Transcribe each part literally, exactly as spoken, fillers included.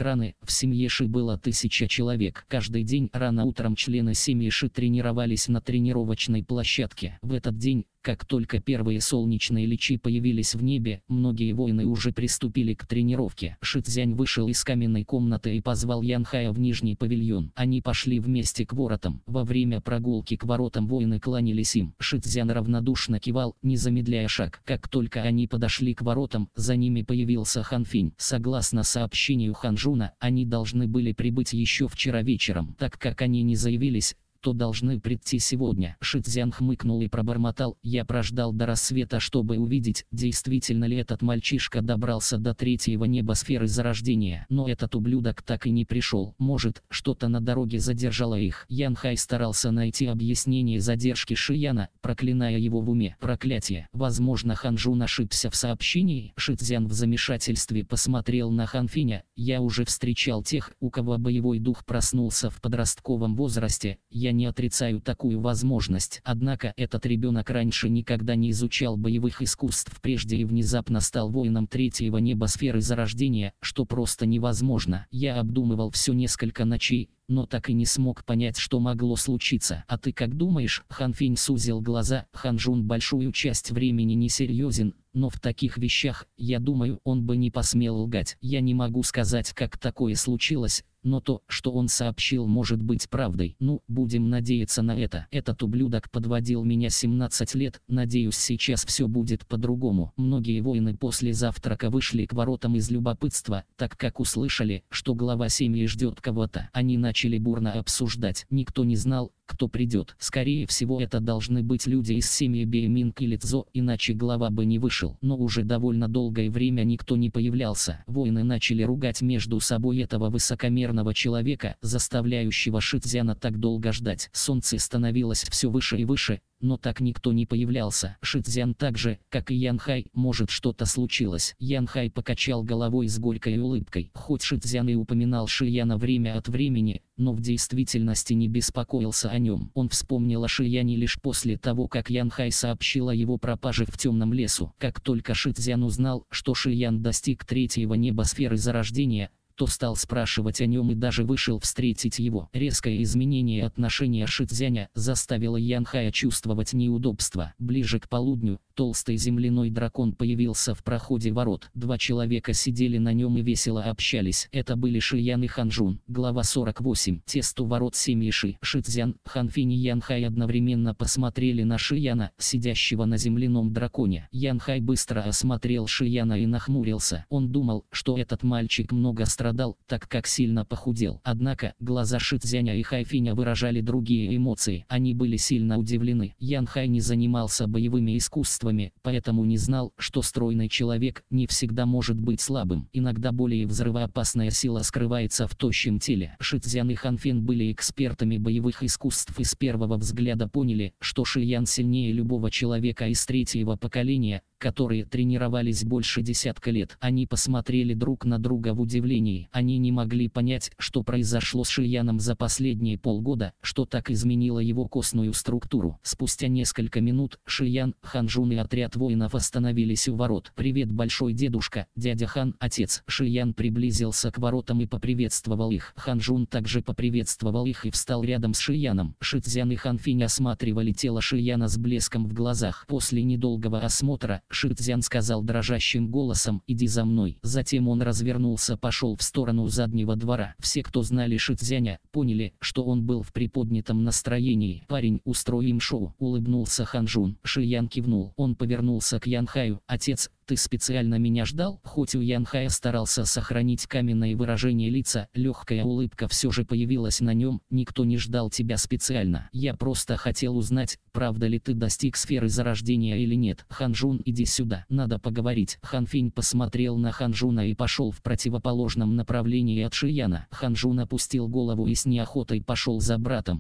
краны. В семье Ши было тысяча человек. Каждый день рано утром члены семьи Ши тренировались на тренировочной площадке. В этот день, как только первые солнечные лучи появились в небе, многие воины уже приступили к тренировке. Ши Цзянь вышел из каменной комнаты и позвал Янхая в нижний павильон. Они пошли вместе к воротам. Во время прогулки к воротам воины кланялись им. Ши Цзянь равнодушно кивал, не замедляя шаг. Как только они подошли к воротам, за ними появился Хан Финь. Согласно сообщению Хан Жуна, они должны были прибыть еще вчера вечером. Так как они не заявились, то должны прийти сегодня. Ши Цзянь хмыкнул и пробормотал: я прождал до рассвета, чтобы увидеть, действительно ли этот мальчишка добрался до третьего неба сферы зарождения. Но этот ублюдок так и не пришел. Может, что-то на дороге задержало их. Янхай старался найти объяснение задержки Ши Яна, проклиная его в уме. Проклятие. Возможно, Хан Жун ошибся в сообщении. Ши Цзянь в замешательстве посмотрел на Хан Финя. Я уже встречал тех, у кого боевой дух проснулся в подростковом возрасте. Я не отрицаю такую возможность. Однако этот ребенок раньше никогда не изучал боевых искусств прежде и внезапно стал воином третьего неба сферы зарождения, что просто невозможно. Я обдумывал все несколько ночей, но так и не смог понять, что могло случиться. А ты как думаешь? Хан Финь сузил глаза. Хан Жун большую часть времени не серьезен, но в таких вещах, я думаю, он бы не посмел лгать. Я не могу сказать, как такое случилось, но то, что он сообщил, может быть правдой. Ну, будем надеяться на это. Этот ублюдок подводил меня семнадцать лет, надеюсь, сейчас все будет по-другому. Многие воины после завтрака вышли к воротам из любопытства, так как услышали, что глава семьи ждет кого-то. Они начали бурно обсуждать. Никто не знал, кто придет. Скорее всего, это должны быть люди из семьи Бэйминг или Цзо, иначе глава бы не вышел. Но уже довольно долгое время никто не появлялся. Воины начали ругать между собой этого высокомерного человека, заставляющего Ши Цзяна так долго ждать. Солнце становилось все выше и выше, но так никто не появлялся. Ши Цзян так же, как и Янхай, может, что-то случилось. Янхай покачал головой с горькой улыбкой. Хоть Ши Цзян и упоминал Ши Яна время от времени, но в действительности не беспокоился о нем. Он вспомнил о Ши Яне лишь после того, как Янхай сообщил о его пропаже в темном лесу. Как только Ши Цзян узнал, что Ши Ян достиг третьего неба сферы зарождения, то стал спрашивать о нем и даже вышел встретить его. Резкое изменение отношения Ши Цзяня заставило Янхая чувствовать неудобство. Ближе к полудню толстый земляной дракон появился в проходе ворот. Два человека сидели на нем и весело общались. Это были Ши Ян и Хан Жун. Глава сорок восемь. Тесту ворот семьи Ши. Ши Цзян, Хан Финь и Янхай одновременно посмотрели на Ши Яна, сидящего на земляном драконе. Янхай быстро осмотрел Ши Яна и нахмурился. Он думал, что этот мальчик много страдал, так как сильно похудел. Однако, глаза Ши Цзяня и Хай Финя выражали другие эмоции. Они были сильно удивлены. Янхай не занимался боевыми искусствами, поэтому не знал, что стройный человек не всегда может быть слабым. Иногда более взрывоопасная сила скрывается в тощем теле. Ши Цзян и Хан Фин были экспертами боевых искусств и с первого взгляда поняли, что Ши Ян сильнее любого человека из третьего поколения, которые тренировались больше десятка лет. Они посмотрели друг на друга в удивлении. Они не могли понять, что произошло с Ши Яном за последние полгода, что так изменило его костную структуру. Спустя несколько минут Ши Ян, Хан Жун и отряд воинов остановились у ворот. «Привет, большой дедушка, дядя Хан, отец». Ши Ян приблизился к воротам и поприветствовал их. Хан Жун также поприветствовал их и встал рядом с Ши Яном. Ши Цзян и Хан Финь осматривали тело Ши Яна с блеском в глазах. После недолгого осмотра Ши Цзян сказал дрожащим голосом: «Иди за мной». Затем он развернулся, пошел в сторону заднего двора. Все, кто знали Ши Цзяня, поняли, что он был в приподнятом настроении. «Парень, устроим шоу», — улыбнулся Хан Жун. Ши Ян кивнул. Он повернулся к Янхаю. «Отец, ты специально меня ждал?» Хоть у Янхая старался сохранить каменное выражение лица, легкая улыбка все же появилась на нем. «Никто не ждал тебя специально. Я просто хотел узнать, правда ли ты достиг сферы зарождения или нет. Хан Жун, иди сюда, надо поговорить». Хан Финь посмотрел на Хан Жуна и пошел в противоположном направлении от Ши Яна. Хан Жун опустил голову и с неохотой пошел за братом. «Ну,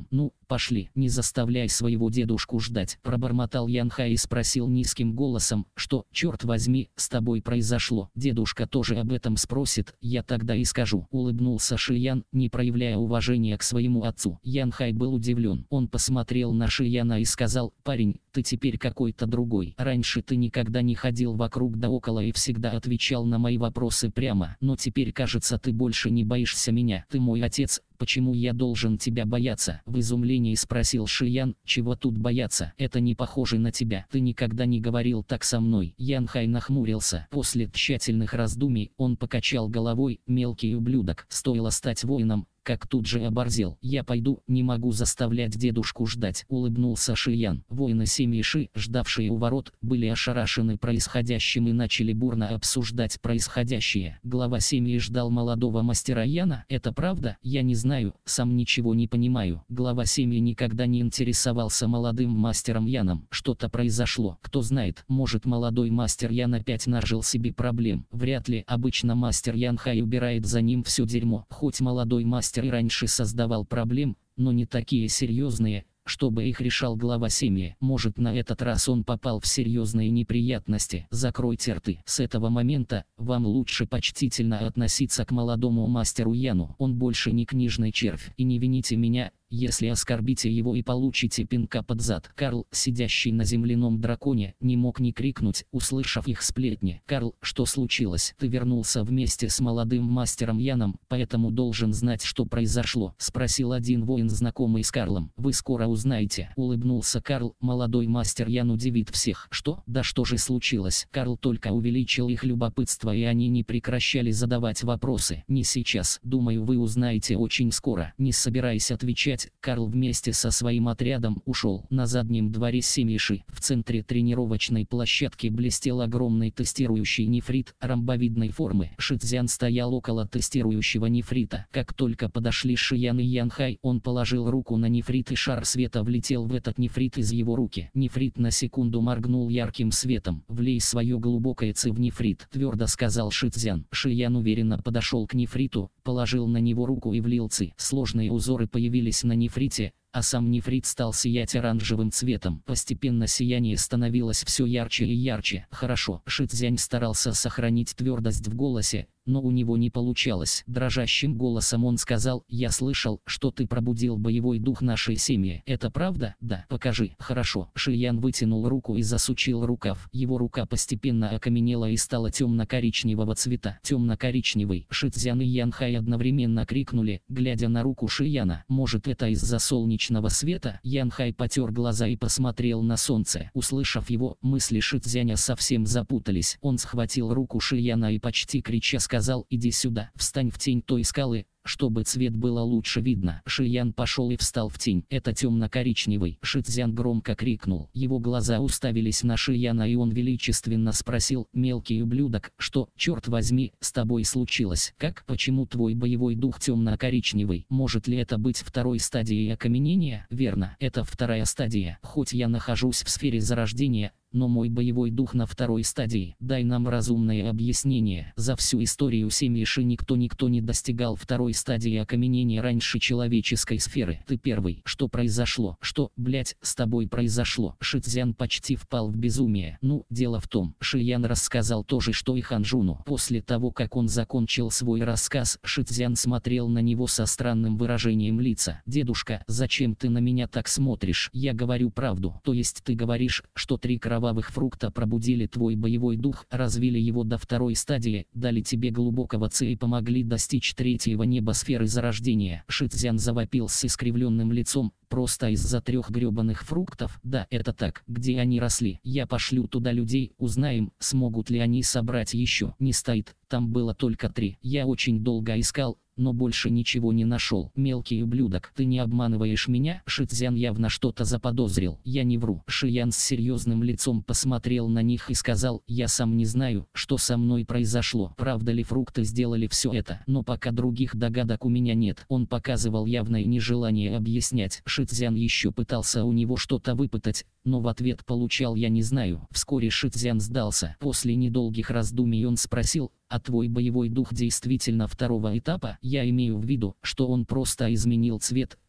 пошли, не заставляй своего дедушку ждать. Пробормотал Янхай и спросил низким голосом, что, черт возьми, с тобой произошло. Дедушка тоже об этом спросит, я тогда и скажу. Улыбнулся Шиян, не проявляя уважения к своему отцу. Янхай был удивлен. Он посмотрел на Шияна и сказал: парень, ты теперь какой-то другой. Раньше ты никогда не ходил вокруг да около и всегда отвечал на мои вопросы прямо. Но теперь, кажется, ты больше не боишься меня. Ты мой отец. Почему я должен тебя бояться? В изумлении спросил Шиян. Чего тут бояться? Это не похоже на тебя. Ты никогда не говорил так со мной. Янхай нахмурился. После тщательных раздумий он покачал головой. Мелкий ублюдок. Стоило стать воином, как тут же оборзел. Я пойду, не могу заставлять дедушку ждать. Улыбнулся Шиян. Воины семьи Ши, ждавшие у ворот, были ошарашены происходящим и начали бурно обсуждать происходящее. Глава семьи ждал молодого мастера Яна. Это правда? Я не знаю, сам ничего не понимаю. Глава семьи никогда не интересовался молодым мастером Яном. Что-то произошло. Кто знает, может, молодой мастер Ян опять нажил себе проблем. Вряд ли. Обычно мастер Янхай убирает за ним все дерьмо. Хоть молодой мастер и раньше создавал проблем, но не такие серьезные, чтобы их решал глава семьи. Может, на этот раз он попал в серьезные неприятности. Закройте рты. С этого момента вам лучше почтительно относиться к молодому мастеру Яну. Он больше не книжный червь. И не вините меня, если оскорбите его и получите пинка под зад. Карл, сидящий на земляном драконе, не мог не крикнуть, услышав их сплетни. Карл, что случилось? Ты вернулся вместе с молодым мастером Яном, поэтому должен знать, что произошло. Спросил один воин, знакомый с Карлом. Вы скоро узнаете. Улыбнулся Карл. Молодой мастер Ян удивит всех. Что? Да что же случилось? Карл только увеличил их любопытство, и они не прекращали задавать вопросы. Не сейчас. Думаю, вы узнаете очень скоро. Не собираясь отвечать, Карл вместе со своим отрядом ушел. На заднем дворе семьи Ши, в центре тренировочной площадки, блестел огромный тестирующий нефрит ромбовидной формы. Ши Цзян стоял около тестирующего нефрита. Как только подошли Шиян и Янхай, он положил руку на нефрит, и шар света влетел в этот нефрит из его руки. Нефрит на секунду моргнул ярким светом. «Влей свое глубокое ци в нефрит», — твердо сказал Ши Цзян. Шиян уверенно подошел к нефриту, положил на него руку и влил ци. Сложные узоры появились на нефрите, а сам нефрит стал сиять оранжевым цветом. Постепенно сияние становилось все ярче и ярче. Хорошо. Ши Цзянь старался сохранить твердость в голосе, но у него не получалось. Дрожащим голосом он сказал: «Я слышал, что ты пробудил боевой дух нашей семьи. Это правда?» «Да». «Покажи». «Хорошо». Шиян вытянул руку и засучил рукав. Его рука постепенно окаменела и стала темно-коричневого цвета. «Темно-коричневый». Ши Цзян и Янхай одновременно крикнули, глядя на руку Шияна. «Может, это из-за солнечного света?» Янхай потер глаза и посмотрел на солнце. Услышав его, мысли Ши Цзяня совсем запутались. Он схватил руку Шияна и почти крича сказал: «Иди сюда, встань в тень той скалы, чтобы цвет было лучше видно». Шиян пошел и встал в тень. «Это темно-коричневый». Ши Цзян громко крикнул. Его глаза уставились на Шияна, и он величественно спросил: «Мелкий ублюдок, что, черт возьми, с тобой случилось? Как? Почему твой боевой дух темно-коричневый? Может ли это быть второй стадией окаменения?» «Верно, это вторая стадия. Хоть я нахожусь в сфере зарождения, но мой боевой дух на второй стадии. Дай нам разумное объяснение. За всю историю семьи Ши никто-никто не достигал второй стадии окаменения раньше человеческой сферы. Ты первый. Что произошло? Что, блять, с тобой произошло?» Ши Цзян почти впал в безумие. Ну, дело в том, Шиян рассказал то же, что и Ханжуну. После того, как он закончил свой рассказ, Ши Цзян смотрел на него со странным выражением лица. «Дедушка, зачем ты на меня так смотришь? Я говорю правду. То есть ты говоришь, что три кровавых фрукта пробудили твой боевой дух, развили его до второй стадии, дали тебе глубокого ци и помогли достичь третьего неба сферы зарождения?» Ши Цзян завопил с искривленным лицом. «Просто из-за трех гребаных фруктов?» «Да, это так. Где они росли? Я пошлю туда людей, узнаем, смогут ли они собрать еще». «Не стоит, там было только три. Я очень долго искал, но больше ничего не нашел». «Мелкий ублюдок, ты не обманываешь меня?» Ши Цзян явно что-то заподозрил. «Я не вру». Шиян с серьезным лицом посмотрел на них и сказал: «Я сам не знаю, что со мной произошло. Правда ли фрукты сделали все это? Но пока других догадок у меня нет». Он показывал явное нежелание объяснять. Ши Цзян еще пытался у него что-то выпытать, но в ответ получал: «Я не знаю». Вскоре Ши Цзян сдался. После недолгих раздумий он спросил: «А твой боевой дух действительно второго этапа?» «Я имею в виду, что он просто изменил цвет,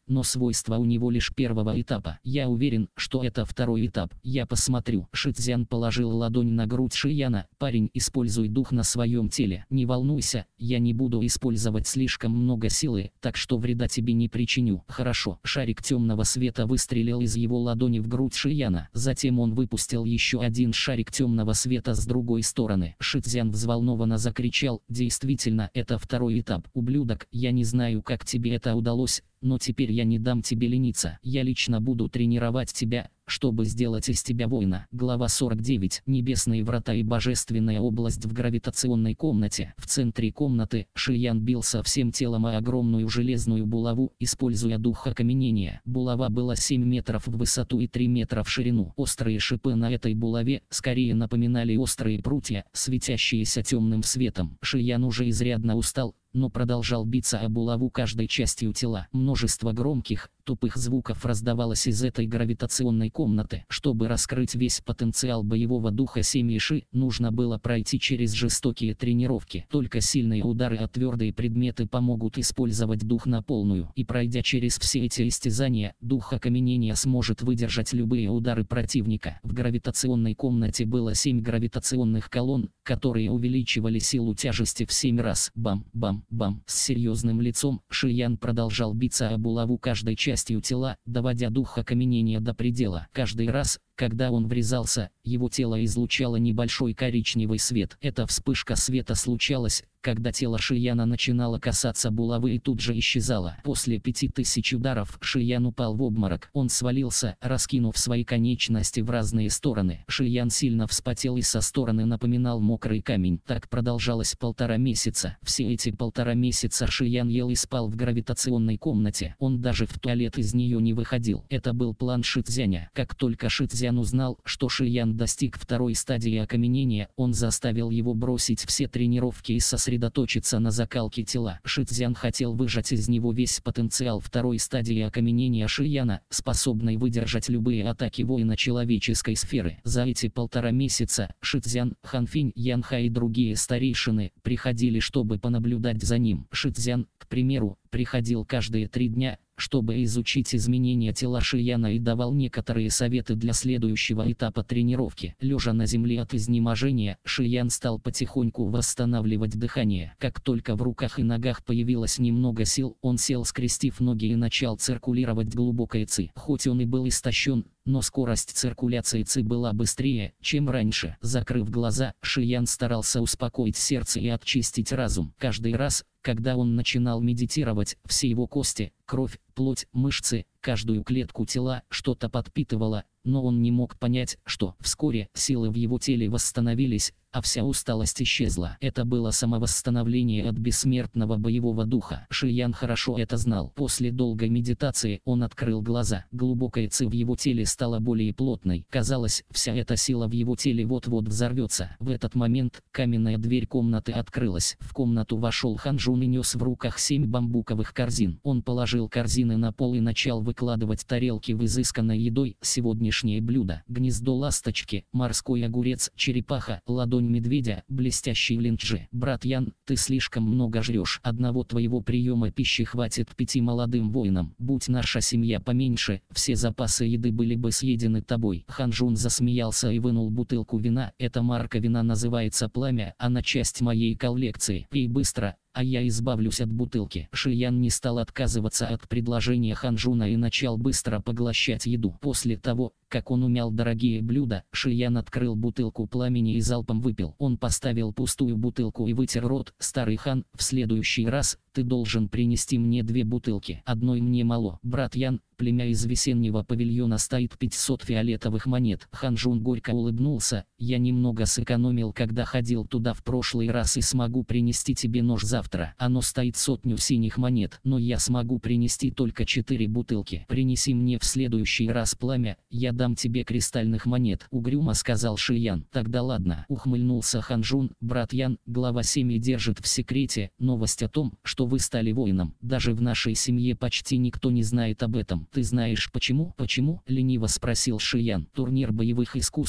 но свойства у него лишь первого этапа. Я уверен, что это второй этап. Я посмотрю. Шицзян положил ладонь на грудь Шияна. Парень, используй дух на своем теле. Не волнуйся, я не буду использовать слишком много силы, так что вреда тебе не причиню. Хорошо. Шарик темного света выстрелил из его ладони в грудь Шияна. Затем он выпустил еще один шарик темного света с другой стороны. Шицзян взволнованно закричал: действительно, это второй этап. Ублюдок, я не знаю, как тебе это удалось, но теперь я не дам тебе лениться. Я лично буду тренировать тебя, чтобы сделать из тебя воина. Глава сорок девять. Небесные врата и божественная область в гравитационной комнате. В центре комнаты Шиян бился всем телом о огромную железную булаву, используя дух окаменения. Булава была семь метров в высоту и три метра в ширину. Острые шипы на этой булаве скорее напоминали острые прутья, светящиеся темным светом. Шиян уже изрядно устал, но продолжал биться о булаву каждой частью тела. Множество громких, тупых звуков раздавалось из этой гравитационной комнаты. Чтобы раскрыть весь потенциал боевого духа семьи Ши, нужно было пройти через жестокие тренировки. Только сильные удары о твердые предметы помогут использовать дух на полную. И пройдя через все эти истязания, дух окаменения сможет выдержать любые удары противника. В гравитационной комнате было семь гравитационных колонн, которые увеличивали силу тяжести в семь раз. Бам-бам-бам. С серьезным лицом Шиян продолжал биться о булаву каждой частью тела, доводя дух окаменения до предела. Каждый раз, когда он врезался, его тело излучало небольшой коричневый свет. Эта вспышка света случалась, когда тело Шияна начинало касаться булавы и тут же исчезало. После пяти тысяч ударов Шиян упал в обморок. Он свалился, раскинув свои конечности в разные стороны. Шиян сильно вспотел и со стороны напоминал мокрый камень. Так продолжалось полтора месяца. Все эти полтора месяца Шиян ел и спал в гравитационной комнате. Он даже в туалет из нее не выходил. Это был план Шицзяня. Как только Шицзян узнал, что Шиян достиг второй стадии окаменения, он заставил его бросить все тренировки и сосредоточиться на закалке тела. Шицзян хотел выжать из него весь потенциал второй стадии окаменения Шияна, способной выдержать любые атаки воина человеческой сферы. За эти полтора месяца Шицзян, Ханфинь, Янха и другие старейшины приходили, чтобы понаблюдать за ним. Шицзян, к примеру, приходил каждые три дня, чтобы изучить изменения тела Шияна и давал некоторые советы для следующего этапа тренировки. Лежа на земле от изнеможения, Шиян стал потихоньку восстанавливать дыхание. Как только в руках и ногах появилось немного сил, он сел, скрестив ноги, и начал циркулировать глубокой ци. Хоть он и был истощен, но скорость циркуляции ци была быстрее, чем раньше. Закрыв глаза, Шиян старался успокоить сердце и очистить разум. Каждый раз, когда он начинал медитировать, все его кости, кровь, плоть, мышцы, каждую клетку тела что-то подпитывало, но он не мог понять, что. Вскоре силы в его теле восстановились, а вся усталость исчезла. Это было самовосстановление от бессмертного боевого духа. Шиян хорошо это знал. После долгой медитации он открыл глаза. Глубокая ци в его теле стала более плотной. Казалось, вся эта сила в его теле вот-вот взорвется. В этот момент каменная дверь комнаты открылась. В комнату вошел Ханжун и нес в руках семь бамбуковых корзин. Он положил корзины на пол и начал выкладывать тарелки в изысканной едой. Сегодняшнее блюдо: гнездо ласточки, морской огурец, черепаха, ладонь медведя, блестящий линчжи. Брат Ян, ты слишком много жрешь. Одного твоего приема пищи хватит пяти молодым воинам. Будь наша семья поменьше, все запасы еды были бы съедены тобой. Ханжун засмеялся и вынул бутылку вина. Эта марка вина называется «Пламя», она часть моей коллекции. Пей быстро, а я избавлюсь от бутылки. Шиян не стал отказываться от предложения Ханжуна и начал быстро поглощать еду. После того, как он умял дорогие блюда, Шиян открыл бутылку пламени и залпом выпил. Он поставил пустую бутылку и вытер рот. Старый хан, в следующий раз ты должен принести мне две бутылки. Одной мне мало. Брат Ян, племя из весеннего павильона стоит пятьсот фиолетовых монет. Ханжун горько улыбнулся. Я немного сэкономил, когда ходил туда в прошлый раз, и смогу принести тебе нож завтра. Оно стоит сотню синих монет, но я смогу принести только четыре бутылки. Принеси мне в следующий раз пламя, я дам тебе кристальных монет. Угрюмо сказал Шиян. Тогда ладно, ухмыльнулся Ханжун. Брат Ян, глава семьи держит в секрете новость о том, что вы стали воином. Даже в нашей семье почти никто не знает об этом. Ты знаешь почему? Почему? Лениво спросил Шиян. Турнир боевых искусств,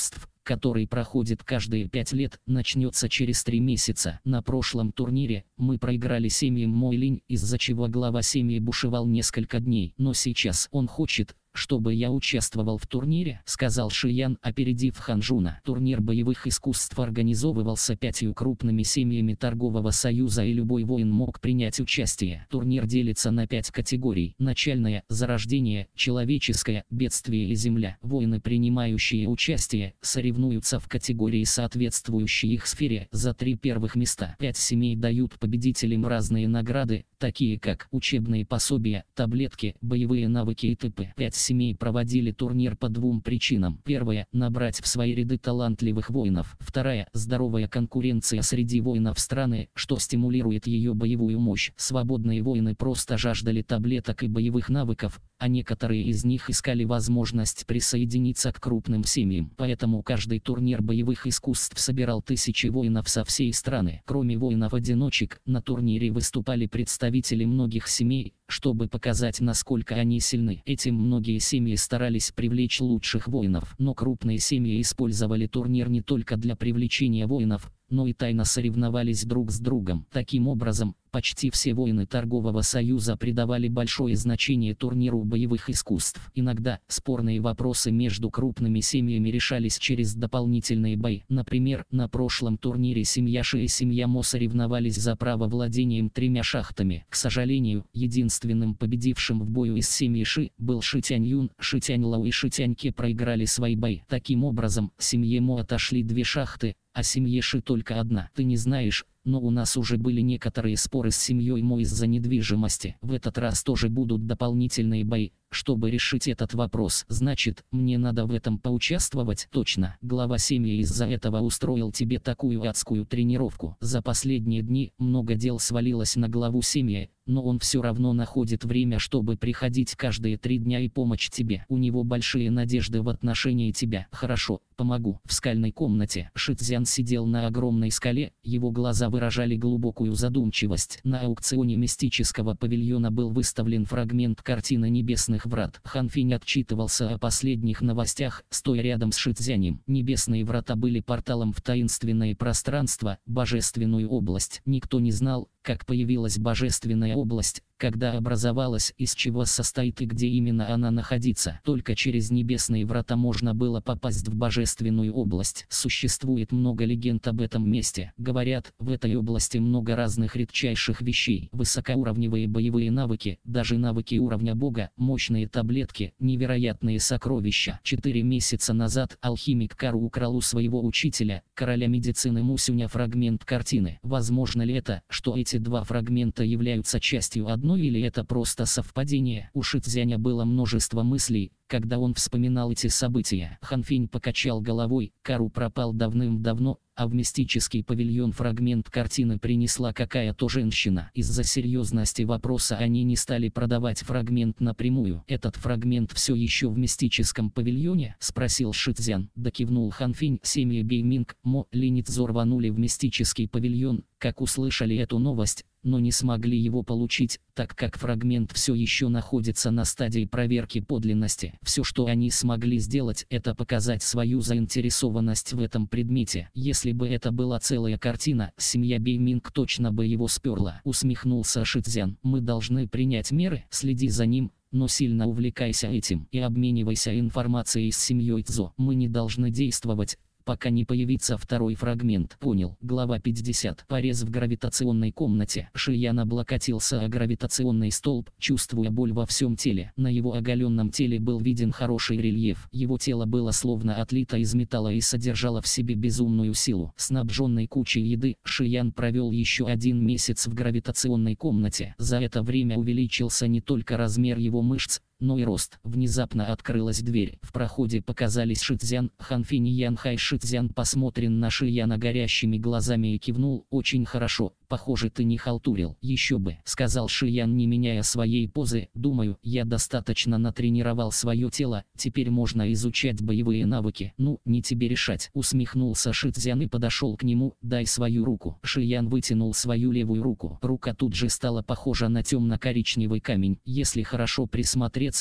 который проходит каждые пять лет, начнется через три месяца. На прошлом турнире мы проиграли семьям Мойлинь, из-за чего глава семьи бушевал несколько дней. Но сейчас он хочет, чтобы я участвовал в турнире, сказал Шиян, опередив Ханжуна. Турнир боевых искусств организовывался пятью крупными семьями торгового союза, и любой воин мог принять участие. Турнир делится на пять категорий: начальная, зарождение, человеческое, бедствие и земля. Воины, принимающие участие, соревнуются в категории, соответствующей их сфере, за три первых места. Пять семей дают победителям разные награды, такие как учебные пособия, таблетки, боевые навыки и т.п. Пять семей проводили турнир по двум причинам. Первая – набрать в свои ряды талантливых воинов. Вторая – здоровая конкуренция среди воинов страны, что стимулирует ее боевую мощь. Свободные воины просто жаждали таблеток и боевых навыков, а некоторые из них искали возможность присоединиться к крупным семьям. Поэтому каждый турнир боевых искусств собирал тысячи воинов со всей страны. Кроме воинов-одиночек, на турнире выступали представители многих семей, чтобы показать, насколько они сильны. Этим многие семьи старались привлечь лучших воинов. Но крупные семьи использовали турнир не только для привлечения воинов, но и тайно соревновались друг с другом. Таким образом, почти все воины торгового союза придавали большое значение турниру боевых искусств. Иногда спорные вопросы между крупными семьями решались через дополнительные бои. Например, на прошлом турнире семья Ши и семья Мо соревновались за право владением тремя шахтами. К сожалению, единственным победившим в бою из семьи Ши был Ши Тянь Юн. Ши Тянь Лао и Ши Тянь Ке проиграли свои бои. Таким образом, семье Мо отошли две шахты, а семье Ши только одна. Ты не знаешь, но у нас уже были некоторые споры с семьей Мо из-за недвижимости. В этот раз тоже будут дополнительные бои, чтобы решить этот вопрос. Значит, мне надо в этом поучаствовать? Точно. Глава семьи из-за этого устроил тебе такую адскую тренировку. За последние дни много дел свалилось на главу семьи, но он все равно находит время, чтобы приходить каждые три дня и помочь тебе. У него большие надежды в отношении тебя. Хорошо, помогу. В скальной комнате Ши Цзян сидел на огромной скале, его глаза выражали глубокую задумчивость. На аукционе мистического павильона был выставлен фрагмент картины Небесных врат. Хан Финь отчитывался о последних новостях, стоя рядом с Ши Цзянем. Небесные врата были порталом в таинственное пространство, божественную область. Никто не знал, как появилась божественная область, когда образовалась, из чего состоит и где именно она находится. Только через небесные врата можно было попасть в божественную область. Существует много легенд об этом месте. Говорят, в этой области много разных редчайших вещей. Высокоуровневые боевые навыки, даже навыки уровня бога, мощные таблетки, невероятные сокровища. Четыре месяца назад алхимик Кару украл у своего учителя, короля медицины Мусюня, фрагмент картины. Возможно ли это, что эти два фрагмента являются частью одной, или это просто совпадение? У Ши Цзяня было множество мыслей, когда он вспоминал эти события. Хан Финь покачал головой. Кару пропал давным-давно, а в мистический павильон фрагмент картины принесла какая-то женщина. Из-за серьезности вопроса они не стали продавать фрагмент напрямую. «Этот фрагмент все еще в мистическом павильоне?» — спросил Ши Цзян. Да кивнул Хан Финь. Семьи Бейминг, Мо, Линьцзо рванули в мистический павильон, как услышали эту новость, но не смогли его получить, так как фрагмент все еще находится на стадии проверки подлинности. Все, что они смогли сделать, это показать свою заинтересованность в этом предмете. Если бы это была целая картина, семья Бейминг точно бы его сперла. Усмехнулся Ши Цзян. Мы должны принять меры, следи за ним, но сильно увлекайся этим и обменивайся информацией с семьей Цзо. Мы не должны действовать, пока не появится второй фрагмент. Понял. Глава пятьдесят. Порез в гравитационной комнате. Шиян облокотился о гравитационный столб, чувствуя боль во всем теле. На его оголенном теле был виден хороший рельеф. Его тело было словно отлито из металла и содержало в себе безумную силу. Снабженный кучей еды, Шиян провел еще один месяц в гравитационной комнате. За это время увеличился не только размер его мышц, но и рост. Внезапно открылась дверь. В проходе показались Ши Цзян, Хан Финь и Ян Хай. Ши Цзян посмотрен на Шияна горящими глазами и кивнул. «Очень хорошо. Похоже, ты не халтурил». «Еще бы», — сказал Шиян, не меняя своей позы. «Думаю, я достаточно натренировал свое тело, теперь можно изучать боевые навыки». «Ну, не тебе решать», — усмехнулся Ши Цзян и подошел к нему. «Дай свою руку». Шиян вытянул свою левую руку. Рука тут же стала похожа на темно-коричневый камень. Если хорошо присмотреться,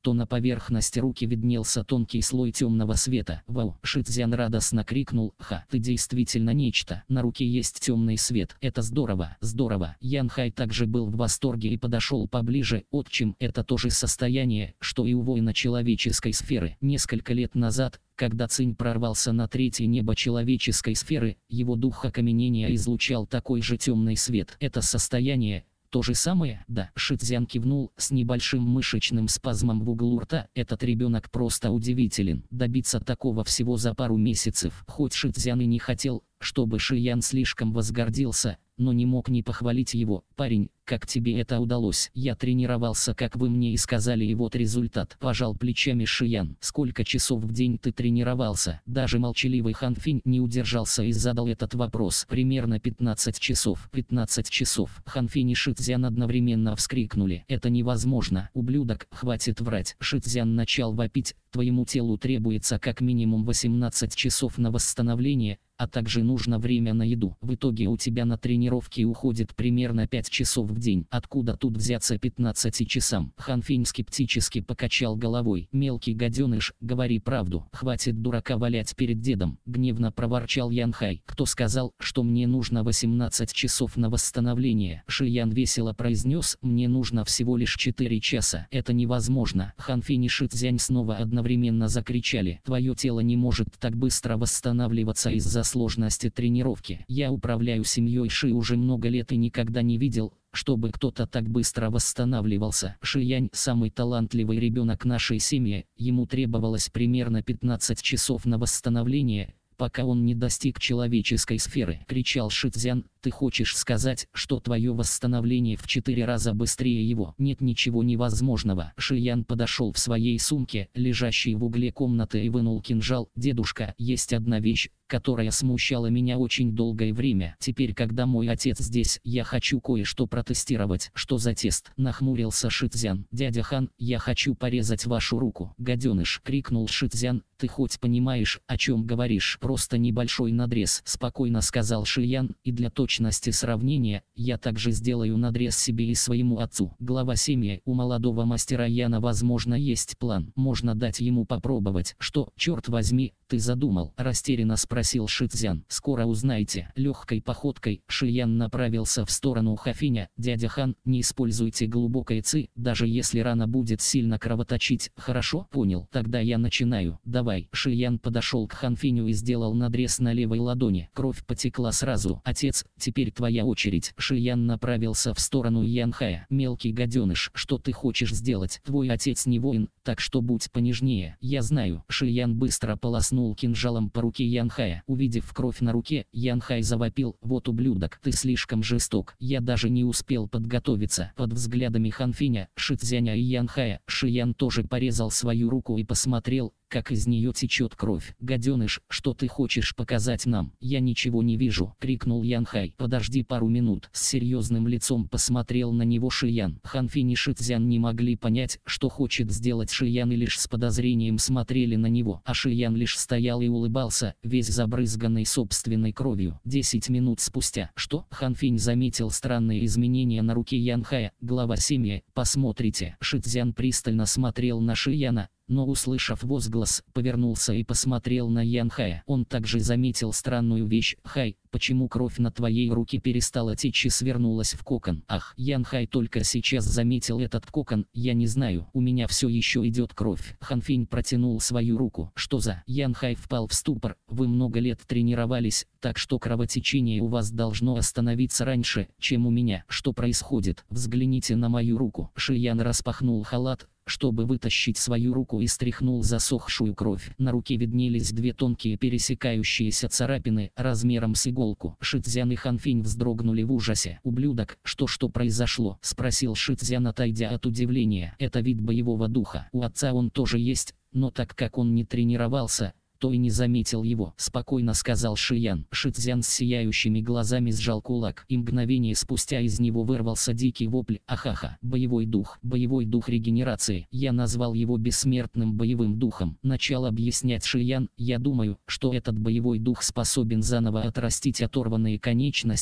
то на поверхности руки виднелся тонкий слой темного света. «Вау!» Шицзян радостно крикнул. «Ха! Ты действительно нечто! На руке есть темный свет! Это здорово! Здорово!» Янхай также был в восторге и подошел поближе. «Отчим, это то же состояние, что и у воина человеческой сферы. Несколько лет назад, когда Цинь прорвался на третье небо человеческой сферы, его дух окаменения излучал такой же темный свет. Это состояние то же самое?» «Да». Шицзян кивнул с небольшим мышечным спазмом в углу рта. «Этот ребенок просто удивителен. Добиться такого всего за пару месяцев». Хоть Шицзян и не хотел, чтобы Ши Ян слишком возгордился, но не мог не похвалить его. «Парень, как тебе это удалось?» «Я тренировался, как вы мне и сказали, и вот результат», — пожал плечами Ши Ян. «Сколько часов в день ты тренировался?» Даже молчаливый Хан Финь не удержался и задал этот вопрос. «Примерно пятнадцать часов». «пятнадцать часов». Хан Финь и Шицзян одновременно вскрикнули. «Это невозможно! Ублюдок, хватит врать!» Шицзян начал вопить. «Твоему телу требуется как минимум восемнадцать часов на восстановление, а также нужно время на еду. В итоге у тебя на тренировки уходит примерно пять часов в день. Откуда тут взяться пятнадцати часам?» Хан Финь скептически покачал головой. «Мелкий гаденыш, говори правду. Хватит дурака валять перед дедом», — гневно проворчал Янхай. «Кто сказал, что мне нужно восемнадцать часов на восстановление?» Ши Ян весело произнес. «Мне нужно всего лишь четыре часа. Это невозможно». Хан Финь и Шицзянь снова одновременно закричали. «Твое тело не может так быстро восстанавливаться из-за сложности тренировки. Я управляю семьей Ши уже много лет и никогда не видел, чтобы кто-то так быстро восстанавливался. Ши Янь – самый талантливый ребенок нашей семьи, ему требовалось примерно пятнадцать часов на восстановление, пока он не достиг человеческой сферы», — кричал Шицзян. «Ты хочешь сказать, что твое восстановление в четыре раза быстрее его?» «Нет ничего невозможного». Ши Ян подошел в своей сумке, лежащей в угле комнаты, и вынул кинжал. «Дедушка, есть одна вещь, которая смущала меня очень долгое время. Теперь, когда мой отец здесь, я хочу кое-что протестировать». «Что за тест?» — нахмурился Шицзян. «Дядя Хан, я хочу порезать вашу руку». «Гаденыш!» — крикнул Шицзян. «Ты хоть понимаешь, о чем говоришь?» «Просто небольшой надрез», — спокойно сказал Ши Ян. «И для точности сравнения, я также сделаю надрез себе и своему отцу». Глава семьи. У молодого мастера Яна, возможно, есть план. Можно дать ему попробовать. «Что, черт возьми, ты задумал?» — растерянно спросил Шицзян. «Скоро узнаете». Легкой походкой Ши Ян направился в сторону Хафиня. «Дядя Хан, не используйте глубокой ци, даже если рана будет сильно кровоточить». «Хорошо, понял. Тогда я начинаю. Давай». Ши Ян подошел к Ханфиню и сделал надрез на левой ладони. Кровь потекла сразу. «Отец, теперь твоя очередь». Ши Ян направился в сторону Янхая. «Мелкий гаденыш, что ты хочешь сделать? Твой отец не воин, так что будь понежнее». «Я знаю». Ши Ян быстро полоснул кинжалом по руке Янхая. Увидев кровь на руке, Янхай завопил. «Вот ублюдок, ты слишком жесток. Я даже не успел подготовиться». Под взглядами Ханфиня, Шицзяня и Янхая, Ши Ян тоже порезал свою руку и посмотрел, как из нее течет кровь. «Гаденыш, что ты хочешь показать нам?» «Я ничего не вижу», — крикнул Янхай. «Подожди пару минут». С серьезным лицом посмотрел на него Ши Ян. Хан Финь и Шицзян не могли понять, что хочет сделать Ши Ян, и лишь с подозрением смотрели на него. А Ши Ян лишь стоял и улыбался, весь забрызганный собственной кровью. Десять минут спустя. «Что?» Хан Финь заметил странные изменения на руке Янхая. Глава семьи. «Посмотрите». Шицзян пристально смотрел на Ши Яна, но, услышав возглас, повернулся и посмотрел на Янхая. Он также заметил странную вещь. «Хай, почему кровь на твоей руке перестала течь и свернулась в кокон?» «Ах!» Янхай только сейчас заметил этот кокон. «Я не знаю, у меня все еще идет кровь». Ханфинь протянул свою руку. «Что за?» Янхай впал в ступор. «Вы много лет тренировались, так что кровотечение у вас должно остановиться раньше, чем у меня». «Что происходит? Взгляните на мою руку». Ши Ян распахнул халат, чтобы вытащить свою руку, и стряхнул засохшую кровь. На руке виднелись две тонкие пересекающиеся царапины, размером с иголку. Шицзян и Ханфинь вздрогнули в ужасе. «Ублюдок, что что произошло?» — спросил Шицзян, отойдя от удивления. «Это вид боевого духа. У отца он тоже есть, но так как он не тренировался, то и не заметил его», — спокойно сказал Ши Ян. Шицзян с сияющими глазами сжал кулак, и мгновение спустя из него вырвался дикий вопль. «Ахаха! Боевой дух! Боевой дух регенерации! Я назвал его бессмертным боевым духом». Начал объяснять Ши Ян. «Я думаю, что этот боевой дух способен заново отрастить оторванные конечности,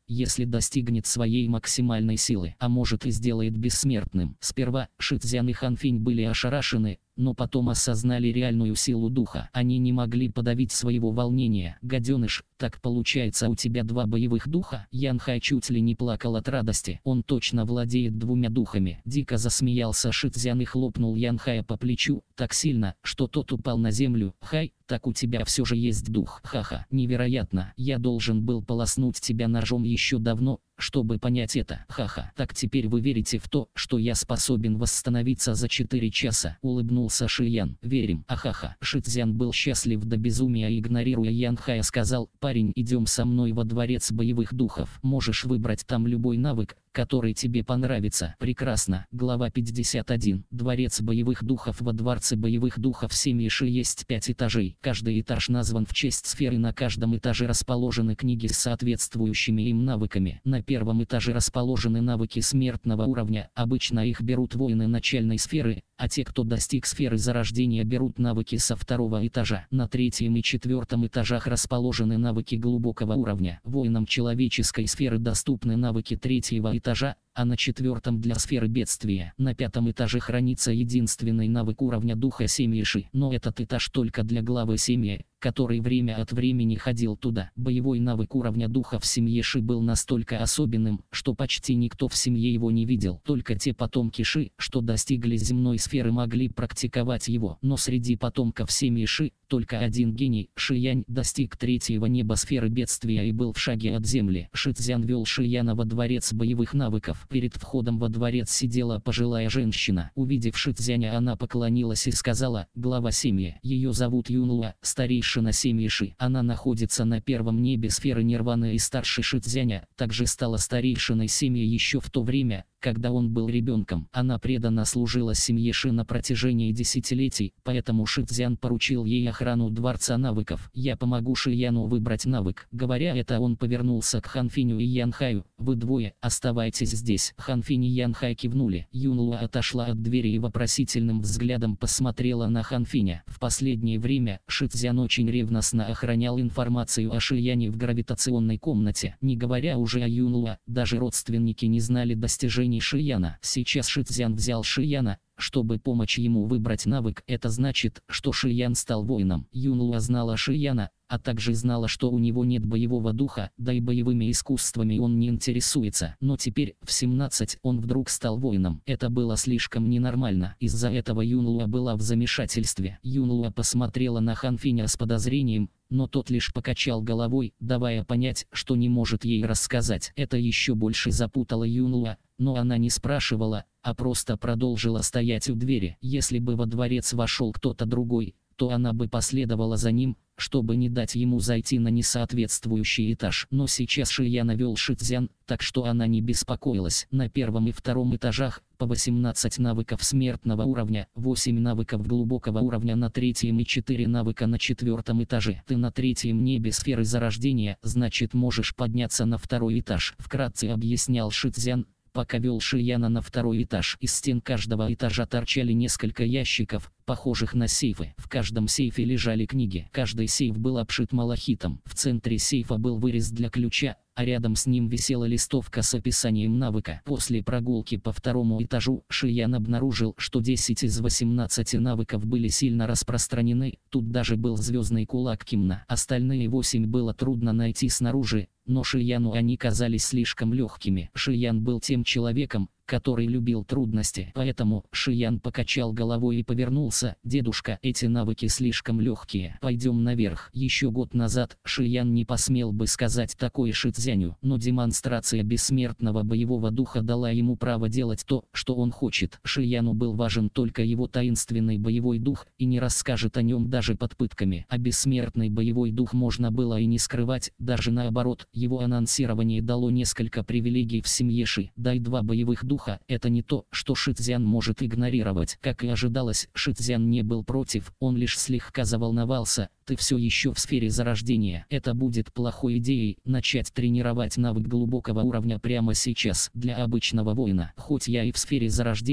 если достигнет своей максимальной силы, а может и сделает бессмертным. Сперва Ши Цзян и Хан Финь были ошарашены, но потом осознали реальную силу духа. Они не могли подавить своего волнения. «Гаденыш, так получается, у тебя два боевых духа?» Ян Хай чуть ли не плакал от радости. Он точно владеет двумя духами. Дико засмеялся Ши Цзян и хлопнул Ян Хая по плечу, так сильно, что тот упал на землю. «Хай, так у тебя все же есть дух. Ха-ха, невероятно. Я должен был полоснуть тебя ножом еще давно, чтобы понять это. Ха-ха. Так теперь вы верите в то, что я способен восстановиться за четыре часа?» Улыбнулся Ши Ян. «Верим. Ахаха». Ши Цзян был счастлив до безумия, игнорируя Ян Хая, сказал: «Парень, идем со мной во дворец боевых духов. Можешь выбрать там любой навык, который тебе понравится». Прекрасно. Глава пятьдесят один. Дворец боевых духов. Во дворце боевых духов семьи Ши есть пять этажей. Каждый этаж назван в честь сферы. На каждом этаже расположены книги с соответствующими им навыками. На первом этаже расположены навыки смертного уровня. Обычно их берут воины начальной сферы, а те, кто достиг сферы зарождения, берут навыки со второго этажа. На третьем и четвертом этажах расположены навыки глубокого уровня. Воинам человеческой сферы доступны навыки третьего этажа, а на четвертом для сферы бедствия. На пятом этаже хранится единственный навык уровня духа семьи Ши. Но этот этаж только для главы семьи, который время от времени ходил туда. Боевой навык уровня духа в семье Ши был настолько особенным, что почти никто в семье его не видел. Только те потомки Ши, что достигли земной сферы, могли практиковать его. Но среди потомков семьи Ши только один гений, Ши Янь, достиг третьего неба сферы бедствия и был в шаге от земли. Ши Цзян вел Ши Яна во дворец боевых навыков. Перед входом во дворец сидела пожилая женщина. Увидев Ши Цзяня, она поклонилась и сказала: «Глава семьи. Ее зовут Юнлуа, старейшина семьи Ши. Она находится на первом небе сферы Нирваны, и старший Ши Цзяня также стала старейшиной семьи еще в то время, когда он был ребенком. Она преданно служила семье Ши на протяжении десятилетий, поэтому Ши Цзян поручил ей охрану дворца навыков. Я помогу Ши Яну выбрать навык». Говоря это, он повернулся к Хан Финю и Ян Хаю. «Вы двое оставайтесь здесь». Хан Финь и Ян Хай кивнули. Юнлуа отошла от двери и вопросительным взглядом посмотрела на Хан Финя. В последнее время Ши Цзян очень ревностно охранял информацию о Ши Яне в гравитационной комнате. Не говоря уже о Юнлуа, даже родственники не знали достижений Ши Яна. Сейчас Ши Цзян взял Ши Яна, чтобы помочь ему выбрать навык. Это значит, что Ши Ян стал воином. Юнлуа знала Ши Яна, а также знала, что у него нет боевого духа, да и боевыми искусствами он не интересуется. Но теперь, в семнадцать, он вдруг стал воином. Это было слишком ненормально. Из-за этого Юнлуа была в замешательстве. Юнлуа посмотрела на Хан Финя с подозрением, но тот лишь покачал головой, давая понять, что не может ей рассказать. Это еще больше запутало Юнлуа, но она не спрашивала, а просто продолжила стоять у двери. Если бы во дворец вошел кто-то другой, то она бы последовала за ним, чтобы не дать ему зайти на несоответствующий этаж. Но сейчас Ши Ян вел Ши Цзян, так что она не беспокоилась. На первом и втором этажах по восемнадцать навыков смертного уровня, восемь навыков глубокого уровня на третьем и четыре навыка на четвертом этаже. Ты на третьем небе сферы зарождения, значит можешь подняться на второй этаж. Вкратце объяснял Ши Цзян, пока вел Ши Яна на второй этаж. Из стен каждого этажа торчали несколько ящиков, похожих на сейфы. В каждом сейфе лежали книги. Каждый сейф был обшит малахитом. В центре сейфа был вырез для ключа, а рядом с ним висела листовка с описанием навыка. После прогулки по второму этажу Ши Ян обнаружил, что десять из восемнадцати навыков были сильно распространены. Тут даже был звездный кулак Кимна. Остальные восемь было трудно найти снаружи, но Ши Яну они казались слишком легкими. Ши Ян был тем человеком, который любил трудности. Поэтому Ши Ян покачал головой и повернулся. «Дедушка, эти навыки слишком легкие. Пойдем наверх». Еще год назад Ши Ян не посмел бы сказать такое Ши Цзяню, но демонстрация бессмертного боевого духа дала ему право делать то, что он хочет. Ши Яну был важен только его таинственный боевой дух, и не расскажет о нем даже под пытками. А бессмертный боевой дух можно было и не скрывать, даже наоборот, его анонсирование дало несколько привилегий в семье Ши. Дай два боевых духа. Это не то, что Ши Цзян может игнорировать. Как и ожидалось, Ши Цзян не был против, он лишь слегка заволновался. «Ты все еще в сфере зарождения. Это будет плохой идеей, начать тренировать навык глубокого уровня прямо сейчас. Для обычного воина, хоть я и в сфере зарождения,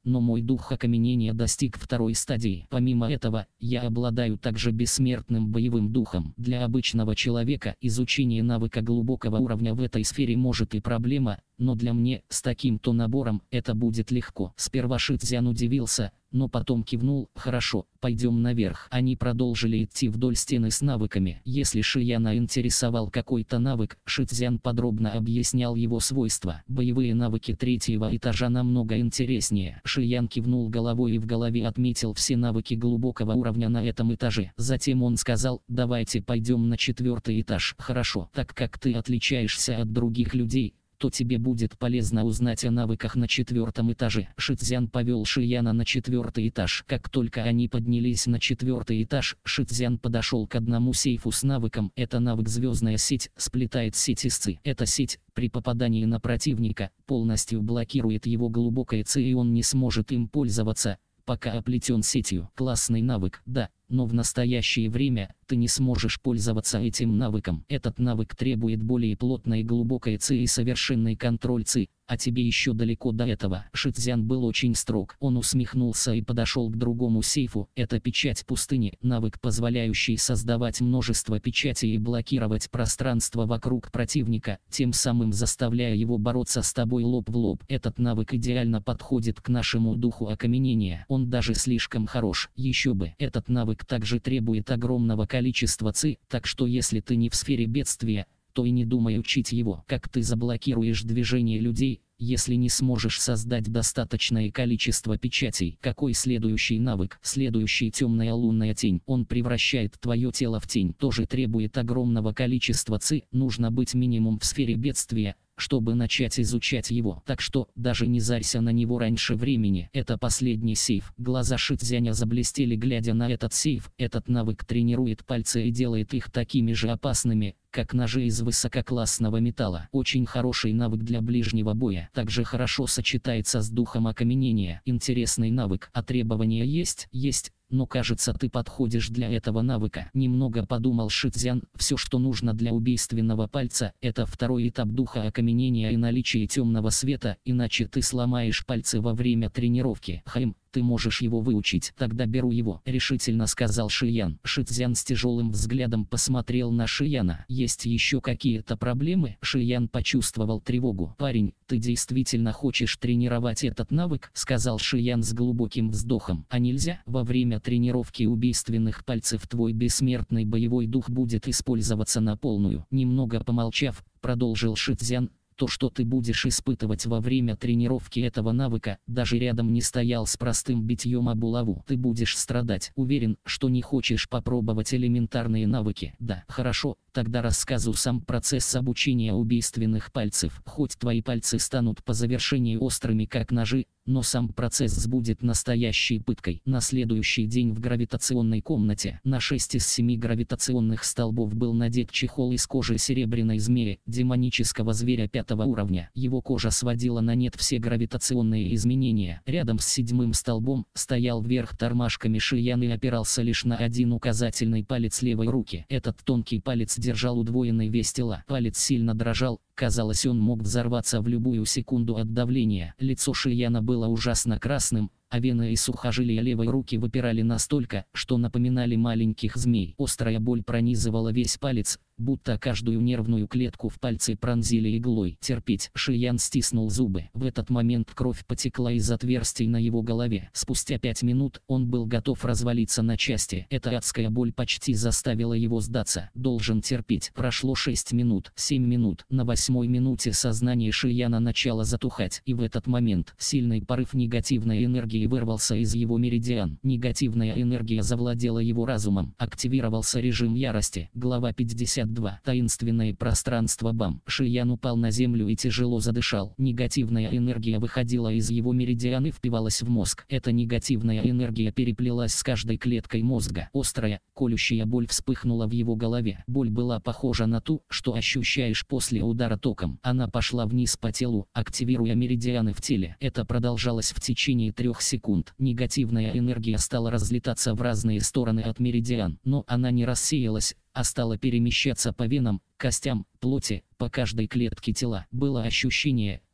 но мой дух окаменения достиг второй стадии. Помимо этого, я обладаю также бессмертным боевым духом. Для обычного человека изучение навыка глубокого уровня в этой сфере может и проблема, но для меня, с таким-то набором, это будет легко. Сперва Ши Цзян удивился, но потом кивнул: хорошо, пойдем наверх. Они продолжили идти вдоль стены с навыками. Если Ши Яна интересовал какой-то навык, Ши Цзян подробно объяснял его свойства. Боевые навыки третьего этажа намного интереснее. Ши Ян кивнул головой и в голове отметил все навыки глубокого уровня на этом этаже. Затем он сказал: давайте пойдем на четвертый этаж. Хорошо, так как ты отличаешься от других людей, то тебе будет полезно узнать о навыках на четвертом этаже. Ши Цзян повел Ши Яна на четвертый этаж. Как только они поднялись на четвертый этаж, Ши Цзян подошел к одному сейфу с навыком. Это навык «Звездная сеть», сплетает сеть из ци. Эта сеть, при попадании на противника, полностью блокирует его глубокое ци, и он не сможет им пользоваться, пока оплетен сетью. Классный навык, да, но в настоящее время ты не сможешь пользоваться этим навыком. Этот навык требует более плотной и глубокой ци и совершенный контроль ци, а тебе еще далеко до этого. Ши Цзян был очень строг. Он усмехнулся и подошел к другому сейфу. Это печать пустыни, навык, позволяющий создавать множество печатей и блокировать пространство вокруг противника, тем самым заставляя его бороться с тобой лоб в лоб. Этот навык идеально подходит к нашему духу окаменения. Он даже слишком хорош. Еще бы, этот навык также требует огромного количества ци, так что если ты не в сфере бедствия, то и не думай учить его. Как ты заблокируешь движение людей, если не сможешь создать достаточное количество печатей? Какой следующий навык? Следующий — темная лунная тень. Он превращает твое тело в тень. Тоже требует огромного количества ци. Нужно быть минимум в сфере бедствия, чтобы начать изучать его. Так что, даже не зарься на него раньше времени. Это последний сейф. Глаза Ши Цзяня заблестели, глядя на этот сейф. Этот навык тренирует пальцы и делает их такими же опасными, как ножи из высококлассного металла. Очень хороший навык для ближнего боя. Также хорошо сочетается с духом окаменения. Интересный навык. А требования есть? Есть. Но кажется, ты подходишь для этого навыка. Немного подумал Ши Цзян. Все, что нужно для убийственного пальца, это второй этап духа окаменения и наличие темного света, иначе ты сломаешь пальцы во время тренировки. Хм, ты можешь его выучить. Тогда беру его, решительно сказал Ши Ян. Ши Цзян с тяжелым взглядом посмотрел на Ши Яна. Есть еще какие-то проблемы? Ши Ян почувствовал тревогу. Парень, ты действительно хочешь тренировать этот навык? Сказал Ши Ян с глубоким вздохом. А нельзя? Во время тренировки убийственных пальцев твой бессмертный боевой дух будет использоваться на полную. Немного помолчав, продолжил Ши Цзян: то, что ты будешь испытывать во время тренировки этого навыка, даже рядом не стоял с простым битьем об булаву. Ты будешь страдать. Уверен, что не хочешь попробовать элементарные навыки? Да. Хорошо, тогда рассказываю сам процесс обучения убийственных пальцев. Хоть твои пальцы станут по завершении острыми как ножи, но сам процесс будет настоящей пыткой. На следующий день в гравитационной комнате на шесть из семи гравитационных столбов был надет чехол из кожи серебряной змеи, демонического зверя пятого уровня. Его кожа сводила на нет все гравитационные изменения. Рядом с седьмым столбом стоял вверх тормашками Ши Ян и опирался лишь на один указательный палец левой руки. Этот тонкий палец держал удвоенный вес тела. Палец сильно дрожал. Казалось, он мог взорваться в любую секунду от давления. Лицо Ши Яна было ужасно красным, а вены и сухожилия левой руки выпирали настолько, что напоминали маленьких змей. Острая боль пронизывала весь палец, будто каждую нервную клетку в пальце пронзили иглой. Терпеть. Ши Ян стиснул зубы. В этот момент кровь потекла из отверстий на его голове. Спустя пять минут он был готов развалиться на части. Эта адская боль почти заставила его сдаться. Должен терпеть. Прошло шесть минут, семь минут. На восьмой минуте сознание Ши Яна начало затухать. И в этот момент сильный порыв негативной энергии вырвался из его меридиан. Негативная энергия завладела его разумом. Активировался режим ярости. Глава пятьдесят два. Таинственное пространство. Бам. Ши Ян упал на землю и тяжело задышал. Негативная энергия выходила из его меридиан и впивалась в мозг. Эта негативная энергия переплелась с каждой клеткой мозга. Острая, колющая боль вспыхнула в его голове. Боль была похожа на ту, что ощущаешь после удара током. Она пошла вниз по телу, активируя меридианы в теле. Это продолжалось в течение трех секунд. Негативная энергия стала разлетаться в разные стороны от меридиан, но она не рассеялась, а стала перемещаться по венам, костям, плоти, по каждой клетке тела. Было ощущение,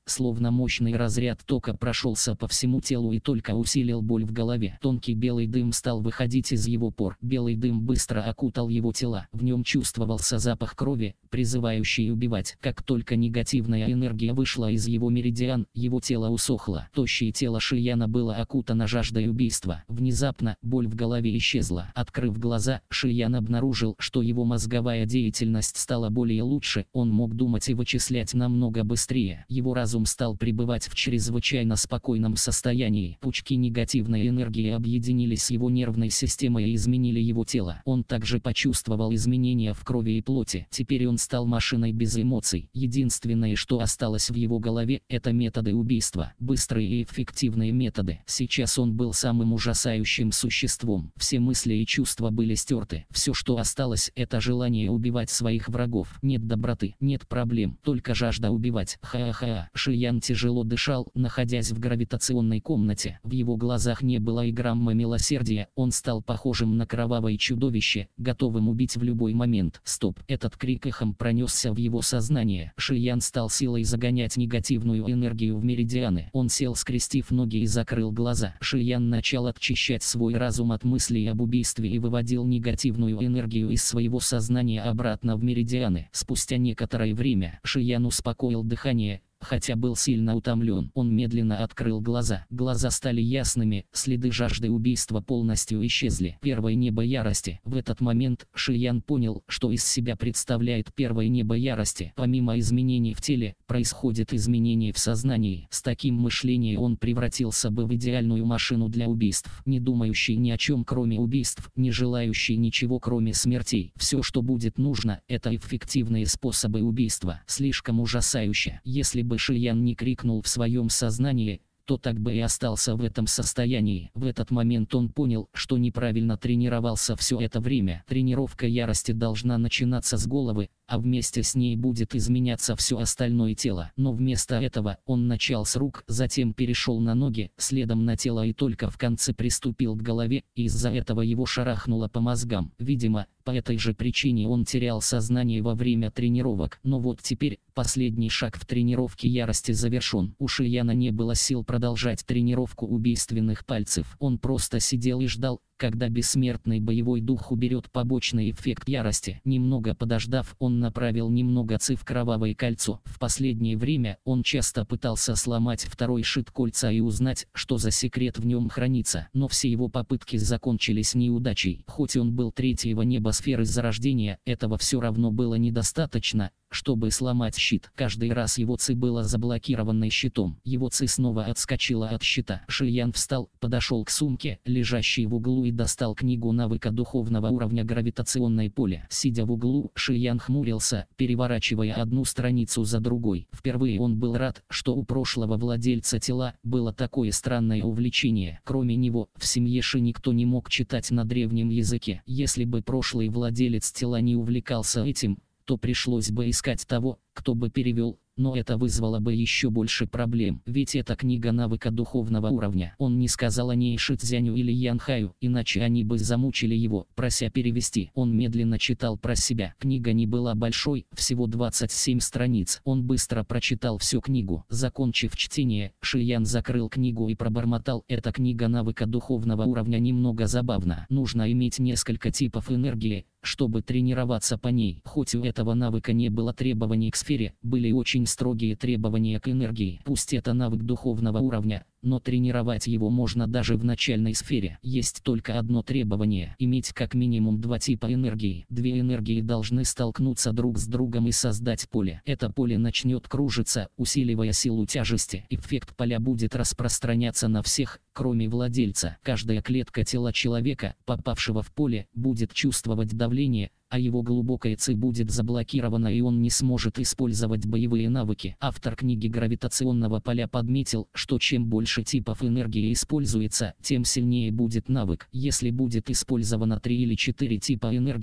словно мощный разряд тока прошелся по всему телу и только усилил боль в голове. Тонкий белый дым стал выходить из его пор. Белый дым быстро окутал его тело. В нем чувствовался запах крови, призывающий убивать. Как только негативная энергия вышла из его меридиан, его тело усохло. Тощее тело Шияна было окутано жаждой убийства. Внезапно боль в голове исчезла. Открыв глаза, Шиян обнаружил, что его мозговая деятельность стала более лучше. Он мог думать и вычислять намного быстрее. Его разум стал пребывать в чрезвычайно спокойном состоянии. Пучки негативной энергии объединились с его нервной системой и изменили его тело. Он также почувствовал изменения в крови и плоти. Теперь он стал машиной без эмоций. Единственное, что осталось в его голове, это методы убийства. Быстрые и эффективные методы. Сейчас он был самым ужасающим существом. Все мысли и чувства были стерты. Все, что осталось, это желание убивать своих врагов. Нет доброты, нет проблем, только жажда убивать. Ха-ха. Шиян тяжело дышал, находясь в гравитационной комнате. В его глазах не было и грамма милосердия. Он стал похожим на кровавое чудовище, готовым убить в любой момент. Стоп. Этот крик эхом пронесся в его сознание. Шиян стал силой загонять негативную энергию в меридианы. Он сел, скрестив ноги, и закрыл глаза. Шиян начал очищать свой разум от мыслей об убийстве и выводил негативную энергию из своего сознания обратно в меридианы. Спустя некоторое время Шиян успокоил дыхание. Хотя был сильно утомлен, он медленно открыл глаза. Глаза стали ясными, следы жажды убийства полностью исчезли. Первое небо ярости. В этот момент Шиян понял, что из себя представляет первое небо ярости. Помимо изменений в теле, происходит изменение в сознании. С таким мышлением он превратился бы в идеальную машину для убийств, не думающий ни о чем кроме убийств, не желающий ничего кроме смертей. Все, что будет нужно, это эффективные способы убийства. Слишком ужасающе. Если бы Шиян не крикнул в своем сознании, то так бы и остался в этом состоянии. В этот момент он понял, что неправильно тренировался все это время. Тренировка ярости должна начинаться с головы, а вместе с ней будет изменяться все остальное тело. Но вместо этого он начал с рук, затем перешел на ноги, следом на тело и только в конце приступил к голове, и из-за этого его шарахнуло по мозгам. Видимо, по этой же причине он терял сознание во время тренировок. Но вот теперь последний шаг в тренировке ярости завершен. У Шияна не было сил продолжать тренировку убийственных пальцев. Он просто сидел и ждал, когда бессмертный боевой дух уберет побочный эффект ярости. Немного подождав, он направил немного ци в кровавое кольцо. В последнее время он часто пытался сломать второй шит кольца и узнать, что за секрет в нем хранится. Но все его попытки закончились неудачей. Хоть он был третьего неба сферы зарождения, этого все равно было недостаточно, чтобы сломать щит. Каждый раз его ци было заблокированной щитом. Его ци снова отскочила от щита. Шиян встал, подошел к сумке, лежащей в углу, и достал книгу навыка духовного уровня гравитационное поле. Сидя в углу, Шиян хмурился, переворачивая одну страницу за другой. Впервые он был рад, что у прошлого владельца тела было такое странное увлечение. Кроме него, в семье Ши никто не мог читать на древнем языке. Если бы прошлый владелец тела не увлекался этим, то пришлось бы искать того, кто бы перевел, но это вызвало бы еще больше проблем. Ведь это книга навыка духовного уровня. Он не сказал о ней Шицзяню или Янхаю, иначе они бы замучили его, прося перевести. Он медленно читал про себя. Книга не была большой, всего двадцать семь страниц. Он быстро прочитал всю книгу. Закончив чтение, Шиян закрыл книгу и пробормотал: «Эта книга навыка духовного уровня немного забавна. Нужно иметь несколько типов энергии, чтобы тренироваться по ней». Хоть у этого навыка не было требований к сфере, были очень строгие требования к энергии. Пусть это навык духовного уровня, но тренировать его можно даже в начальной сфере. Есть только одно требование: иметь как минимум два типа энергии. Две энергии должны столкнуться друг с другом и создать поле. Это поле начнет кружиться, усиливая силу тяжести. Эффект поля будет распространяться на всех, кроме владельца. Каждая клетка тела человека, попавшего в поле, будет чувствовать давление, а его глубокая ци будет заблокирована, и он не сможет использовать боевые навыки. Автор книги гравитационного поля подметил, что чем больше типов энергии используется, тем сильнее будет навык. Если будет использовано три или четыре типа энергии,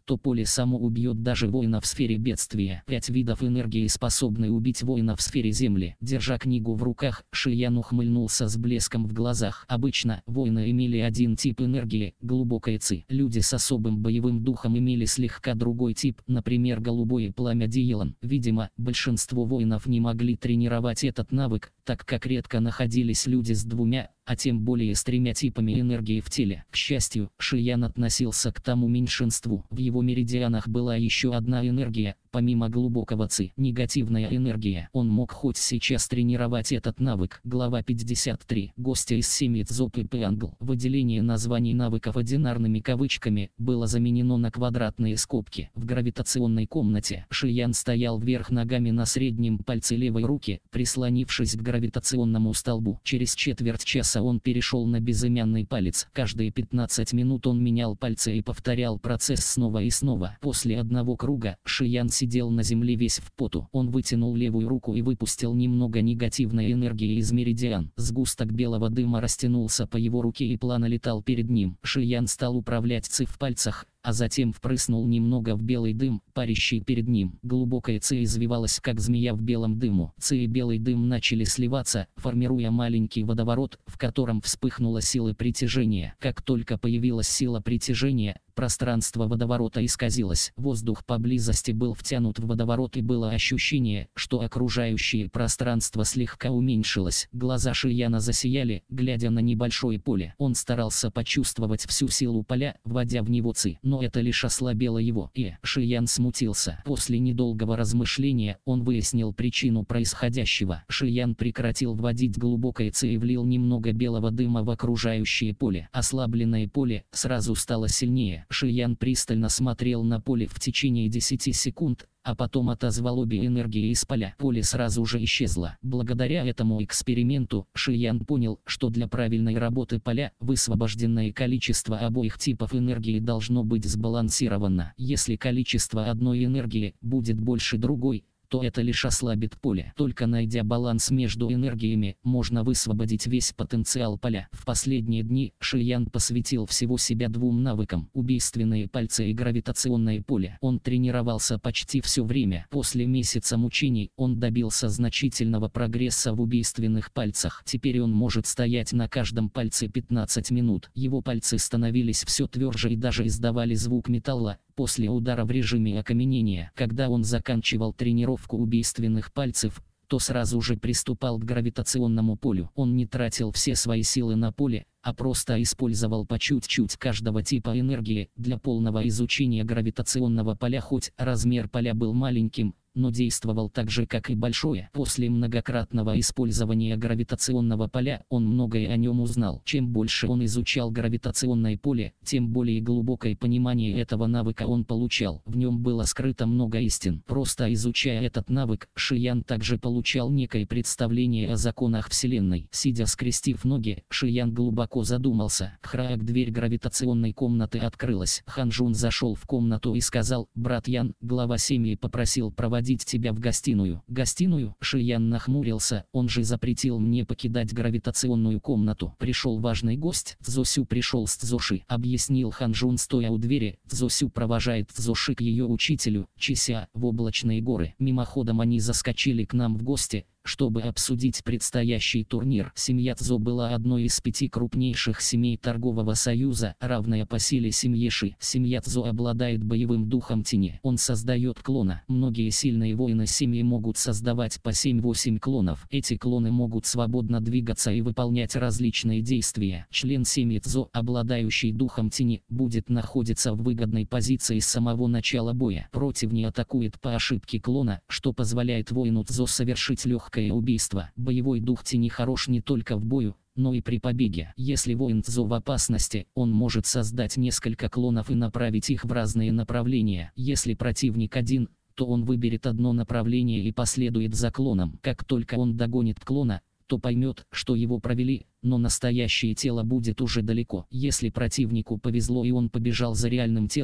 то поле само убьет даже воина в сфере бедствия. Пять видов энергии способны убить воина в сфере земли. Держа книгу в руках, Шиян ухмыльнулся с блеском в глазах. Обычно воины имели один тип энергии – глубокое ци. Люди с особым боевым духом имели слегка другой тип, например, голубое пламя Диелан. Видимо, большинство воинов не могли тренировать этот навык, так как редко находились люди с двумя, а тем более с тремя типами энергии в теле. К счастью, Шиян относился к тому меньшинству. В его меридианах была еще одна энергия, помимо глубокого ци, негативная энергия. Он мог хоть сейчас тренировать этот навык. Глава пятьдесят три. Гостя из семьи Цзоп и Пэнгл. Выделение названий навыков одинарными кавычками было заменено на квадратные скобки. В гравитационной комнате Шиян стоял вверх ногами на среднем пальце левой руки, прислонившись к гравитационному столбу. Через четверть часа он перешел на безымянный палец. Каждые пятнадцать минут он менял пальцы и повторял процесс снова и снова. После одного круга Шиян сидел на земле весь в поту. Он вытянул левую руку и выпустил немного негативной энергии из меридиан. Сгусток белого дыма растянулся по его руке и плавно летал перед ним. Шиян стал управлять ци в пальцах, а затем впрыснул немного в белый дым, парящий перед ним. Глубокая ци извивалась, как змея в белом дыму. Ци и белый дым начали сливаться, формируя маленький водоворот, в котором вспыхнула сила притяжения. Как только появилась сила притяжения, пространство водоворота исказилось. Воздух поблизости был втянут в водоворот, и было ощущение, что окружающее пространство слегка уменьшилось. Глаза Шияна засияли, глядя на небольшое поле. Он старался почувствовать всю силу поля, вводя в него ци, но это лишь ослабело его. И Шиян смутился. После недолгого размышления он выяснил причину происходящего. Шиян прекратил вводить глубокое ци и влил немного белого дыма в окружающее поле. Ослабленное поле сразу стало сильнее. Шиян пристально смотрел на поле в течение десяти секунд, а потом отозвал обе энергии из поля. Поле сразу же исчезло. Благодаря этому эксперименту Шиян понял, что для правильной работы поля высвобожденное количество обоих типов энергии должно быть сбалансировано. Если количество одной энергии будет больше другой, то это лишь ослабит поле. Только найдя баланс между энергиями, можно высвободить весь потенциал поля. В последние дни Шиян посвятил всего себя двум навыкам: убийственные пальцы и гравитационное поле. Он тренировался почти все время. После месяца мучений он добился значительного прогресса в убийственных пальцах. Теперь он может стоять на каждом пальце пятнадцать минут. Его пальцы становились все тверже и даже издавали звук металла после удара в режиме окаменения. Когда он заканчивал тренировку убийственных пальцев, то сразу же приступал к гравитационному полю. Он не тратил все свои силы на поле, а просто использовал по чуть-чуть каждого типа энергии для полного изучения гравитационного поля. Хоть размер поля был маленьким, но действовал так же, как и большое. После многократного использования гравитационного поля он многое о нем узнал. Чем больше он изучал гравитационное поле, тем более глубокое понимание этого навыка он получал. В нем было скрыто много истин. Просто изучая этот навык, Шиян также получал некое представление о законах Вселенной. Сидя скрестив ноги, Шиян глубоко задумался. Храак, дверь гравитационной комнаты открылась. Ханжун зашел в комнату и сказал: «Брат Ян, глава семьи попросил проводить тебя в гостиную». «Гостиную?» Шиян нахмурился. «Он же запретил мне покидать гравитационную комнату». «Пришел важный гость. Цзосю пришел с Цзоши», — объяснил Ханжун, стоя у двери. Цзосю провожает Цзоши к ее учителю, Чися, в облачные горы. Мимоходом они заскочили к нам в гости, чтобы обсудить предстоящий турнир. Семья Цзо была одной из пяти крупнейших семей торгового союза, равная по силе семье Ши. Семья Цзо обладает боевым духом тени. Он создает клона. Многие сильные воины семьи могут создавать по семь-восемь клонов. Эти клоны могут свободно двигаться и выполнять различные действия. Член семьи Цзо, обладающий духом тени, будет находиться в выгодной позиции с самого начала боя. Противник атакует по ошибке клона, что позволяет воину Цзо совершить легкое убийство. Боевой дух тени хорош не только в бою, но и при побеге. Если воин Цзо в опасности, он может создать несколько клонов и направить их в разные направления. Если противник один, то он выберет одно направление и последует за клоном. Как только он догонит клона, то поймет, что его провели, но настоящее тело будет уже далеко. Если противнику повезло и он побежал за реальным телом,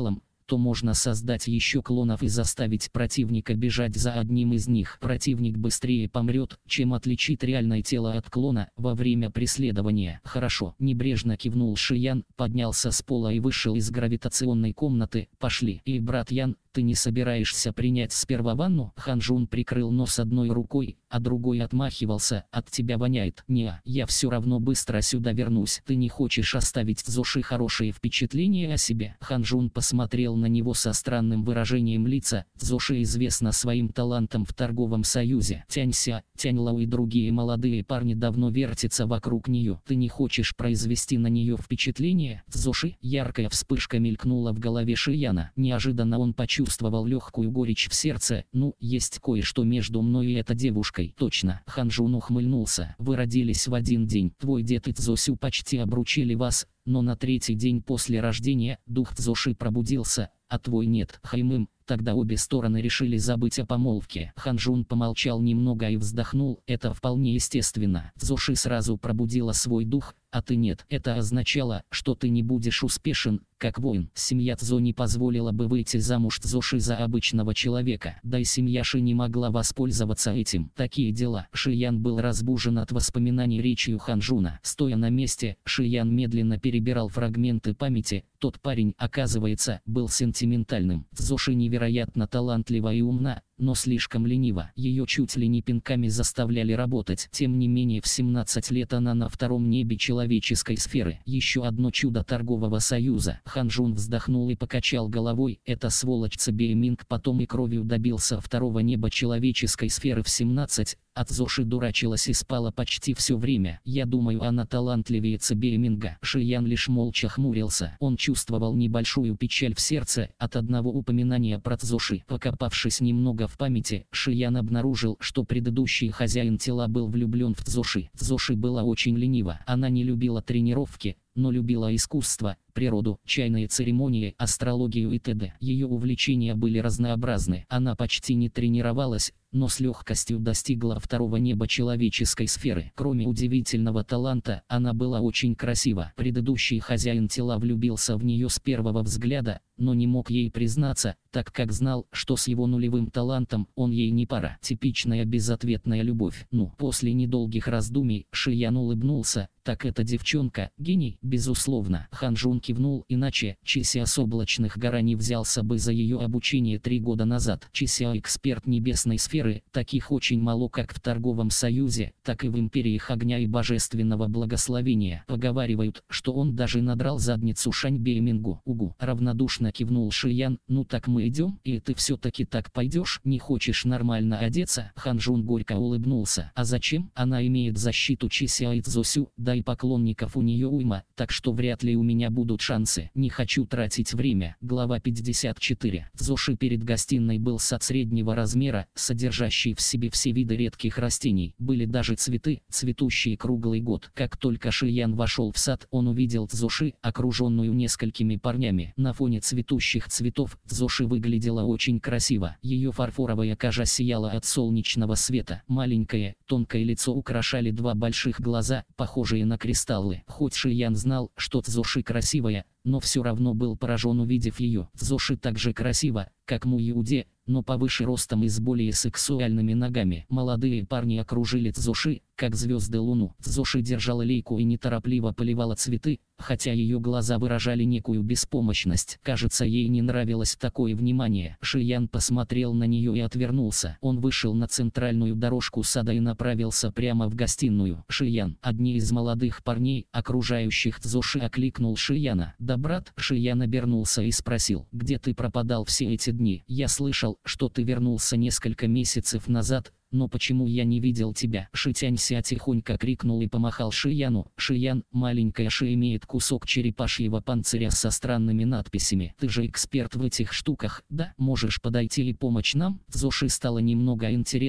то можно создать еще клонов и заставить противника бежать за одним из них. Противник быстрее помрет, чем отличит реальное тело от клона во время преследования. Хорошо, небрежно кивнул Шиян, поднялся с пола и вышел из гравитационной комнаты. Пошли. И брат Ян, ты не собираешься принять сперва ванну? Хан Жун прикрыл нос одной рукой, а другой отмахивался. От тебя воняет. Не, я все равно быстро сюда вернусь. Ты не хочешь оставить Цзоши хорошие впечатления о себе? Хан Жун посмотрел на него со странным выражением лица. Цзоши известна своим талантом в торговом союзе. Тянься, Тяньлао и другие молодые парни давно вертятся вокруг нее. Ты не хочешь произвести на нее впечатление? Цзоши? Яркая вспышка мелькнула в голове Шияна. Неожиданно он почувствовал Чувствовал легкую горечь в сердце. Ну, есть кое-что между мной и этой девушкой. Точно. Хан Жун ухмыльнулся. Вы родились в один день. Твой дед и Цзосю почти обручили вас, но на третий день после рождения дух Цзоши пробудился, а твой нет. Хаймым. Тогда обе стороны решили забыть о помолвке. Хан Жун помолчал немного и вздохнул. Это вполне естественно. Цзоши сразу пробудила свой дух, а ты нет. Это означало, что ты не будешь успешен, как воин. Семья Цзо не позволила бы выйти замуж Цзоши за обычного человека. Да и семья Ши не могла воспользоваться этим. Такие дела. Шиян был разбужен от воспоминаний речью Хан Жуна. Стоя на месте, Шиян медленно перебирал фрагменты памяти. Тот парень, оказывается, был сентиментальным. Цзоши невероятно талантлива и умна, но слишком ленива. Ее чуть ли не пинками заставляли работать. Тем не менее в семнадцать лет она на втором небе человеческой сферы. Еще одно чудо торгового союза. Хан Жун вздохнул и покачал головой. Эта сволочь Цебей Минг потом и кровью добился второго неба человеческой сферы в семнадцать. От Цзоши дурачилась и спала почти все время. Я думаю, она талантливее Цебей Минга. Шиян лишь молча хмурился. Он чувствовал небольшую печаль в сердце от одного упоминания про Цзоши. Покопавшись немного в памяти, Шиян обнаружил, что предыдущий хозяин тела был влюблен в Цзоши. Цзоши была очень ленива. Она не любила тренировки, но любила искусство, природу, чайные церемонии, астрологию и т.д. Ее увлечения были разнообразны. Она почти не тренировалась, но с легкостью достигла второго неба человеческой сферы. Кроме удивительного таланта, она была очень красива. Предыдущий хозяин тела влюбился в нее с первого взгляда, но не мог ей признаться, так как знал, что с его нулевым талантом он ей не пара. Типичная безответная любовь. Ну, после недолгих раздумий, Шиян улыбнулся. Так эта девчонка, гений, безусловно. Хан Жун кивнул, иначе Чися с облачных гора не взялся бы за ее обучение три года назад. Чися эксперт небесной сферы, таких очень мало как в торговом союзе, так и в империях огня и божественного благословения. Поговаривают, что он даже надрал задницу Шаньбе Мингу. Угу. Равнодушно кивнул Шиян. Ну так мы идем, и ты все-таки так пойдешь? Не хочешь нормально одеться? Хан Жун горько улыбнулся. А зачем? Она имеет защиту Чися и Цзосю, да и поклонников у нее уйма, так что вряд ли у меня будут шансы. Не хочу тратить время. Глава пятьдесят четыре. Цзоши перед гостиной был сад среднего размера, содержащий в себе все виды редких растений. Были даже цветы, цветущие круглый год. Как только Шиян вошел в сад, он увидел Цзоши, окруженную несколькими парнями. На фоне цветущих цветов Цзоши выглядела очень красиво. Ее фарфоровая кожа сияла от солнечного света. Маленькое, тонкое лицо украшали два больших глаза, похожие на кристаллы. Хоть Шиян знал, что Цзоши красивая, но все равно был поражен, увидев ее. Цзоши так же красива, как Му Юде, но повыше ростом и с более сексуальными ногами. Молодые парни окружили Цзоши, как звезды луну. Цзоши держала лейку и неторопливо поливала цветы, хотя ее глаза выражали некую беспомощность. Кажется, ей не нравилось такое внимание. Шиян посмотрел на нее и отвернулся. Он вышел на центральную дорожку сада и направился прямо в гостиную. Шиян. Одни из молодых парней, окружающих Цзоши, окликнул Шияна. Да, брат? Шиян обернулся и спросил. Где ты пропадал все эти дни? Я слышал, что ты вернулся несколько месяцев назад, но почему я не видел тебя? Шитянься тихонько крикнул и помахал Шияну. Шиян, маленькая Ши имеет кусок черепашьего панциря со странными надписями. Ты же эксперт в этих штуках, да? Можешь подойти и помочь нам? Цзоши стало немного интересно,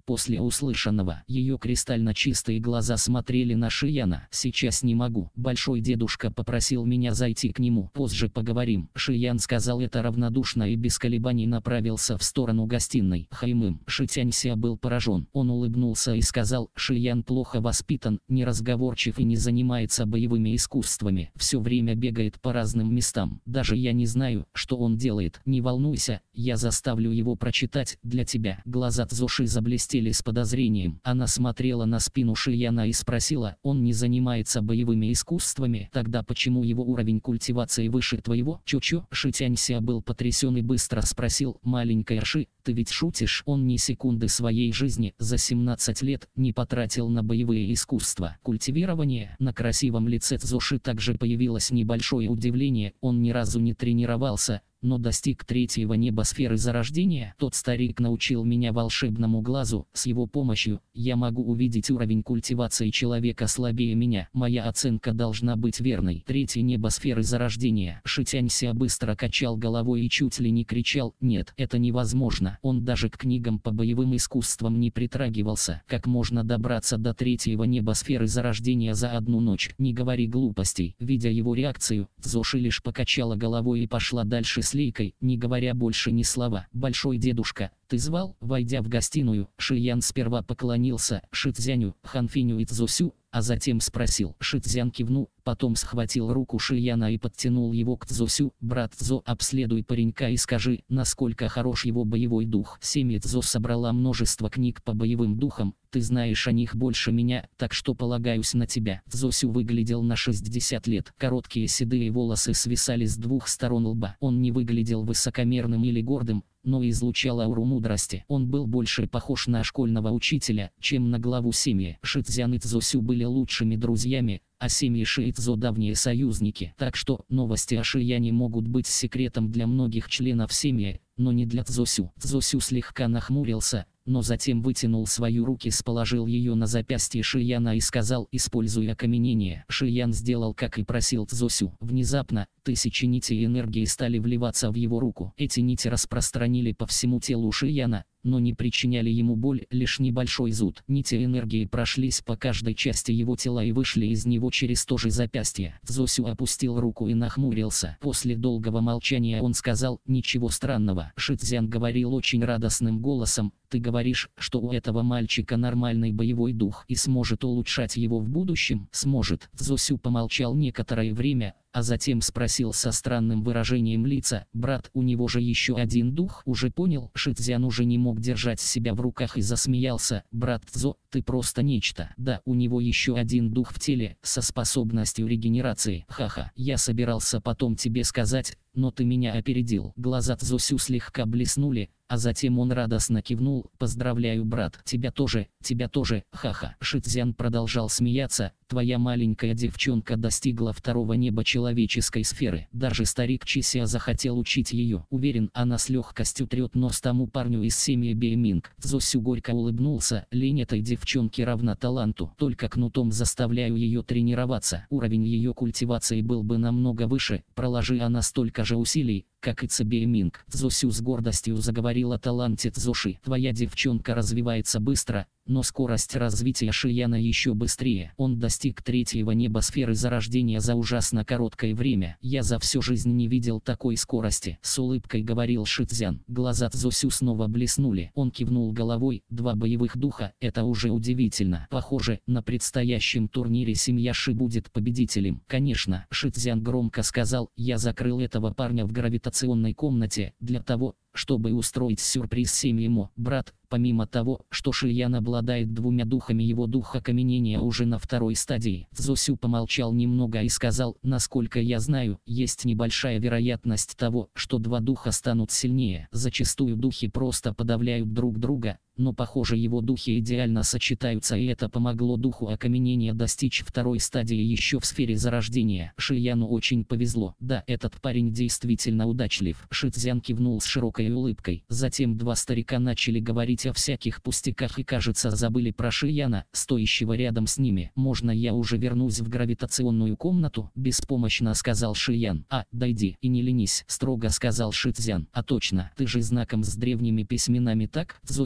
после услышанного. Ее кристально чистые глаза смотрели на Шияна. «Сейчас не могу. Большой дедушка попросил меня зайти к нему. Позже поговорим». Шиян сказал это равнодушно и без колебаний направился в сторону гостиной. Хаймым Шитянься был поражен. Он улыбнулся и сказал: «Шиян плохо воспитан, неразговорчив и не занимается боевыми искусствами. Все время бегает по разным местам. Даже я не знаю, что он делает. Не волнуйся, я заставлю его прочитать для тебя». Глаза Цзоши заблестели с подозрением. Она смотрела на спину Шияна и спросила: «Он не занимается боевыми искусствами? Тогда почему его уровень культивации выше твоего?» Чо-чо? Шитянься был потрясен и быстро спросил: «Маленькая Ши, ты ведь шутишь?» Он ни секунды своей жизни за семнадцать лет не потратил на боевые искусства. Культивирование. На красивом лице Цзоши также появилось небольшое удивление. Он ни разу не тренировался, но достиг третьего небосферы зарождения. Тот старик научил меня волшебному глазу. С его помощью я могу увидеть уровень культивации человека слабее меня. Моя оценка должна быть верной. Третьей небосферы зарождения. Шитянься быстро качал головой и чуть ли не кричал: «Нет, это невозможно». Он даже к книгам по боевым искусствам не притрагивался. Как можно добраться до третьего небосферы зарождения за одну ночь? Не говори глупостей. Видя его реакцию, Цзоши лишь покачала головой и пошла дальше с Лейкой, не говоря больше ни слова. «Большой дедушка, ты звал?» Войдя в гостиную, Шиян сперва поклонился Шицзяню, Ханфиню и Цзосю, а затем спросил. Шицзян кивнул, потом схватил руку Шияна и подтянул его к Цзосю. «Брат Цзо, обследуй паренька и скажи, насколько хорош его боевой дух». Семья Цзо собрала множество книг по боевым духам. Ты знаешь о них больше меня, так что полагаюсь на тебя. Цзосю выглядел на шестьдесят лет. Короткие седые волосы свисали с двух сторон лба. Он не выглядел высокомерным или гордым, но излучал ауру мудрости. Он был больше похож на школьного учителя, чем на главу семьи. Шицзян и Цзосю были лучшими друзьями, а семьи Ши и Цзо давние союзники. Так что новости о Шияне могут быть секретом для многих членов семьи, но не для Цзосю. Цзосю слегка нахмурился, но затем вытянул свою руки, положил ее на запястье Шияна и сказал: «Используя окаменение». Шиян сделал, как и просил Цзосю. Внезапно, тысячи нитей энергии стали вливаться в его руку. Эти нити распространили по всему телу Шияна, но не причиняли ему боль, лишь небольшой зуд. Нити энергии прошлись по каждой части его тела и вышли из него через то же запястье. Цзосю опустил руку и нахмурился. После долгого молчания он сказал: «Ничего странного». Шицзян говорил очень радостным голосом: «Ты говоришь, что у этого мальчика нормальный боевой дух и сможет улучшать его в будущем?» «Сможет». Цзосю помолчал некоторое время, а затем спросил со странным выражением лица: «Брат, у него же еще один дух?» «Уже понял?» Шицзян уже не мог держать себя в руках и засмеялся. «Брат Цзо, ты просто нечто». «Да, у него еще один дух в теле, со способностью регенерации. Ха-ха, я собирался потом тебе сказать, но ты меня опередил». Глаза Цзосю слегка блеснули, а затем он радостно кивнул: «Поздравляю, брат, тебя тоже, тебя тоже, ха-ха». Шицзян продолжал смеяться. «Твоя маленькая девчонка достигла второго неба человеческой сферы. Даже старик Чися захотел учить ее. Уверен, она с легкостью трет нос тому парню из семьи Бейминг». Цзосю горько улыбнулся. «Лень этой девчонки равна таланту. Только кнутом заставляю ее тренироваться. Уровень ее культивации был бы намного выше, проложи она столько же усилий, как и Цзебейминг». Цзосю с гордостью заговорил о таланте Цзоши. «Твоя девчонка развивается быстро, но скорость развития Шияна еще быстрее. Он достиг третьего небосферы зарождения за ужасно короткое время. Я за всю жизнь не видел такой скорости», — с улыбкой говорил Шицзян. Глаза Цзосю снова блеснули. Он кивнул головой. «Два боевых духа — это уже удивительно. Похоже, на предстоящем турнире семья Ши будет победителем». «Конечно», — Шицзян громко сказал. «Я закрыл этого парня в гравитационной комнате для того, чтобы устроить сюрприз семье Мо. Брат, помимо того, что Шиян обладает двумя духами, его дух окаменения уже на второй стадии». Цзосю помолчал немного и сказал: «Насколько я знаю, есть небольшая вероятность того, что два духа станут сильнее. Зачастую духи просто подавляют друг друга, но похоже его духи идеально сочетаются, и это помогло духу окаменения достичь второй стадии еще в сфере зарождения. Шияну очень повезло. Да, этот парень действительно удачлив». Шицзян кивнул с широкой улыбкой. Затем два старика начали говорить о всяких пустяках и, кажется, забыли про Шияна, стоящего рядом с ними. «Можно я уже вернусь в гравитационную комнату?» — беспомощно сказал Шиян. «А, дойди и не ленись», — строго сказал Шицзян. «А точно, ты же знаком с древними письменами, так?» Цзосю вспомнил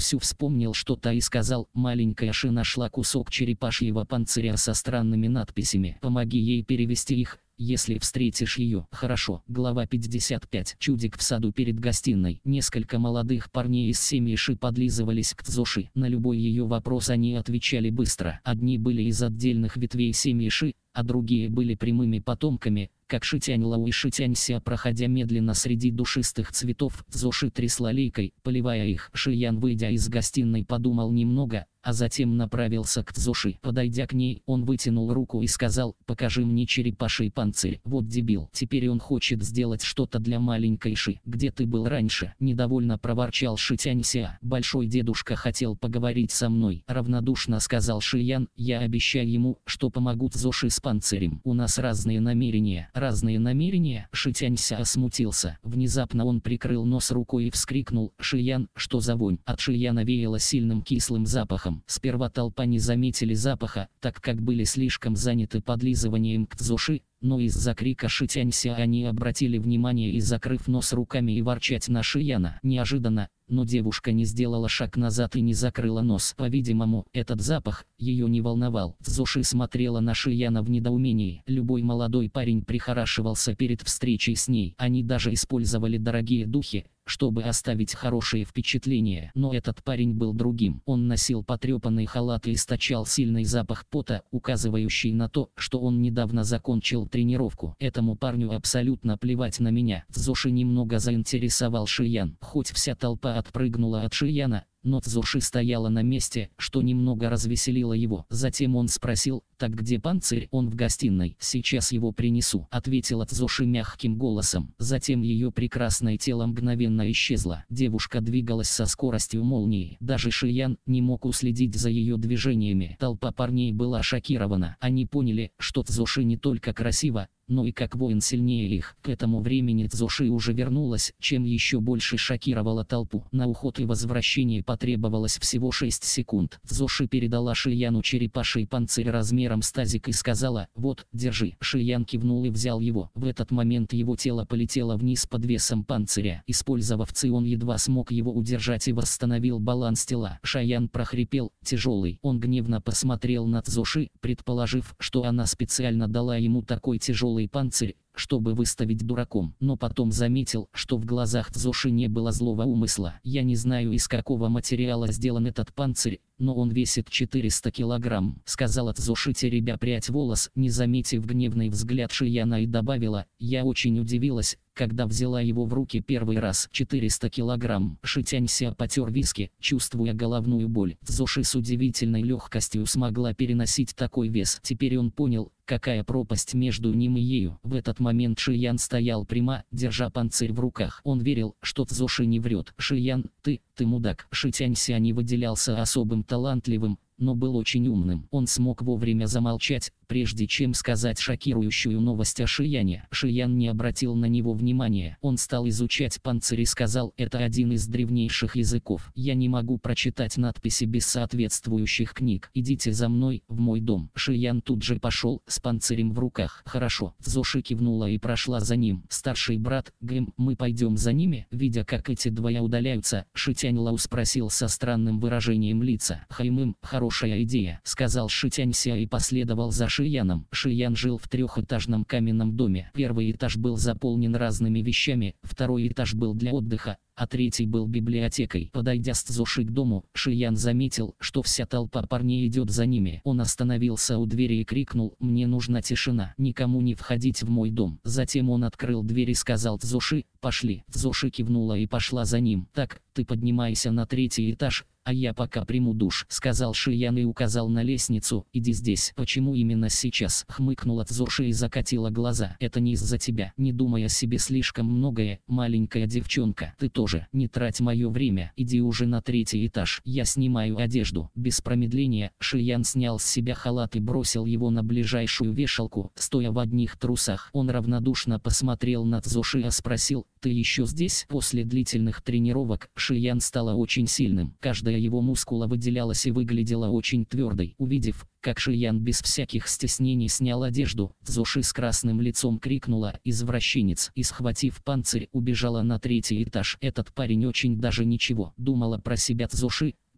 вспомнил что-то и сказал: маленькая Ши нашла кусок черепашьего панциря со странными надписями. Помоги ей перевести их, если встретишь ее. Хорошо. Глава пятьдесят пять. Чудик в саду перед гостиной. Несколько молодых парней из семьи Ши подлизывались к Цзоши. На любой ее вопрос они отвечали быстро. Одни были из отдельных ветвей семьи Ши, а другие были прямыми потомками, как Шитянь-Лау и Шитянь-Ся. Проходя медленно среди душистых цветов, Цзоши трясла лейкой, поливая их. Шиян, выйдя из гостиной, подумал немного, а затем направился к Цзоши. Подойдя к ней, он вытянул руку и сказал: покажи мне черепаший панцирь. Вот дебил, теперь он хочет сделать что-то для маленькой Ши. Где ты был раньше? Недовольно проворчал Шитянь-Ся. Большой дедушка хотел поговорить со мной, равнодушно сказал Шиян. Я обещаю ему, что помогу Цзоши с панцирем. У нас разные намерения. Разные намерения? Шитянь-Ся смутился. Внезапно он прикрыл нос рукой и вскрикнул: Шиян, что за вонь? От Шияна веяло сильным кислым запахом. Сперва толпа не заметили запаха, так как были слишком заняты подлизыванием к Цзоши, но из-за крика Шитянь-Ся они обратили внимание и, закрыв нос руками, и ворчать на Шияна. Неожиданно, но девушка не сделала шаг назад и не закрыла нос. По-видимому, этот запах ее не волновал. Цзоши смотрела на Шияна в недоумении. Любой молодой парень прихорашивался перед встречей с ней. Они даже использовали дорогие духи, чтобы оставить хорошее впечатление. Но этот парень был другим. Он носил потрепанный халат и источал сильный запах пота, указывающий на то, что он недавно закончил тренировку. Этому парню абсолютно плевать на меня. Цзоши немного заинтересовал Шиян. Хоть вся толпа отпрыгнула от Шияна, но Цзоши стояла на месте, что немного развеселило его. Затем он спросил: так где панцирь? Он в гостиной. Сейчас его принесу, ответила Цзоши мягким голосом. Затем ее прекрасное тело мгновенно исчезло. Девушка двигалась со скоростью молнии. Даже Шиян не мог уследить за ее движениями. Толпа парней была шокирована. Они поняли, что Цзоши не только красива, но и как воин сильнее их. К этому времени Цзоши уже вернулась, чем еще больше шокировала толпу. На уход и возвращение потребовалось всего шесть секунд. Цзоши передала Шияну черепаший панцирь размером с тазик и сказала: вот, держи. Шиян кивнул и взял его. В этот момент его тело полетело вниз под весом панциря. Использовав ци, он едва смог его удержать и восстановил баланс тела. Шиян прохрипел: тяжелый. Он гневно посмотрел на Цзоши, предположив, что она специально дала ему такой тяжелый панцирь, чтобы выставить дураком, но потом заметил, что в глазах Цзоши не было злого умысла. Я не знаю, из какого материала сделан этот панцирь, но он весит четыреста килограмм, сказала Цзоши, теребя прядь волос, не заметив гневный взгляд Шияна, и добавила: я очень удивилась, когда взяла его в руки первый раз. четыреста килограмм. Шитянь-Ся потер виски, чувствуя головную боль. Цзоши с удивительной легкостью смогла переносить такой вес. Теперь он понял, какая пропасть между ним и ею. В этот момент Шиян стоял прямо, держа панцирь в руках. Он верил, что Цзоши не врет. Шиян, ты, ты мудак. Шитянь-Ся не выделялся особым талантливым, но был очень умным. Он смог вовремя замолчать, прежде чем сказать шокирующую новость о Шияне. Шиян не обратил на него внимания. Он стал изучать панцирь и сказал: это один из древнейших языков. Я не могу прочитать надписи без соответствующих книг. Идите за мной, в мой дом. Шиян тут же пошел, с панцирем в руках. Хорошо. Цзоши кивнула и прошла за ним. Старший брат, Гэм, мы пойдем за ними? Видя, как эти двое удаляются, Шитянь-Лау спросил со странным выражением лица. Хаймым, хорошая идея, сказал Шитянь-Ся и последовал за Шияном. Шиян жил в трехэтажном каменном доме. Первый этаж был заполнен разными вещами, второй этаж был для отдыха, а третий был библиотекой. Подойдя с Цзоши к дому, Шиян заметил, что вся толпа парней идет за ними. Он остановился у двери и крикнул: мне нужна тишина, никому не входить в мой дом. Затем он открыл дверь и сказал Цзоши: пошли. Цзоши кивнула и пошла за ним. Так, ты поднимайся на третий этаж, а я пока приму душ, сказал Шиян и указал на лестницу. Иди здесь. Почему именно сейчас? Хмыкнула Цзоши и закатила глаза. Это не из-за тебя. Не думай о себе слишком многое, маленькая девчонка. Ты тоже. Не трать мое время. Иди уже на третий этаж. Я снимаю одежду. Без промедления Шиян снял с себя халат и бросил его на ближайшую вешалку, стоя в одних трусах. Он равнодушно посмотрел на Цзоши и спросил: ты еще здесь? После длительных тренировок Шиян стала очень сильным. Каждая его мускула выделялась и выглядела очень твердой. Увидев, как Шиян без всяких стеснений снял одежду, Цзоши с красным лицом крикнула: извращенец, и, схватив панцирь, убежала на третий этаж. Этот парень очень даже ничего, думала про себя Цзоши,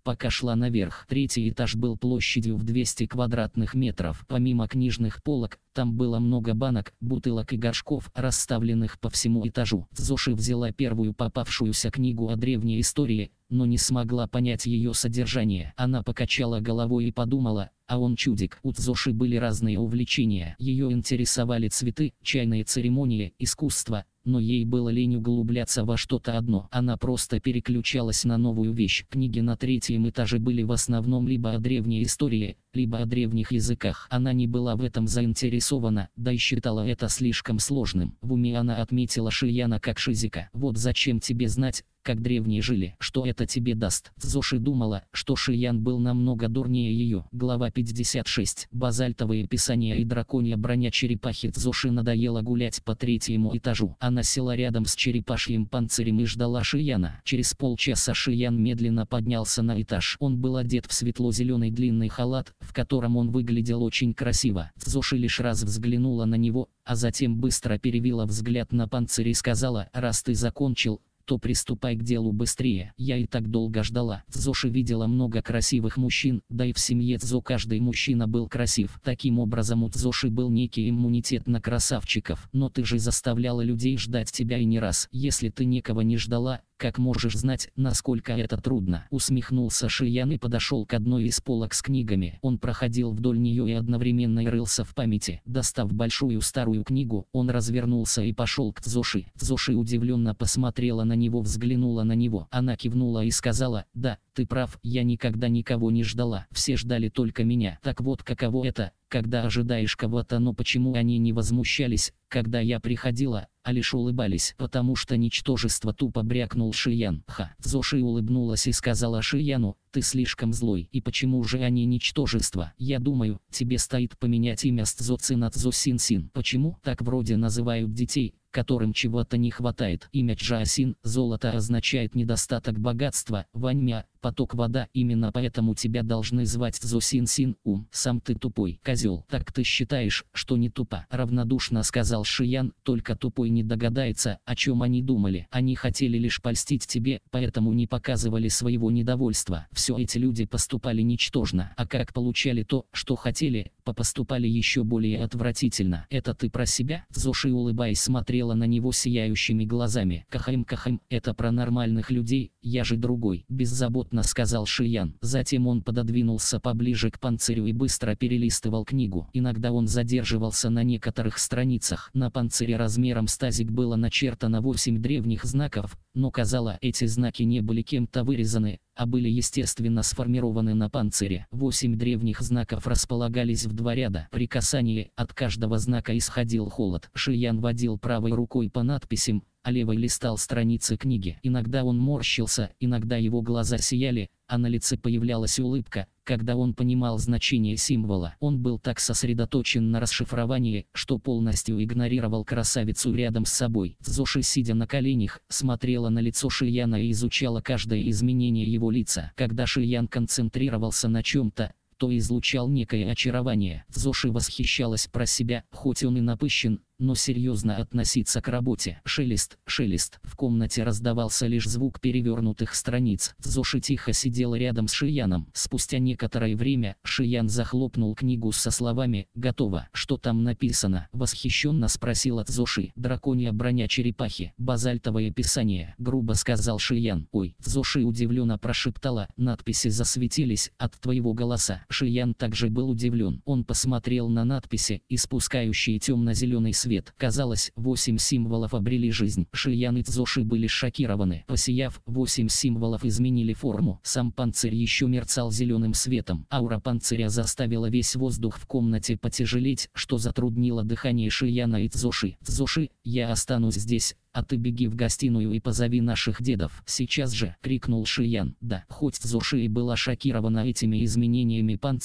пока шла наверх. Третий этаж был площадью в двести квадратных метров. Помимо книжных полок, там было много банок, бутылок и горшков, расставленных по всему этажу. Цзоши взяла первую попавшуюся книгу о древней истории, но не смогла понять ее содержание. Она покачала головой и подумала, а он чудик. У Цзоши были разные увлечения. Ее интересовали цветы, чайные церемонии, искусство, но ей было лень углубляться во что-то одно. Она просто переключалась на новую вещь. Книги на третьем этаже были в основном либо о древней истории, либо о древних языках. Она не была в этом заинтересована, да и считала это слишком сложным. В уме она отметила Шияна как шизика. Вот зачем тебе знать, как древние жили, что это тебе даст. Цзоши думала, что Шиян был намного дурнее ее. Глава пятьдесят шесть. Базальтовые писания и драконья броня черепахи. Цзоши надоело гулять по третьему этажу. Она села рядом с черепашьим панцирем и ждала Шияна. Через полчаса Шиян медленно поднялся на этаж. Он был одет в светло-зеленый длинный халат, в котором он выглядел очень красиво. Цзоши лишь раз взглянула на него, а затем быстро перевела взгляд на панцирь и сказала: «Раз ты закончил, то приступай к делу быстрее. Я и так долго ждала». Цзоши видела много красивых мужчин, да и в семье Цзо каждый мужчина был красив. Таким образом у Цзоши был некий иммунитет на красавчиков. Но ты же заставляла людей ждать тебя и не раз. Если ты никого не ждала, как можешь знать, насколько это трудно? Усмехнулся Шиян и подошел к одной из полок с книгами. Он проходил вдоль нее и одновременно рылся в памяти. Достав большую старую книгу, он развернулся и пошел к Цзоши. Цзоши удивленно посмотрела на него, взглянула на него. Она кивнула и сказала: «Да, ты прав, я никогда никого не ждала. Все ждали только меня». Так вот каково это, когда ожидаешь кого-то, но почему они не возмущались, когда я приходила, а лишь улыбались? Потому что ничтожество, тупо брякнул Шиян. Ха. Цзоши улыбнулась и сказала Шияну: «Ты слишком злой. И почему же они ничтожество? Я думаю, тебе стоит поменять имя с Цзоци на Цзосин-син». «Почему?» «Так вроде называют детей, которым чего-то не хватает. Имя Чжаосин, золото, означает недостаток богатства, Ваньмя, поток вода. Именно поэтому тебя должны звать Цзосин-син. Ум, сам ты тупой козел». «Так ты считаешь, что не тупа?» равнодушно сказал Шиян. «Только тупой не догадается, о чем они думали. Они хотели лишь польстить тебе, поэтому не показывали своего недовольства. Все эти люди поступали ничтожно, а как получали то, что хотели, поступали еще более отвратительно». «Это ты про себя?» Цзоши, улыбаясь, смотрела на него сияющими глазами. «Кахаим-кахаим, это про нормальных людей, я же другой», беззаботно сказал Шиян. Затем он пододвинулся поближе к панцирю и быстро перелистывал книгу. Иногда он задерживался на некоторых страницах. На панцире размером с тазик было начертано восемь древних знаков, но казалось, эти знаки не были кем-то вырезаны, а были естественно сформированы на панцире. Восемь древних знаков располагались в два ряда. При касании от каждого знака исходил холод. Шиян водил правой рукой по надписям, а левой листал страницы книги. Иногда он морщился, иногда его глаза сияли, а на лице появлялась улыбка, когда он понимал значение символа. Он был так сосредоточен на расшифровании, что полностью игнорировал красавицу рядом с собой. Цзоши, сидя на коленях, смотрела на лицо Шияна и изучала каждое изменение его лица. Когда Шиян концентрировался на чем-то, то излучал некое очарование. Цзоши восхищалась про себя, хоть он и напыщен, но серьезно относиться к работе. Шелест, шелест. В комнате раздавался лишь звук перевернутых страниц. Цзоши тихо сидел рядом с Шияном. Спустя некоторое время Шиян захлопнул книгу со словами: «Готово». «Что там написано?» восхищенно спросила Цзоши. «Драконья броня черепахи, базальтовое писание», грубо сказал Шиян. «Ой». Цзоши удивленно прошептала: «Надписи засветились от твоего голоса». Шиян также был удивлен. Он посмотрел на надписи, испускающие темно-зеленый свет. Свет. Казалось, восемь символов обрели жизнь. Шиян и Цзоши были шокированы. Посияв, восемь символов изменили форму. Сам панцирь еще мерцал зеленым светом. Аура панциря заставила весь воздух в комнате потяжелеть, что затруднило дыхание Шияна и Цзоши. «Цзоши, я останусь здесь, а ты беги в гостиную и позови наших дедов». «Сейчас же!» — крикнул Шиян. Да, хоть Цзоши и была шокирована этими изменениями панциря,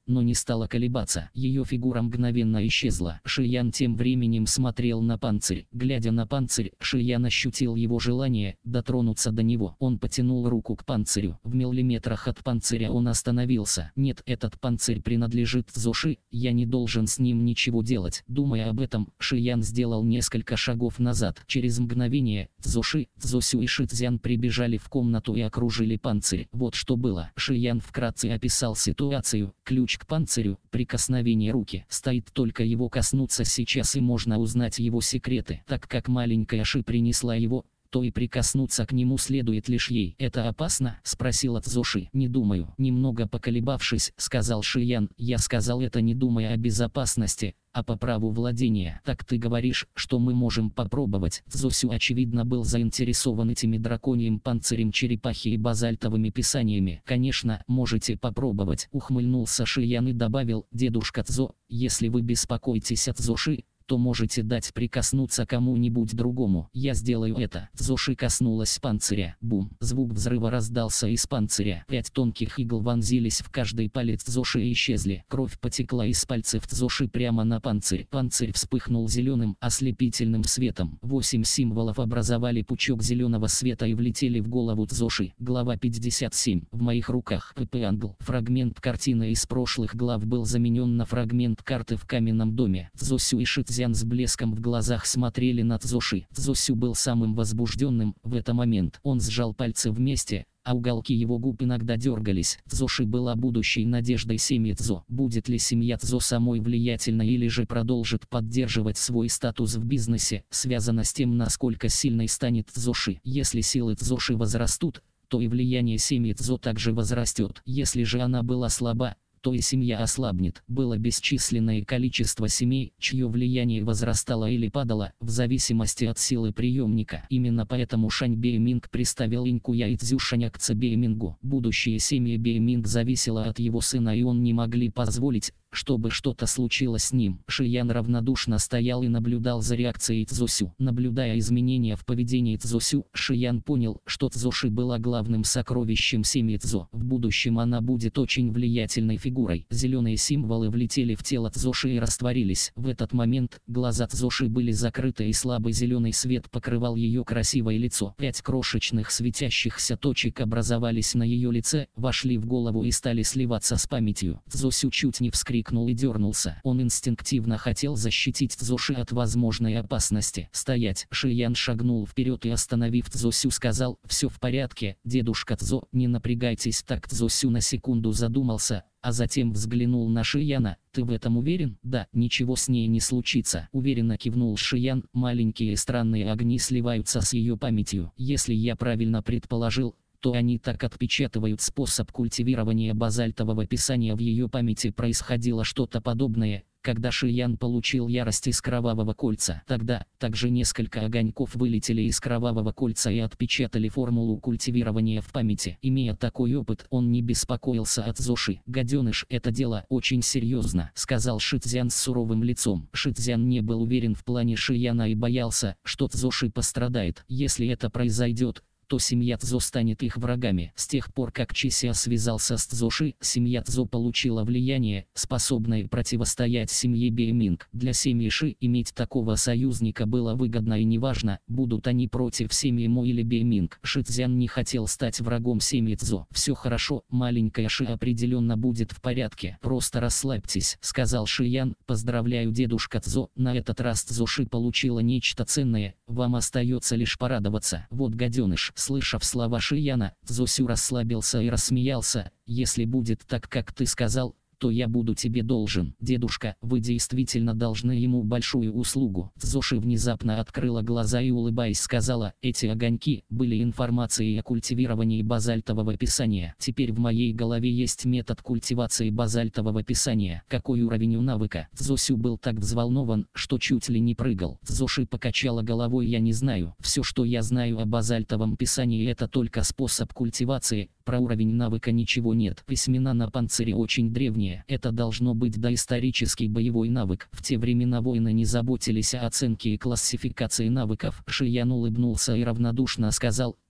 но не стала колебаться. Ее фигура мгновенно исчезла. Шиян тем временем смотрел на панцирь. Глядя на панцирь, Шиян ощутил его желание дотронуться до него. Он потянул руку к панцирю. В миллиметрах от панциря он остановился. Нет, этот панцирь принадлежит Цзоши, я не должен с ним ничего делать. Думая об этом, Шиян сделал несколько шагов назад. Через мгновение Цзоши, Цзосю и Шицзян прибежали в комнату и окружили панцирь. Вот что было. Шиян вкратце описал ситуацию. Ключ к панцирю, прикосновение руки. Стоит только его коснуться сейчас и можно узнать его секреты. Так как маленькая Ши принесла его, то и прикоснуться к нему следует лишь ей. «Это опасно?» — спросила Цзоши. «Не думаю». Немного поколебавшись, сказал Шиян. «Я сказал это не думая о безопасности, а по праву владения». «Так ты говоришь, что мы можем попробовать?» Цзосю очевидно был заинтересован этими драконьим панцирем черепахи и базальтовыми писаниями. «Конечно, можете попробовать», — ухмыльнулся Шиян и добавил: «Дедушка Цзо, если вы беспокоитесь о Цзоши, то можете дать прикоснуться кому-нибудь другому. Я сделаю это». Цзоши коснулась панциря. Бум! Звук взрыва раздался из панциря. Пять тонких игл вонзились в каждый палец Цзоши и исчезли. Кровь потекла из пальцев Цзоши прямо на панцирь. Панцирь вспыхнул зеленым, ослепительным светом. Восемь символов образовали пучок зеленого света и влетели в голову Цзоши. Глава пятьдесят семь. В моих руках. ПП Англ. Фрагмент картины из прошлых глав был заменен на фрагмент карты в каменном доме. Цзосю и Шицзян с блеском в глазах смотрели на Цзоши. Цзосю был самым возбужденным в этот момент. Он сжал пальцы вместе, а уголки его губ иногда дергались. Цзоши была будущей надеждой семьи Цзо. Будет ли семья Цзо самой влиятельной или же продолжит поддерживать свой статус в бизнесе, связано с тем, насколько сильной станет Цзоши. Если силы Цзоши возрастут, то и влияние семьи Цзо также возрастет. Если же она была слаба, то и семья ослабнет. Было бесчисленное количество семей, чье влияние возрастало или падало, в зависимости от силы приемника. Именно поэтому Шань Бэйминг приставил Инькуя и Цзюшаня к Цэ Бэймингу. Будущее семьи Бэйминг зависело от его сына, и он не могли позволить, чтобы что-то случилось с ним. Шиян равнодушно стоял и наблюдал за реакцией Цзосю. Наблюдая изменения в поведении Цзосю, Шиян понял, что Цзоши была главным сокровищем семьи Цзо. В будущем она будет очень влиятельной фигурой. Зеленые символы влетели в тело Цзоши и растворились. В этот момент глаза Цзоши были закрыты, и слабый зеленый свет покрывал ее красивое лицо. Пять крошечных светящихся точек образовались на ее лице, вошли в голову и стали сливаться с памятью. Цзосю чуть не вскрикнул и дернулся. Он инстинктивно хотел защитить Цзоши от возможной опасности. «Стоять!» Шиян шагнул вперед и, остановив Цзосю, сказал: «Все в порядке, дедушка Цзо, не напрягайтесь так». Цзосю на секунду задумался, а затем взглянул на Шияна. «Ты в этом уверен?» «Да, ничего с ней не случится», — уверенно кивнул Шиян. «Маленькие странные огни сливаются с ее памятью. Если я правильно предположил, то они так отпечатывают способ культивирования базальтового писания в ее памяти. Происходило что-то подобное, когда Шиян получил ярость из кровавого кольца. Тогда также несколько огоньков вылетели из кровавого кольца и отпечатали формулу культивирования в памяти. Имея такой опыт, он не беспокоился о Цзоши. «Гаденыш, это дело очень серьезно», — сказал Шицзян с суровым лицом. Шицзян не был уверен в плане Шияна и боялся, что Цзоши пострадает. Если это произойдет, то семья Цзо станет их врагами. С тех пор, как Чися связался с Цзоши, семья Цзо получила влияние, способное противостоять семье Бэйминг. Для семьи Ши иметь такого союзника было выгодно, и неважно, будут они против семьи Мо или Бэйминг. Шицзян не хотел стать врагом семьи Цзо. «Все хорошо, маленькая Ши определенно будет в порядке. Просто расслабьтесь», — сказал Шиян. «Поздравляю, дедушка Цзо, на этот раз Цзоши получила нечто ценное, вам остается лишь порадоваться». «Вот гаденыш». Слышав слова Шияна, Цзосю расслабился и рассмеялся. «Если будет так, как ты сказал, то я буду тебе должен. Дедушка, вы действительно должны ему большую услугу». Цзоши внезапно открыла глаза и, улыбаясь, сказала: «Эти огоньки были информацией о культивировании базальтового писания. Теперь в моей голове есть метод культивации базальтового писания». «Какой уровень у навыка?» Цзосю был так взволнован, что чуть ли не прыгал. Цзоши покачала головой: «Я не знаю. Все, что я знаю о базальтовом писании, это только способ культивации. Про уровень навыка ничего нет. Письмена на панцире очень древние. Это должно быть доисторический боевой навык. В те времена воины не заботились о оценке и классификации навыков». Шиян улыбнулся и равнодушно сказал: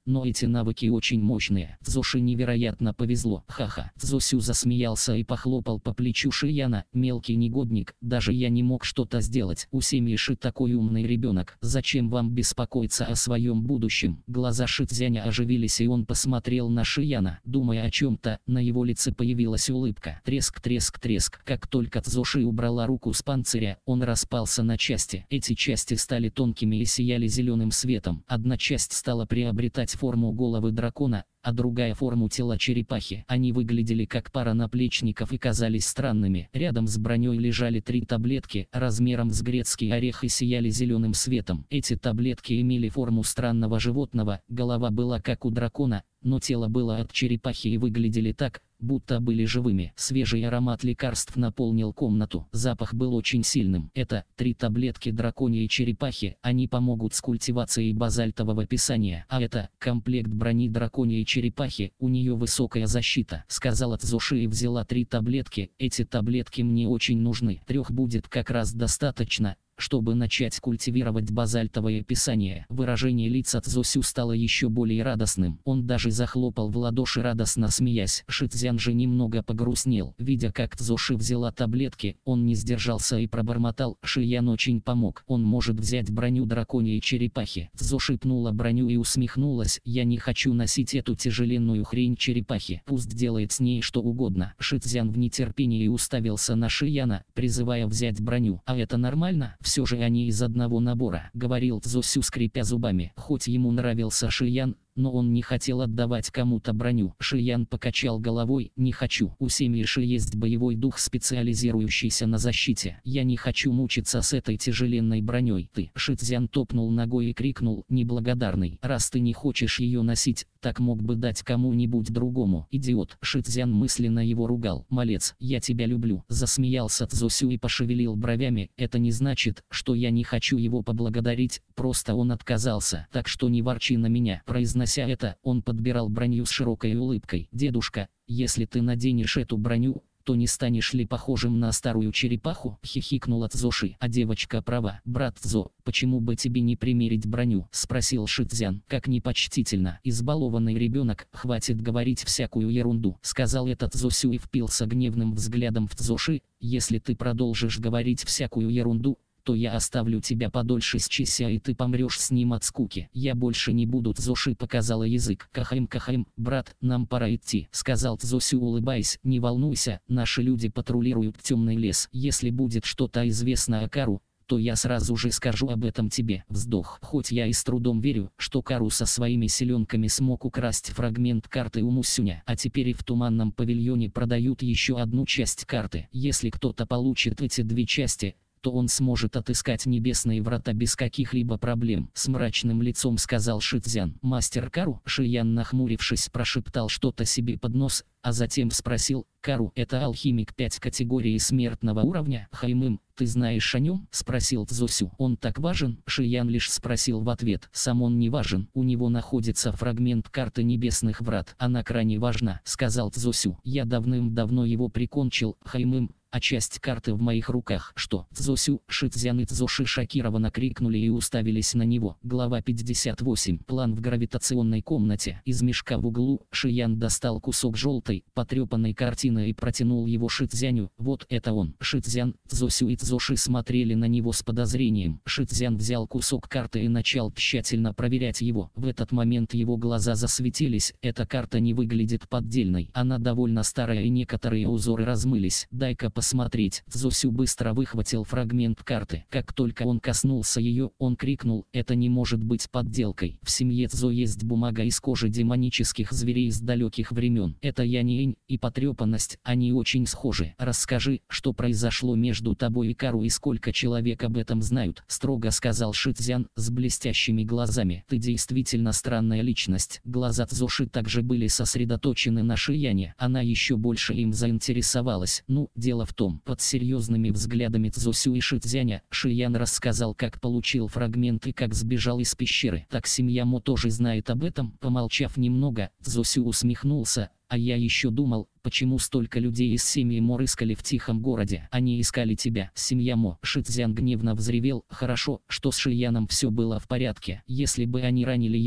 но эти навыки очень мощные. Цзоши невероятно повезло. Ха-ха. Цзосю засмеялся и похлопал по плечу Шияна. Мелкий негодник, даже я не мог что-то сделать. У Семиши такой умный ребенок. Зачем вам беспокоиться о своем будущем? Глаза Шицзяня оживились, и он посмотрел на Шияна. Думая о чем-то, на его лице появилась улыбка. Треск, треск, треск. Как только Цзоши убрала руку с панциря, он распался на части. Эти части стали тонкими и сияли зеленым светом. Одна часть стала приобретать форму головы дракона, а другая форму тела черепахи. Они выглядели как пара наплечников и казались странными. Рядом с броней лежали три таблетки, размером с грецкий орех, и сияли зеленым светом. Эти таблетки имели форму странного животного, голова была как у дракона, но тело было от черепахи и выглядели так, будто были живыми. Свежий аромат лекарств наполнил комнату. Запах был очень сильным. Это три таблетки драконьей черепахи. Они помогут с культивацией базальтового писания. А это комплект брони драконьей черепахи. У нее высокая защита, сказала Цзоши и взяла три таблетки. Эти таблетки мне очень нужны. Трех будет как раз достаточно, чтобы начать культивировать базальтовое писание. Выражение лица Цзосю стало еще более радостным. Он даже захлопал в ладоши, радостно смеясь. Шицзян же немного погрустнел. Видя, как Цзоши взяла таблетки, он не сдержался и пробормотал: Шиян очень помог. Он может взять броню драконьей черепахи. Цзоши пнула броню и усмехнулась. Я не хочу носить эту тяжеленную хрень черепахи. Пусть делает с ней что угодно. Шицзян в нетерпении уставился на Шияна, призывая взять броню. А это нормально? Все же они из одного набора, говорил Цзосю, скрипя зубами. Хоть ему нравился Шиян, но он не хотел отдавать кому-то броню. Шиян покачал головой: не хочу. У Семиши есть боевой дух, специализирующийся на защите. Я не хочу мучиться с этой тяжеленной броней. Ты. Шицзян топнул ногой и крикнул: неблагодарный. Раз ты не хочешь ее носить, так мог бы дать кому-нибудь другому. Идиот. Шицзян мысленно его ругал. Малец, я тебя люблю. Засмеялся Цзосю и пошевелил бровями. Это не значит, что я не хочу его поблагодарить, просто он отказался. Так что не ворчи на меня. Произнося это, он подбирал броню с широкой улыбкой. Дедушка, если ты наденешь эту броню, то не станешь ли похожим на старую черепаху? Хихикнула Цзоши. А девочка права. Брат Цзо, почему бы тебе не примерить броню? Спросил Шицзян. Как непочтительно. Избалованный ребенок, хватит говорить всякую ерунду. Сказал этот Цзосю и впился гневным взглядом в Цзоши. Если ты продолжишь говорить всякую ерунду, то я оставлю тебя подольше с Чися, и ты помрешь с ним от скуки. Я больше не буду. Цзоши показала язык. Кахаем, кахаем, брат, нам пора идти, сказал Цзосю, улыбаясь. Не волнуйся, наши люди патрулируют темный лес. Если будет что-то известно о Кару, то я сразу же скажу об этом тебе. Вздох. Хоть я и с трудом верю, что Кару со своими селенками смог украсть фрагмент карты у Мусюня, а теперь и в туманном павильоне продают еще одну часть карты. Если кто-то получит эти две части, то он сможет отыскать небесные врата без каких-либо проблем. С мрачным лицом сказал Шицзян. Мастер Кару? Шиян, нахмурившись, прошептал что-то себе под нос, а затем спросил: Кару — это алхимик пять категории смертного уровня? Хаймым, ты знаешь о нем? Спросил Цзосю. Он так важен? Шиян лишь спросил в ответ. Сам он не важен. У него находится фрагмент карты небесных врат. Она крайне важна, сказал Цзосю. Я давным-давно его прикончил. Хаймым, а часть карты в моих руках. Что? Цзосю, Шицзян и Цзоши шокированно крикнули и уставились на него. Глава пятьдесят восемь. План в гравитационной комнате. Из мешка в углу Шиян достал кусок желтой, потрепанной картины и протянул его Шицзяню. Вот это он. Шицзян, Цзосю и Цзоши смотрели на него с подозрением. Шицзян взял кусок карты и начал тщательно проверять его. В этот момент его глаза засветились. Эта карта не выглядит поддельной. Она довольно старая и некоторые узоры размылись. Дай-ка посмотреть. Цзосю быстро выхватил фрагмент карты. Как только он коснулся ее, он крикнул: это не может быть подделкой. В семье Цзо есть бумага из кожи демонических зверей с далеких времен. Это янь-инь и потрепанность, они очень схожи. Расскажи, что произошло между тобой и Кару и сколько человек об этом знают, строго сказал Шицзян с блестящими глазами. Ты действительно странная личность. Глаза Цзоши также были сосредоточены на Шияне. Она еще больше им заинтересовалась. Ну, дело в том, под серьезными взглядами Цзосю и Шицзяня, Шиян рассказал, как получил фрагмент и как сбежал из пещеры. Так семья Мо тоже знает об этом? Помолчав немного, Цзосю усмехнулся. А я еще думал, почему столько людей из семьи Мо рыскали в тихом городе. Они искали тебя. Семья Мо. Шицзян гневно взревел. Хорошо, что с Шияном все было в порядке. Если бы они ранили его,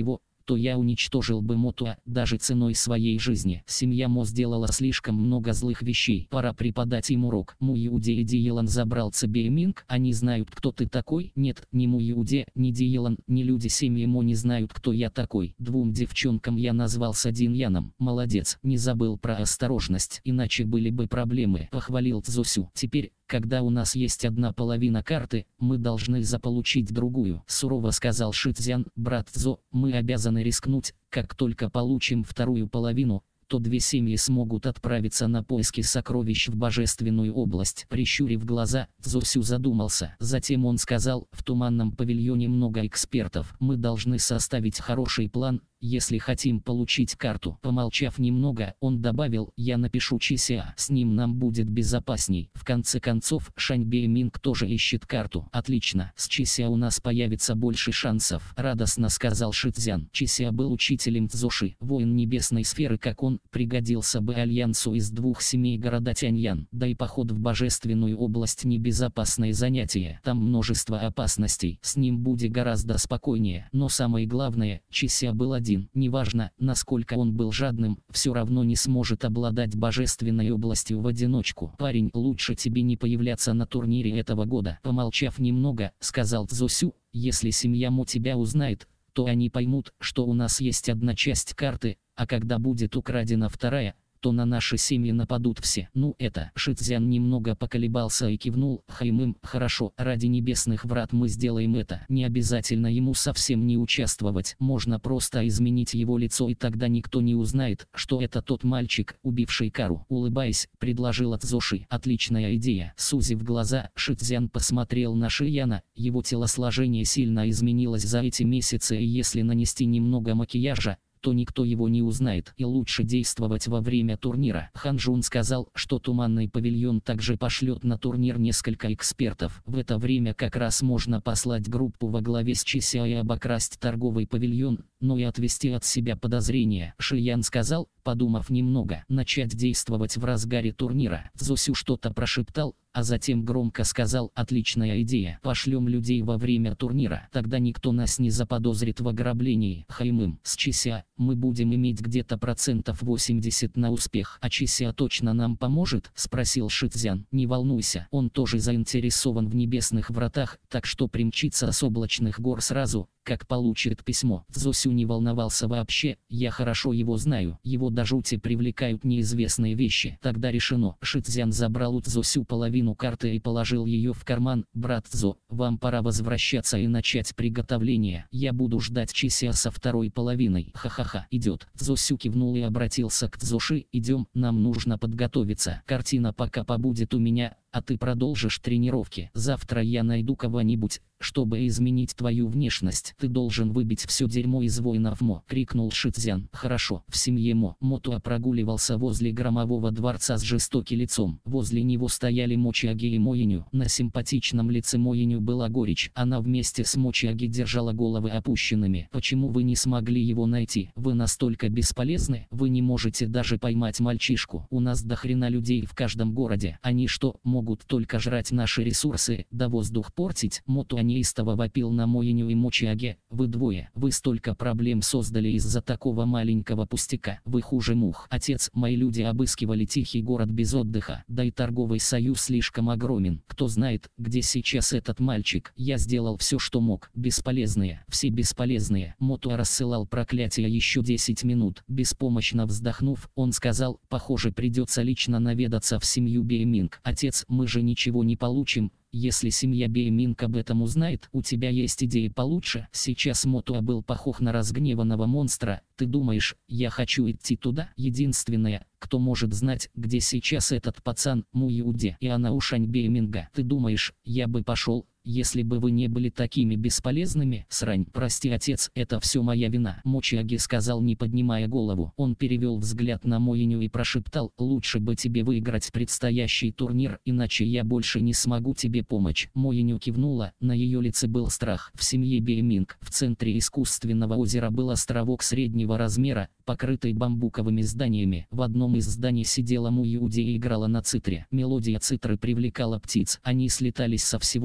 то я уничтожил бы Мотуа, даже ценой своей жизни. Семья Мо сделала слишком много злых вещей. Пора преподать им урок. Муюде и Диелан забрал Цебееминг. Они знают, кто ты такой? Нет, ни Муюде, ни Диелан, ни люди семьи Мо не знают, кто я такой. Двум девчонкам я назвался Диньяном. Молодец, не забыл про осторожность, иначе были бы проблемы. Похвалил Цзосю. Теперь, когда у нас есть одна половина карты, мы должны заполучить другую. Сурово сказал Шицзян. Брат Цзо, мы обязаны рискнуть. Как только получим вторую половину, то две семьи смогут отправиться на поиски сокровищ в Божественную область. Прищурив глаза, Цзосю задумался. Затем он сказал: в Туманном павильоне много экспертов. Мы должны составить хороший план, если хотим получить карту. Помолчав немного, он добавил: я напишу Чися, с ним нам будет безопасней. В конце концов, Шань Бэйминг тоже ищет карту. Отлично, с Чися у нас появится больше шансов, радостно сказал Шицзян. Чися был учителем Цзоши, воин небесной сферы, как он, пригодился бы альянсу из двух семей города Тяньян. Да и поход в Божественную область небезопасное занятие, там множество опасностей, с ним будет гораздо спокойнее. Но самое главное, Чися был один. Неважно, насколько он был жадным, все равно не сможет обладать Божественной областью в одиночку. Парень, лучше тебе не появляться на турнире этого года. Помолчав немного, сказал Цзосю: если семья Мо тебя узнает, то они поймут, что у нас есть одна часть карты, а когда будет украдена вторая, то на наши семьи нападут все. Ну это, Шицзян немного поколебался и кивнул. Хаймым, хорошо, ради небесных врат мы сделаем это. Не обязательно ему совсем не участвовать, можно просто изменить его лицо, и тогда никто не узнает, что это тот мальчик, убивший Кару. Улыбаясь, предложила Цзоши. Отличная идея. Сузив глаза, Шицзян посмотрел на Шияна. Его телосложение сильно изменилось за эти месяцы, и если нанести немного макияжа, то никто его не узнает, и лучше действовать во время турнира. Ханжун сказал, что Туманный павильон также пошлет на турнир несколько экспертов. В это время как раз можно послать группу во главе с Чися и обокрасть торговый павильон, но и отвести от себя подозрения. Шиян сказал, подумав немного, начать действовать в разгаре турнира. Цзосю что-то прошептал, а затем громко сказал: отличная идея, пошлем людей во время турнира, тогда никто нас не заподозрит в ограблении. Хаймым, с Чися мы будем иметь где-то процентов восемьдесят на успех. А Чися точно нам поможет? Спросил Шицзян. Не волнуйся, он тоже заинтересован в небесных вратах, так что примчится с облачных гор сразу, как получит письмо. Цзосю не волновался вообще, я хорошо его знаю, его до жути привлекают неизвестные вещи. Тогда решено. Шицзян забрал у Цзосю половину карты и положил ее в карман. Брат Цзо, вам пора возвращаться и начать приготовление. Я буду ждать Чися со второй половиной. Ха-ха-ха, идет. Цзосю кивнул и обратился к Цзоши. Идем, нам нужно подготовиться. Картина пока побудет у меня, а ты продолжишь тренировки. Завтра я найду кого-нибудь, чтобы изменить твою внешность. Ты должен выбить все дерьмо из воинов Мо, крикнул Шицзян. Хорошо. В семье Мо. Мотуа прогуливался возле громового дворца с жестоким лицом. Возле него стояли Мочиаги и Моиню. На симпатичном лице Моиню была горечь. Она вместе с Мочиаги держала головы опущенными. Почему вы не смогли его найти? Вы настолько бесполезны? Вы не можете даже поймать мальчишку. У нас до хрена людей в каждом городе. Они что, могут только жрать наши ресурсы, да воздух портить? Мотуа неистово вопил на Моиню и Мочиаге. Вы двое, вы столько проблем создали из-за такого маленького пустяка. Вы хуже мух. Отец, мои люди обыскивали тихий город без отдыха, да и торговый союз слишком огромен. Кто знает, где сейчас этот мальчик? Я сделал все, что мог. Бесполезные, все бесполезные. Мотуа рассылал проклятия еще десять минут. Беспомощно вздохнув, он сказал, похоже, придется лично наведаться в семью Бэйминг. Отец, мы же ничего не получим, если семья Бэйминг об этом узнает. У тебя есть идеи получше? Сейчас Мотуа был похож на разгневанного монстра. Ты думаешь, я хочу идти туда? Единственное, кто может знать, где сейчас этот пацан, Муюде, и она у Шань Бэйминга. Ты думаешь, я бы пошел, если бы вы не были такими бесполезными? Срань. Прости, отец, это все моя вина. Мочиаги сказал, не поднимая голову. Он перевел взгляд на Моиню и прошептал, лучше бы тебе выиграть предстоящий турнир, иначе я больше не смогу тебе помочь. Моиню кивнула, на ее лице был страх. В семье Бэйминг в центре искусственного озера был островок среднего размера, покрытый бамбуковыми зданиями. В одном из зданий сидела Муюде и играла на цитре. Мелодия цитры привлекала птиц. Они слетались со всего озера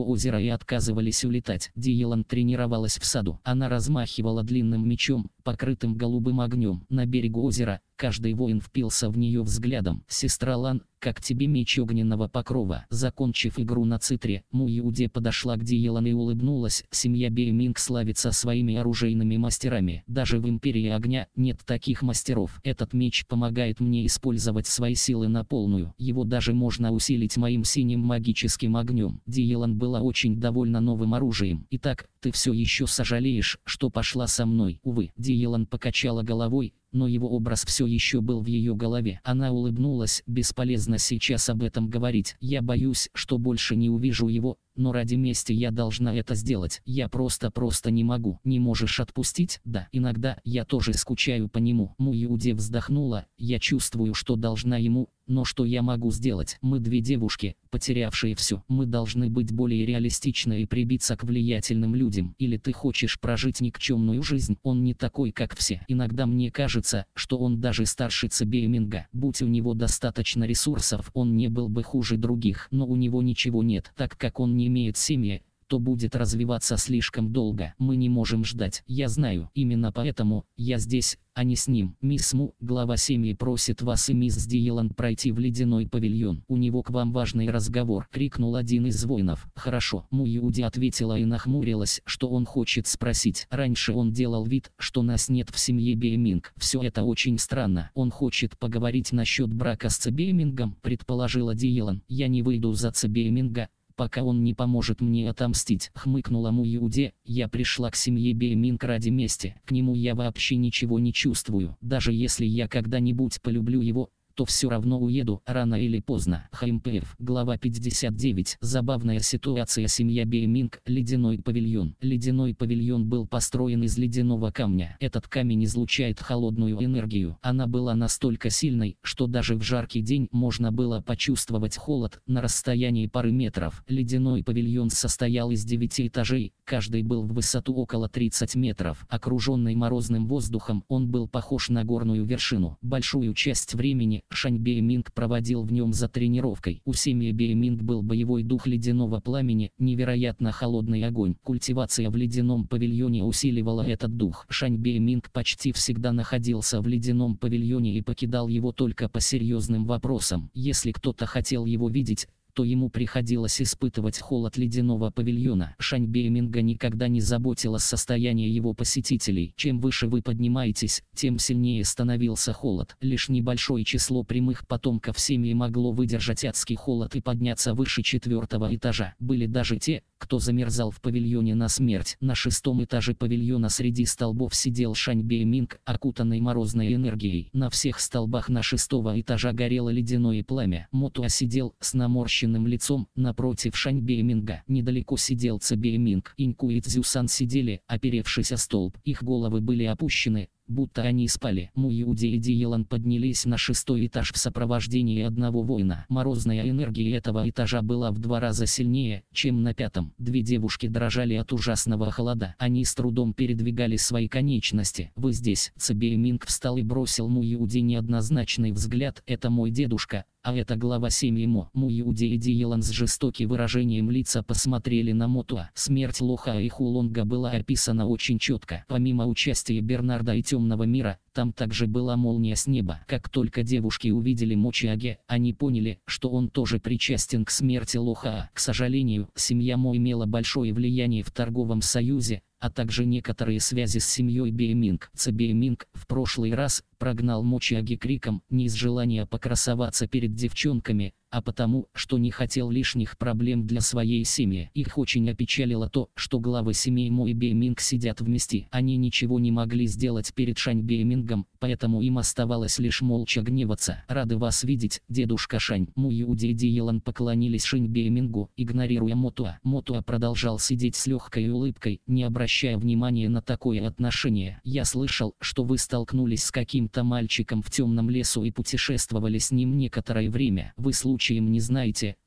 некоторые отказывались улетать. Диелан тренировалась в саду. Она размахивала длинным мечом, покрытым голубым огнем. На берегу озера каждый воин впился в нее взглядом. «Сестра Лан, как тебе меч огненного покрова?» Закончив игру на цитре, Муюде подошла к Диелан и улыбнулась. Семья Бееминг славится своими оружейными мастерами. Даже в Империи Огня нет таких мастеров. Этот меч помогает мне использовать свои силы на полную. Его даже можно усилить моим синим магическим огнем. Диелан была очень довольна новым оружием. «Итак, ты все еще сожалеешь, что пошла со мной?» Увы, Диелан покачала головой, но его образ все еще был в ее голове. Она улыбнулась. «Бесполезно сейчас об этом говорить. Я боюсь, что больше не увижу его, но ради мести я должна это сделать. Я просто-просто не могу». «Не можешь отпустить?» «Да, иногда я тоже скучаю по нему». Муюде вздохнула. «Я чувствую, что должна ему, но что я могу сделать? Мы две девушки, потерявшие все. Мы должны быть более реалистичны и прибиться к влиятельным людям. Или ты хочешь прожить никчемную жизнь? Он не такой, как все. Иногда мне кажется, что он даже старше Цебееминга. Будь у него достаточно ресурсов, он не был бы хуже других. Но у него ничего нет. Так как он не имеет семьи, то будет развиваться слишком долго. Мы не можем ждать. Я знаю, именно поэтому я здесь, а не с ним. Мисс Му, глава семьи, просит вас и мисс Диелан пройти в ледяной павильон. У него к вам важный разговор», — крикнул один из воинов. «Хорошо». Муюди ответила и нахмурилась, что он хочет спросить. Раньше он делал вид, что нас нет в семье Бееминг. Все это очень странно. Он хочет поговорить насчет брака с Цебеемингом, предположила Диелан. «Я не выйду за Цебееминга, пока он не поможет мне отомстить», — хмыкнула Муюде. «Я пришла к семье Бееминг ради мести. К нему я вообще ничего не чувствую. Даже если я когда-нибудь полюблю его, то все равно уеду, рано или поздно». ХМПФ. Глава пятьдесят девять. Забавная ситуация. Семья Бееминг. Ледяной павильон. Ледяной павильон был построен из ледяного камня. Этот камень излучает холодную энергию. Она была настолько сильной, что даже в жаркий день можно было почувствовать холод на расстоянии пары метров. Ледяной павильон состоял из девяти этажей, каждый был в высоту около тридцати метров. Окруженный морозным воздухом, он был похож на горную вершину. Большую часть времени Шань Бееминг проводил в нем за тренировкой. У семьи Бееминг был боевой дух ледяного пламени, невероятно холодный огонь. Культивация в ледяном павильоне усиливала этот дух. Шань Бееминг почти всегда находился в ледяном павильоне и покидал его только по серьезным вопросам. Если кто-то хотел его видеть, то ему приходилось испытывать холод ледяного павильона. Шань Бееминга никогда не заботило состояние его посетителей. Чем выше вы поднимаетесь, тем сильнее становился холод. Лишь небольшое число прямых потомков семьи могло выдержать адский холод и подняться выше четвертого этажа. Были даже те, кто замерзал в павильоне на смерть. На шестом этаже павильона среди столбов сидел Шань Бееминг, окутанный морозной энергией. На всех столбах на шестого этажа горело ледяное пламя. Мотуа сидел с наморщенным лицом напротив Шань Бееминга. Недалеко сидел Цебееминг. Иньку и Цзюсан сидели, оперевшись о столб. Их головы были опущены, будто они спали. Муюде и Диелан поднялись на шестой этаж в сопровождении одного воина. Морозная энергия этого этажа была в два раза сильнее, чем на пятом. Две девушки дрожали от ужасного холода. Они с трудом передвигали свои конечности. «Вы здесь?» Цебееминг встал и бросил Муюде неоднозначный взгляд. «Это мой дедушка, а это глава семьи Мо». Муюде и Диелан с жестоким выражением лица посмотрели на Мотуа. Смерть Лоха и Хулонга была описана очень четко. Помимо участия Бернарда и Темного мира, там также была молния с неба. Как только девушки увидели Мочиаге, они поняли, что он тоже причастен к смерти Лоха. К сожалению, семья Мо имела большое влияние в торговом союзе, а также некоторые связи с семьей Бееминг. Цебееминг в прошлый раз прогнал Мочиаге криком, не из желания покрасоваться перед девчонками, а потому, что не хотел лишних проблем для своей семьи. Их очень опечалило то, что главы семей Мо и Бееминг сидят вместе. Они ничего не могли сделать перед Шань Беемингом, поэтому им оставалось лишь молча гневаться. «Рады вас видеть, дедушка Шань». Муюде и Диелан поклонились Шань Беемингу, игнорируя Мотуа. Мотуа продолжал сидеть с легкой улыбкой, не обращая внимания на такое отношение. «Я слышал, что вы столкнулись с каким-то мальчиком в темном лесу и путешествовали с ним некоторое время. Вы случаем не знаете,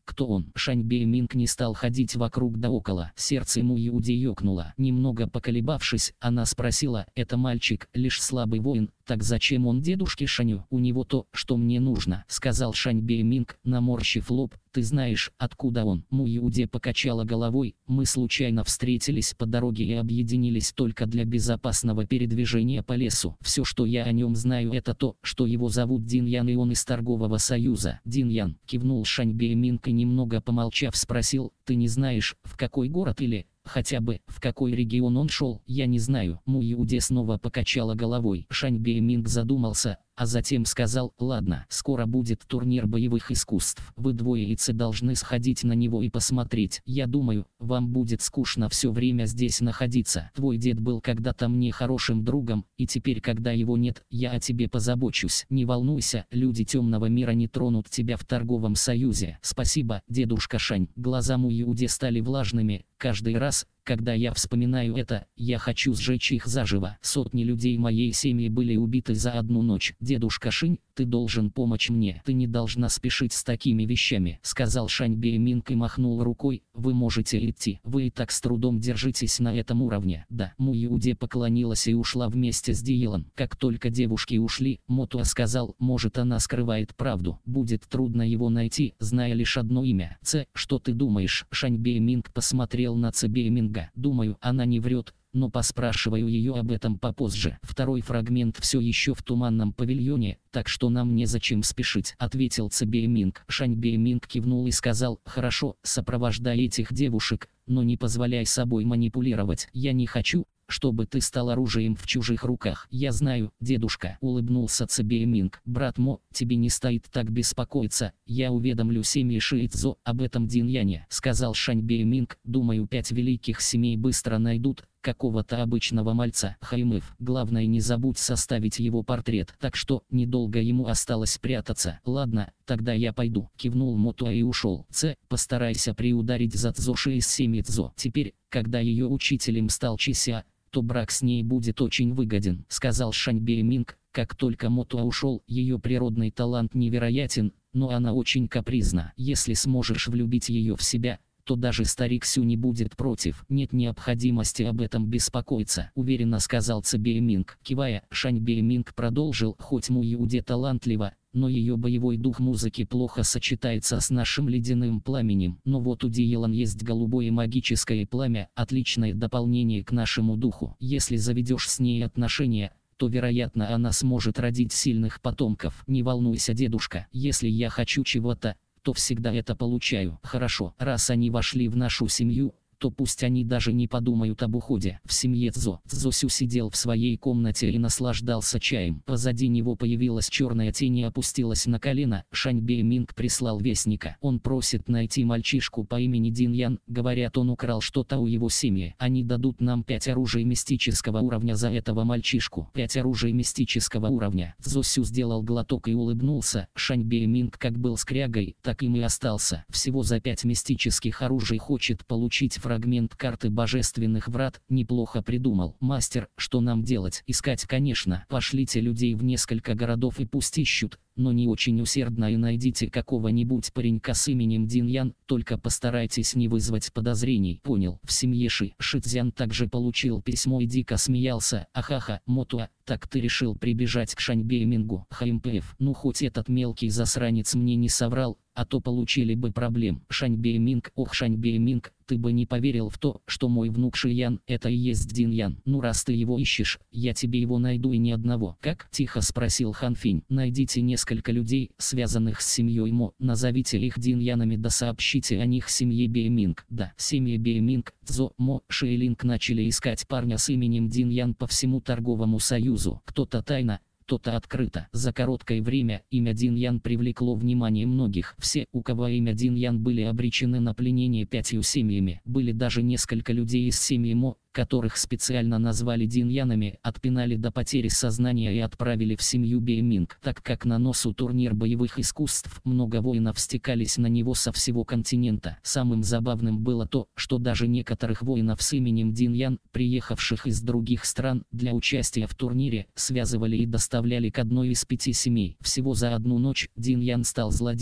кто он. Шань Бэйминг не стал ходить вокруг да около. Сердце Му Юди ёкнуло. Немного поколебавшись, она спросила: это мальчик, лишь слабый воин, так зачем он дедушке Шаню? У него то, что мне нужно, сказал Шань Бэйминг, наморщив лоб. Ты знаешь, откуда он? Му Юди покачала головой. Мы случайно встретились по дороге и объединились только для безопасного передвижения по лесу. Все, что я о нем знаю, это то, что его зовут Дин Ян и он из торгового союза. Дин Ян, кивнул Шань Бэйминг и немного помолчав спросил: ты не знаешь, в какой город или хотя бы в какой регион он шел? Я не знаю. Му Юди снова покачала головой. Шань Бэйминг задумался, а затем сказал: ладно, скоро будет турнир боевых искусств. Вы двое яйцы должны сходить на него и посмотреть. Я думаю, вам будет скучно все время здесь находиться. Твой дед был когда-то мне хорошим другом, и теперь, когда его нет, я о тебе позабочусь. Не волнуйся, люди темного мира не тронут тебя в торговом союзе. Спасибо, дедушка Шань. Глаза Му Юди стали влажными. Каждый раз, когда я вспоминаю это, я хочу сжечь их заживо. Сотни людей моей семьи были убиты за одну ночь. Дедушка Шинь, ты должен помочь мне. Ты не должна спешить с такими вещами, сказал Шань Бэйминг и махнул рукой. Вы можете идти. Вы и так с трудом держитесь на этом уровне. Да. Му Юди поклонилась и ушла вместе с Диелом. Как только девушки ушли, Мотуа сказал: может, она скрывает правду. Будет трудно его найти, зная лишь одно имя. Ц, что ты думаешь? Шань Бэйминг посмотрел на Ц Бэйминга. Думаю, она не врет, но поспрашиваю ее об этом попозже. Второй фрагмент все еще в туманном павильоне, так что нам незачем спешить, ответил Ц Бэйминг. Шань Бэйминг кивнул и сказал: хорошо, сопровождай этих девушек, но не позволяй собой манипулировать. Я не хочу, чтобы ты стал оружием в чужих руках. Я знаю, дедушка, улыбнулся Ц Бэйминг. Брат Мо, тебе не стоит так беспокоиться, я уведомлю семьи Шиэцзо об этом Дин Яне, сказал Шань Бэйминг. Думаю, пять великих семей быстро найдут какого-то обычного мальца. Хаймыв, главное не забудь составить его портрет, так что недолго ему осталось прятаться. Ладно, тогда я пойду, кивнул Мотуа и ушел. Ц, постарайся приударить за Цзоши из семьи Цзо. Теперь, когда ее учителем стал Чися, то брак с ней будет очень выгоден, сказал Шань Бэйминг. Как только Мотуа ушел, ее природный талант невероятен, но она очень капризна. Если сможешь влюбить ее в себя, то даже старик Сю не будет против. Нет необходимости об этом беспокоиться, уверенно сказал Ц Бэйминг. Кивая, Шань Бэйминг продолжил: хоть Му Юди талантлива, но ее боевой дух музыки плохо сочетается с нашим ледяным пламенем. Но вот у Диелан есть голубое магическое пламя, отличное дополнение к нашему духу. Если заведешь с ней отношения, то, вероятно, она сможет родить сильных потомков. Не волнуйся, дедушка, если я хочу чего-то, то всегда это получаю. Хорошо, раз они вошли в нашу семью, то пусть они даже не подумают об уходе. В семье Цзо. Цзосю сидел в своей комнате и наслаждался чаем. Позади него появилась черная тень и опустилась на колено. Шань Бэйминг прислал вестника. Он просит найти мальчишку по имени Дин Ян. Говорят, он украл что-то у его семьи. Они дадут нам пять оружий мистического уровня за этого мальчишку. Пять оружий мистического уровня. Цзосю сделал глоток и улыбнулся. Шань Бэйминг как был скрягой, так им и остался. Всего за пять мистических оружий хочет получить фрагмент карты божественных врат. Неплохо придумал. Мастер, что нам делать? Искать, конечно. Пошлите людей в несколько городов и пусть ищут, но не очень усердно, и найдите какого-нибудь паренька с именем Дин Ян, только постарайтесь не вызвать подозрений. Понял. В семье Ши Шицзян также получил письмо и дико смеялся. Ахаха, Мотуа, так ты решил прибежать к Шань Бэймингу? ХМПФ, ну хоть этот мелкий засранец мне не соврал, а то получили бы проблем. Шань Бэйминг, ох Шань Бэйминг, ты бы не поверил в то, что мой внук Ши Ян — это и есть Дин Ян. Ну раз ты его ищешь, я тебе его найду, и ни одного. Как? Тихо спросил Хан Финь. Найдите несколько людей, связанных с семьей Мо, назовите их Дин Янами, да сообщите о них семье Бэйминг. Да, семья Бэйминг, Цзо, Мо, Шейлинг начали искать парня с именем Дин Ян по всему торговому союзу. Кто-то тайно, кто-то открыто. За короткое время имя Дин Ян привлекло внимание многих. Все, у кого имя Дин Ян, были обречены на пленение пятью семьями. Были даже несколько людей из семьи Мо, которых специально назвали Дин Янами, отпинали до потери сознания и отправили в семью Бэйминг. Так как на носу турнир боевых искусств, много воинов стекались на него со всего континента. Самым забавным было то, что даже некоторых воинов с именем Дин Ян, приехавших из других стран для участия в турнире, связывали и доставляли к одной из пяти семей. Всего за одну ночь Дин Ян стал злодеем,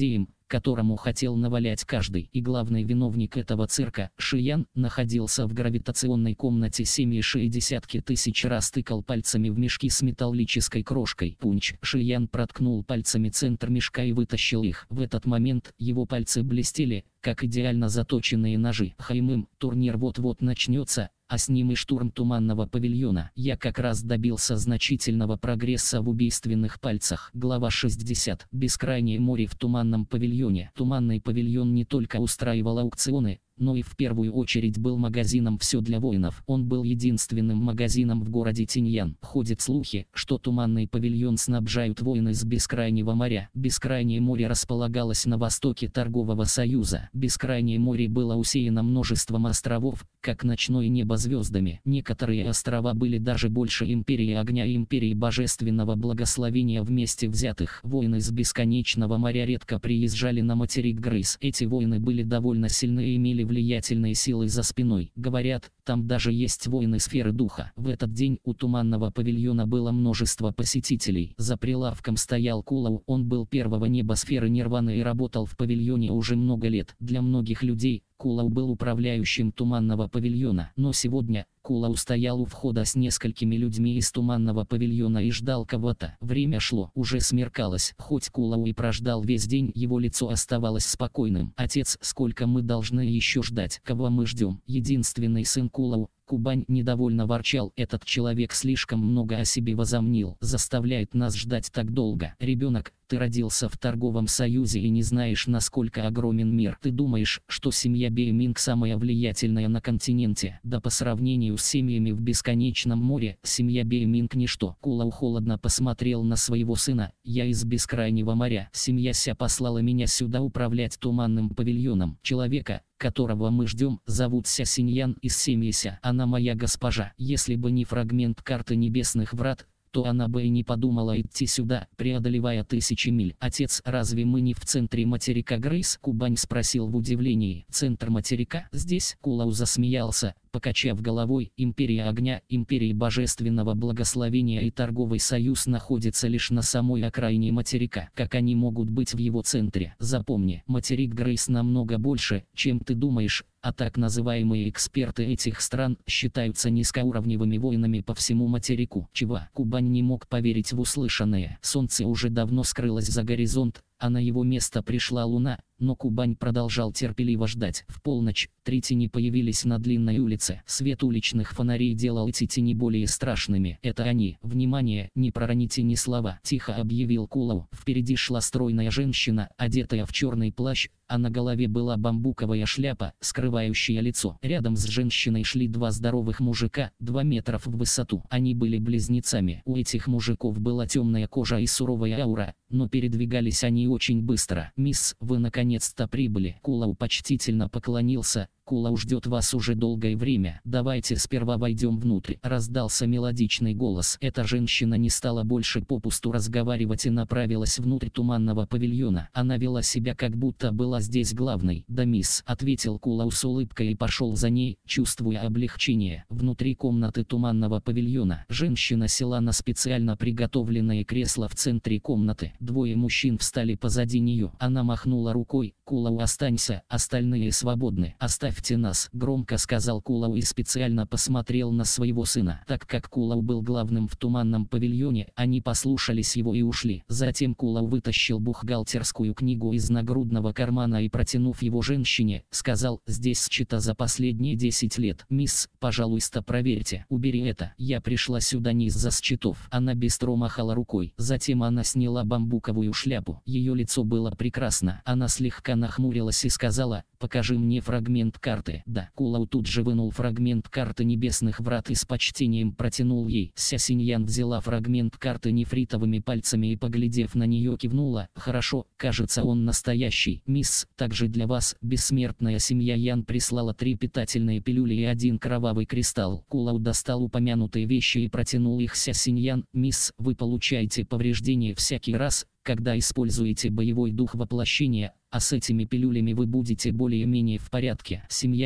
которому хотел навалять каждый. И главный виновник этого цирка, Шиян, находился в гравитационной комнате семь шестьдесят тысяч раз, тыкал пальцами в мешки с металлической крошкой. Пунч. Шиян проткнул пальцами центр мешка и вытащил их. В этот момент его пальцы блестели, как идеально заточенные ножи. Хаймым, турнир вот-вот начнется, а с ним и штурм туманного павильона. Я как раз добился значительного прогресса в убийственных пальцах. Глава шестьдесят. Бескрайнее море в туманном павильоне. Туманный павильон не только устраивал аукционы, но и в первую очередь был магазином «Все для воинов». Он был единственным магазином в городе Тиньян. Ходят слухи, что туманный павильон снабжают воины с Бескрайнего моря. Бескрайнее море располагалось на востоке торгового союза. Бескрайнее море было усеяно множеством островов, как ночное небо звездами. Некоторые острова были даже больше Империи Огня и Империи Божественного Благословения вместе взятых. Воины с Бесконечного моря редко приезжали на материк Грейс. Эти воины были довольно сильны и имели влиятельные силы за спиной. Говорят, там даже есть воины сферы духа. В этот день у туманного павильона было множество посетителей. За прилавком стоял Кулау. Он был первого неба сферы Нирваны и работал в павильоне уже много лет. Для многих людей Кулау был управляющим туманного павильона. Но сегодня Кулау стоял у входа с несколькими людьми из туманного павильона и ждал кого-то. Время шло, уже смеркалось. Хоть Кулау и прождал весь день, его лицо оставалось спокойным. «Отец, сколько мы должны еще ждать? Кого мы ждем?» Единственный сын Кулау, Кубань, недовольно ворчал. «Этот человек слишком много о себе возомнил, заставляет нас ждать так долго. Ребенок, ты родился в торговом союзе и не знаешь, насколько огромен мир. Ты думаешь, что семья Бэйминг самая влиятельная на континенте? Да по сравнению с семьями в Бесконечном море, семья Бэйминг ничто». Кулау холодно посмотрел на своего сына. «Я из Бескрайнего моря. Семья Ся послала меня сюда управлять туманным павильоном. Человека, которого мы ждем, зовут Ся Синьян из семьи Ся. Она моя госпожа. Если бы не фрагмент карты небесных врат, то она бы и не подумала идти сюда, преодолевая тысячи миль. Отец, разве мы не в центре материка Грейс?» Кубань спросил в удивлении. «Центр материка? Здесь?» Кулау засмеялся, покачав головой. Империя Огня, Империя Божественного Благословения и Торговый Союз находятся лишь на самой окраине материка. Как они могут быть в его центре? Запомни, материк Грейс намного больше, чем ты думаешь, а так называемые эксперты этих стран считаются низкоуровневыми воинами по всему материку. Чего? Кубань не мог поверить в услышанное. Солнце уже давно скрылось за горизонт, а на его место пришла луна, но Кубань продолжал терпеливо ждать. В полночь три тени появились на длинной улице. Свет уличных фонарей делал эти тени более страшными. «Это они! Внимание! Не пророните ни слова!» — тихо объявил Кулау. Впереди шла стройная женщина, одетая в черный плащ, а на голове была бамбуковая шляпа, скрывающая лицо. Рядом с женщиной шли два здоровых мужика, два метра в высоту. Они были близнецами. У этих мужиков была темная кожа и суровая аура, но передвигались они очень быстро. «Мисс, вы наконец-то прибыли!» Кулау почтительно поклонился. «Кулау ждет вас уже долгое время. Давайте сперва войдем внутрь». Раздался мелодичный голос. Эта женщина не стала больше попусту разговаривать и направилась внутрь туманного павильона. Она вела себя, как будто была здесь главной. «Да, мисс», — ответил Кулау с улыбкой и пошел за ней, чувствуя облегчение. Внутри комнаты туманного павильона женщина села на специально приготовленное кресло в центре комнаты. Двое мужчин встали позади нее. Она махнула рукой. «Кулау, останься, остальные свободны. Оставьте нас», — громко сказал Кулау и специально посмотрел на своего сына. Так как Кулау был главным в туманном павильоне, они послушались его и ушли. Затем Кулау вытащил бухгалтерскую книгу из нагрудного кармана и, протянув его женщине, сказал: «Здесь счета за последние десять лет. Мисс, пожалуйста, проверьте. Убери это. Я пришла сюда не из-за счетов». Она быстро махала рукой. Затем она сняла бамбуковую шляпу. Ее лицо было прекрасно. Она слегка нахмурилась и сказала: «Покажи мне фрагмент карты». «Да». Кулау тут же вынул фрагмент карты небесных врат и с почтением протянул ей. Ся Синьян взяла фрагмент карты нефритовыми пальцами и, поглядев на нее, кивнула. «Хорошо, кажется, он настоящий. Мисс, также для вас, бессмертная семья Ян прислала три питательные пилюли и один кровавый кристалл». Кулау достал упомянутые вещи и протянул их Ся Синьян. «Мисс, вы получаете повреждения всякий раз, когда используете боевой дух воплощения, а с этими пилюлями вы будете более-менее в порядке». Семья Ян,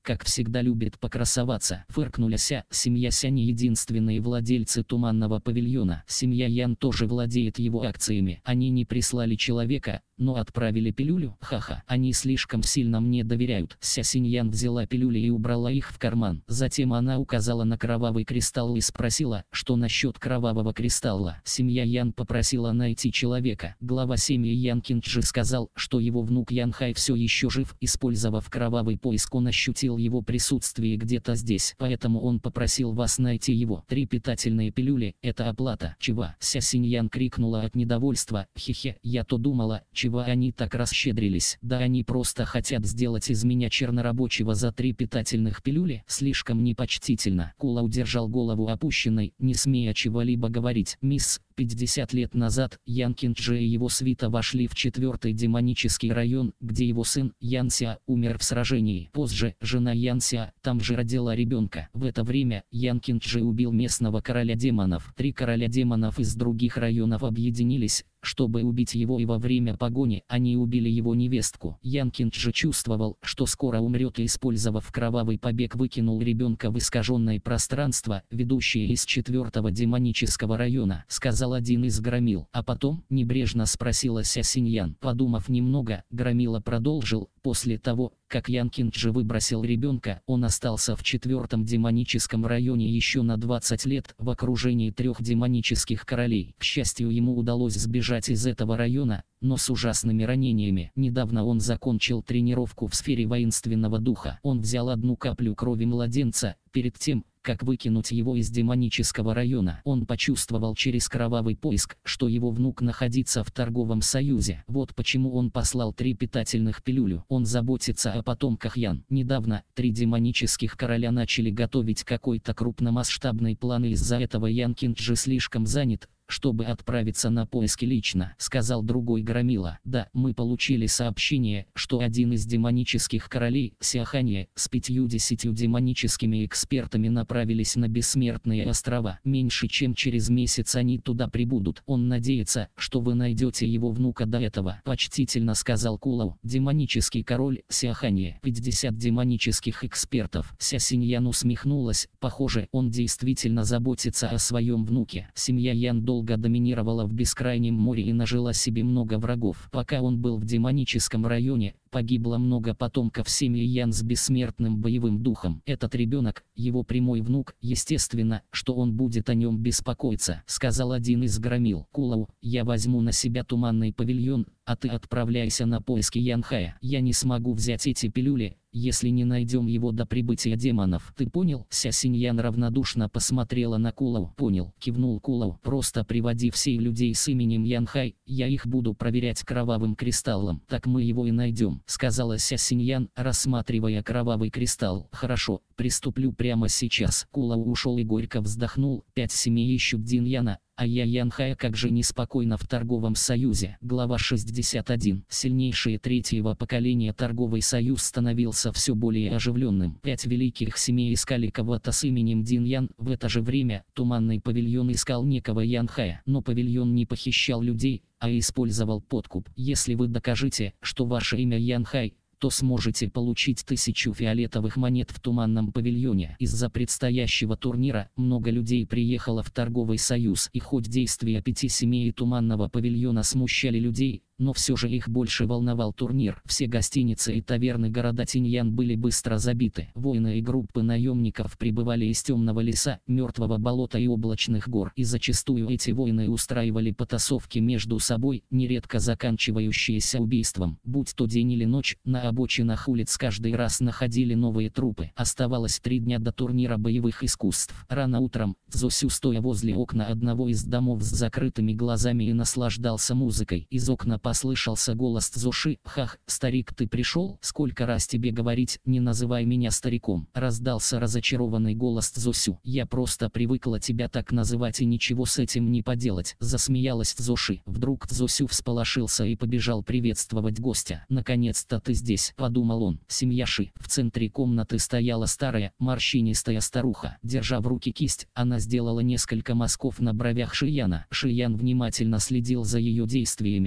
как всегда любит покрасоваться. Фыркнула Ся. Семья Ся не единственные владельцы туманного павильона. Семья Ян тоже владеет его акциями. Они не прислали человека, но отправили пилюлю. Ха-ха, они слишком сильно мне доверяют. Ся Синьян взяла пилюли и убрала их в карман. Затем она указала на кровавый кристалл и спросила, что насчет кровавого кристалла. Семья Ян попросила найти человека. Глава семьи Ян Кинджи сказал, что его внук Ян Хай все еще жив. Использовав кровавый поиск, он ощутил его присутствие где-то здесь. Поэтому он попросил вас найти его. Три питательные пилюли – это оплата. Чего? Ся Синьян крикнула от недовольства. Хе-хе, я то думала, чего они так расщедрились. Да они просто хотят сделать из меня чернорабочего за три питательных пилюли. Слишком непочтительно. Кула удержал голову опущенной, не смея чего-либо говорить. Мисс, пятьдесят лет назад Ян Кинджи и его свита вошли в четвертый демонический район, где его сын Ян Ся умер в сражении. Позже жена Ян Ся там же родила ребенка. В это время Ян Кинджи убил местного короля демонов. Три короля демонов из других районов объединились, чтобы убить его, и во время погони они убили его невестку. Ян Кинджи чувствовал, что скоро умрет, и, использовав кровавый побег, выкинул ребенка в искаженное пространство, ведущее из четвертого демонического района, сказал один из громил. А потом, небрежно спросила Ся Синьян. Подумав немного, громила продолжил: после того, как Ян Кинджи выбросил ребенка, он остался в четвертом демоническом районе еще на двадцать лет в окружении трех демонических королей. К счастью, ему удалось сбежать из этого района, но с ужасными ранениями. Недавно он закончил тренировку в сфере воинственного духа. Он взял одну каплю крови младенца. Перед тем, как выкинуть его из демонического района, он почувствовал через кровавый поиск, что его внук находится в торговом союзе. Вот почему он послал три питательных пилюлю. Он заботится о потомках Ян. Недавно три демонических короля начали готовить какой-то крупномасштабный план, и из-за этого Ян Кинджи слишком занят, чтобы отправиться на поиски лично, сказал другой громила. Да, мы получили сообщение, что один из демонических королей, Сяханье, с пятьюдесятью демоническими экспертами направились на Бессмертные острова. Меньше чем через месяц они туда прибудут. Он надеется, что вы найдете его внука до этого, почтительно сказал Кулау. Демонический король Сяханье, пятьдесят демонических экспертов. Ся Синьян усмехнулась. Похоже, он действительно заботится о своем внуке. Семья Ян долго доминировала в бескрайнем море и нажила себе много врагов. Пока он был в демоническом районе, погибло много потомков семьи Ян с бессмертным боевым духом. Этот ребенок, его прямой внук, естественно, что он будет о нем беспокоиться, сказал один из громил. Кулау, я возьму на себя туманный павильон, а ты отправляйся на поиски Ян Хая. Я не смогу взять эти пилюли, если не найдем его до прибытия демонов. Ты понял? Ся Синьян равнодушно посмотрела на Кулау. Понял, кивнул Кулау. Просто приводи всех людей с именем Ян Хай, я их буду проверять кровавым кристаллом. Так мы его и найдем, сказала Ся Синьян, рассматривая кровавый кристалл. Хорошо, приступлю прямо сейчас. Кулау ушел и горько вздохнул. Пять семей ищут Дин Яна, а я Ян Хая как же неспокойно в торговом союзе. Глава шестьдесят один. Сильнейшие третьего поколения торговый союз становился все более оживленным. Пять великих семей искали кого-то с именем Дин Ян. В это же время туманный павильон искал некого Ян Хая. Но павильон не похищал людей, а использовал подкуп. Если вы докажете, что ваше имя Ян Хай, то сможете получить тысячу фиолетовых монет в туманном павильоне. Из-за предстоящего турнира много людей приехало в торговый союз, и хоть действия пяти семей туманного павильона смущали людей, но все же их больше волновал турнир. Все гостиницы и таверны города Тиньян были быстро забиты. Воины и группы наемников прибывали из темного леса, мертвого болота и облачных гор, и зачастую эти воины устраивали потасовки между собой, нередко заканчивающиеся убийством. Будь то день или ночь, на обочинах улиц каждый раз находили новые трупы. Оставалось три дня до турнира боевых искусств. Рано утром, Цзосю, стоя возле окна одного из домов с закрытыми глазами, и наслаждался музыкой. Из окна послышался голос Цзоши. «Хах, старик, ты пришел? Сколько раз тебе говорить, не называй меня стариком?» Раздался разочарованный голос Цзосю. «Я просто привыкла тебя так называть, и ничего с этим не поделать», засмеялась Цзоши. Вдруг Цзосю всполошился и побежал приветствовать гостя. «Наконец-то ты здесь», подумал он. Семья Ши. В центре комнаты стояла старая, морщинистая старуха. Держа в руки кисть, она сделала несколько мазков на бровях Шияна. Шиян внимательно следил за ее действиями. Через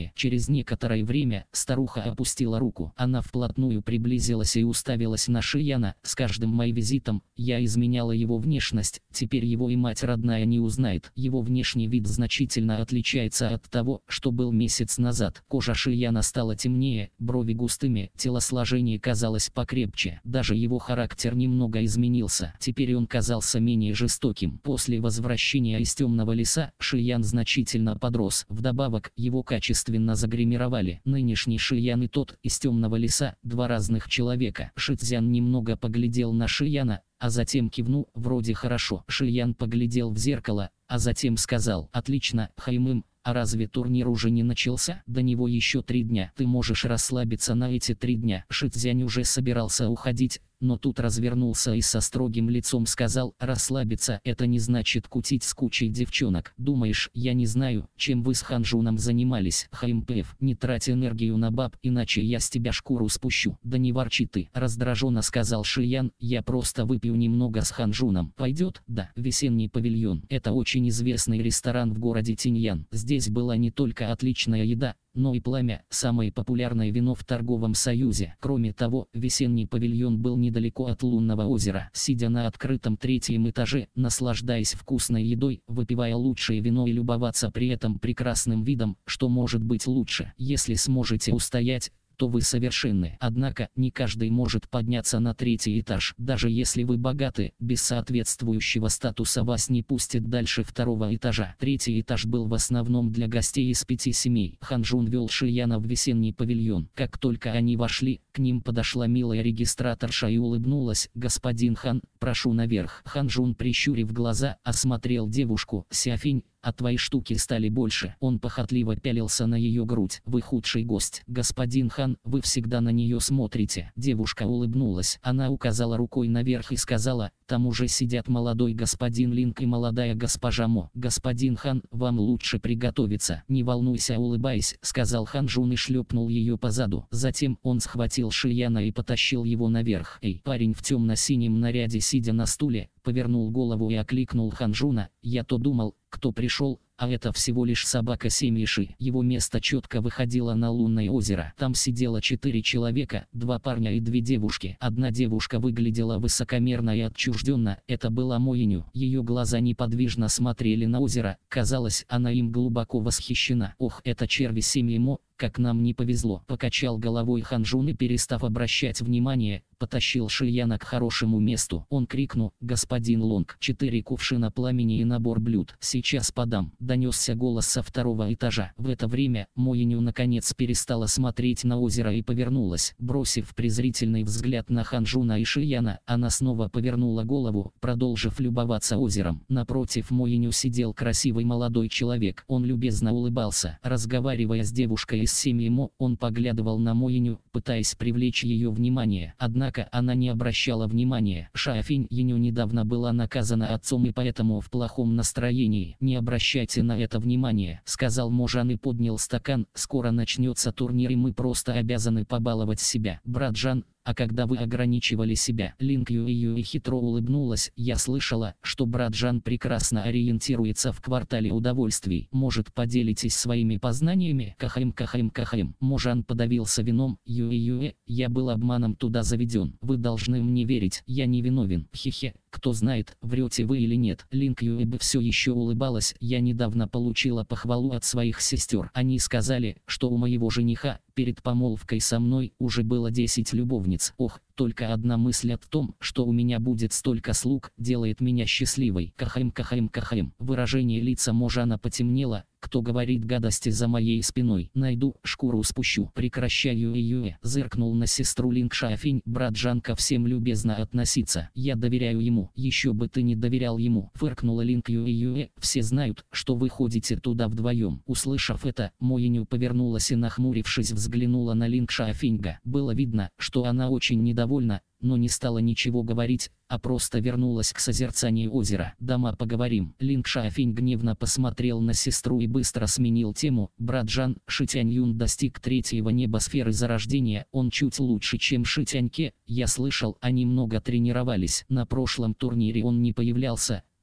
Через некоторое время старуха опустила руку. Она вплотную приблизилась и уставилась на Шияна. С каждым моим визитом я изменяла его внешность. Теперь его и мать родная не узнает. Его внешний вид значительно отличается от того, что был месяц назад. Кожа Шияна стала темнее, брови густыми, телосложение казалось покрепче. Даже его характер немного изменился. Теперь он казался менее жестоким. После возвращения из темного леса Шиян значительно подрос. Вдобавок, его качественно загримировали. Нынешний Шиян и тот из темного леса – два разных человека. Шицзян немного поглядел на Шияна, а затем кивнул, вроде хорошо. Шиян поглядел в зеркало, а затем сказал: «Отлично, Хаймым, а разве турнир уже не начался? До него еще три дня. Ты можешь расслабиться на эти три дня». Шицзянь уже собирался уходить, но тут развернулся и со строгим лицом сказал: «Расслабиться — это не значит кутить с кучей девчонок. Думаешь, я не знаю, чем вы с Ханжуном занимались? Хаймпэв, не трать энергию на баб, иначе я с тебя шкуру спущу». «Да не ворчи ты», — раздраженно сказал Шиян, «я просто выпью немного с Ханжуном». «Пойдет?» «Да». Весенний павильон — это очень известный ресторан в городе Тиньян. Здесь была не только отличная еда, но и пламя – самое популярное вино в торговом союзе. Кроме того, весенний павильон был недалеко от лунного озера. Сидя на открытом третьем этаже, наслаждаясь вкусной едой, выпивая лучшее вино и любоваться при этом прекрасным видом, что может быть лучше? Если сможете устоять, то вы совершенны. Однако, не каждый может подняться на третий этаж. Даже если вы богаты, без соответствующего статуса вас не пустят дальше второго этажа. Третий этаж был в основном для гостей из пяти семей. Ханжун вел Шияна в весенний павильон. Как только они вошли, к ним подошла милая регистраторша и улыбнулась: «Господин Хан, прошу наверх». Ханжун, прищурив глаза, осмотрел девушку. «Сяфинь, а твои штуки стали больше». Он похотливо пялился на ее грудь. «Вы худший гость. Господин Хан, вы всегда на нее смотрите». Девушка улыбнулась. Она указала рукой наверх и сказала: «Там уже сидят молодой господин Линк и молодая госпожа Мо. Господин Хан, вам лучше приготовиться». «Не волнуйся, улыбаясь», — сказал Ханжун и шлепнул ее по заду. Затем он схватил Шияна и потащил его наверх. «Эй!» Парень в темно-синем наряде, сидя на стуле, повернул голову и окликнул Ханжуна. «Я то думал, кто пришел, а это всего лишь собака семьи Ши». Его место четко выходило на лунное озеро. Там сидело четыре человека, два парня и две девушки. Одна девушка выглядела высокомерно и отчужденно. Это была Моиню. Ее глаза неподвижно смотрели на озеро. Казалось, она им глубоко восхищена. «Ох, это черви семьи Мо, как нам не повезло», — покачал головой Ханжун и, перестав обращать внимание, потащил Шияна к хорошему месту. Он крикнул: «Господин Лонг, четыре кувшина пламени и набор блюд». «Сейчас подам», — донесся голос со второго этажа. В это время Моиню наконец перестала смотреть на озеро и повернулась. Бросив презрительный взгляд на Ханжуна и Шияна, она снова повернула голову, продолжив любоваться озером. Напротив Моиню сидел красивый молодой человек. Он любезно улыбался. Разговаривая с девушкой из семьи Мо, он поглядывал на Моиню, пытаясь привлечь ее внимание. Однако она не обращала внимания. Шафинь Еню недавно была наказана отцом и поэтому в плохом настроении. «Не обращайте на это внимания», — сказал Можан и поднял стакан. «Скоро начнется турнир, и мы просто обязаны побаловать себя. Брат Жан, а когда вы ограничивали себя?» Линк Юи хитро улыбнулась. «Я слышала, что брат Жан прекрасно ориентируется в квартале удовольствий. Может, поделитесь своими познаниями?» «Кахаем, кахаем, кахаем». Можан подавился вином. «Юи-Юи, я был обманом туда заведен. Вы должны мне верить, я не виновен». «Хе-хе, кто знает, врете вы или нет». Линк Юи бы все еще улыбалась. «Я недавно получила похвалу от своих сестер. Они сказали, что у моего жениха перед помолвкой со мной уже было десять любовниц. Ох, только одна мысль о том, что у меня будет столько слуг, делает меня счастливой». «Кахаем, кахаем, кахаем». Выражение лица Можана потемнело. «Кто говорит гадости за моей спиной? Найду, шкуру спущу». «Прекращаю ее», — зыркнул на сестру Линк Шафинь. «Брат Жан ко всем любезно относиться. Я доверяю ему». «Еще бы ты не доверял ему», — фыркнула Линк Юэ. «Все знают, что вы ходите туда вдвоем». Услышав это, Моиню повернулась и, нахмурившись, взглянула на Линк Шафиньга. Было видно, что она очень недовольна, но не стала ничего говорить, а просто вернулась к созерцанию озера. «Дома, поговорим». Линк Шафинь гневно посмотрел на сестру и быстро сменил тему. «Брат Жан, Шитянь Юн достиг третьего небосферы зарождения. Он чуть лучше, чем Шитяньке. Я слышал, они много тренировались. На прошлом турнире он не появлялся,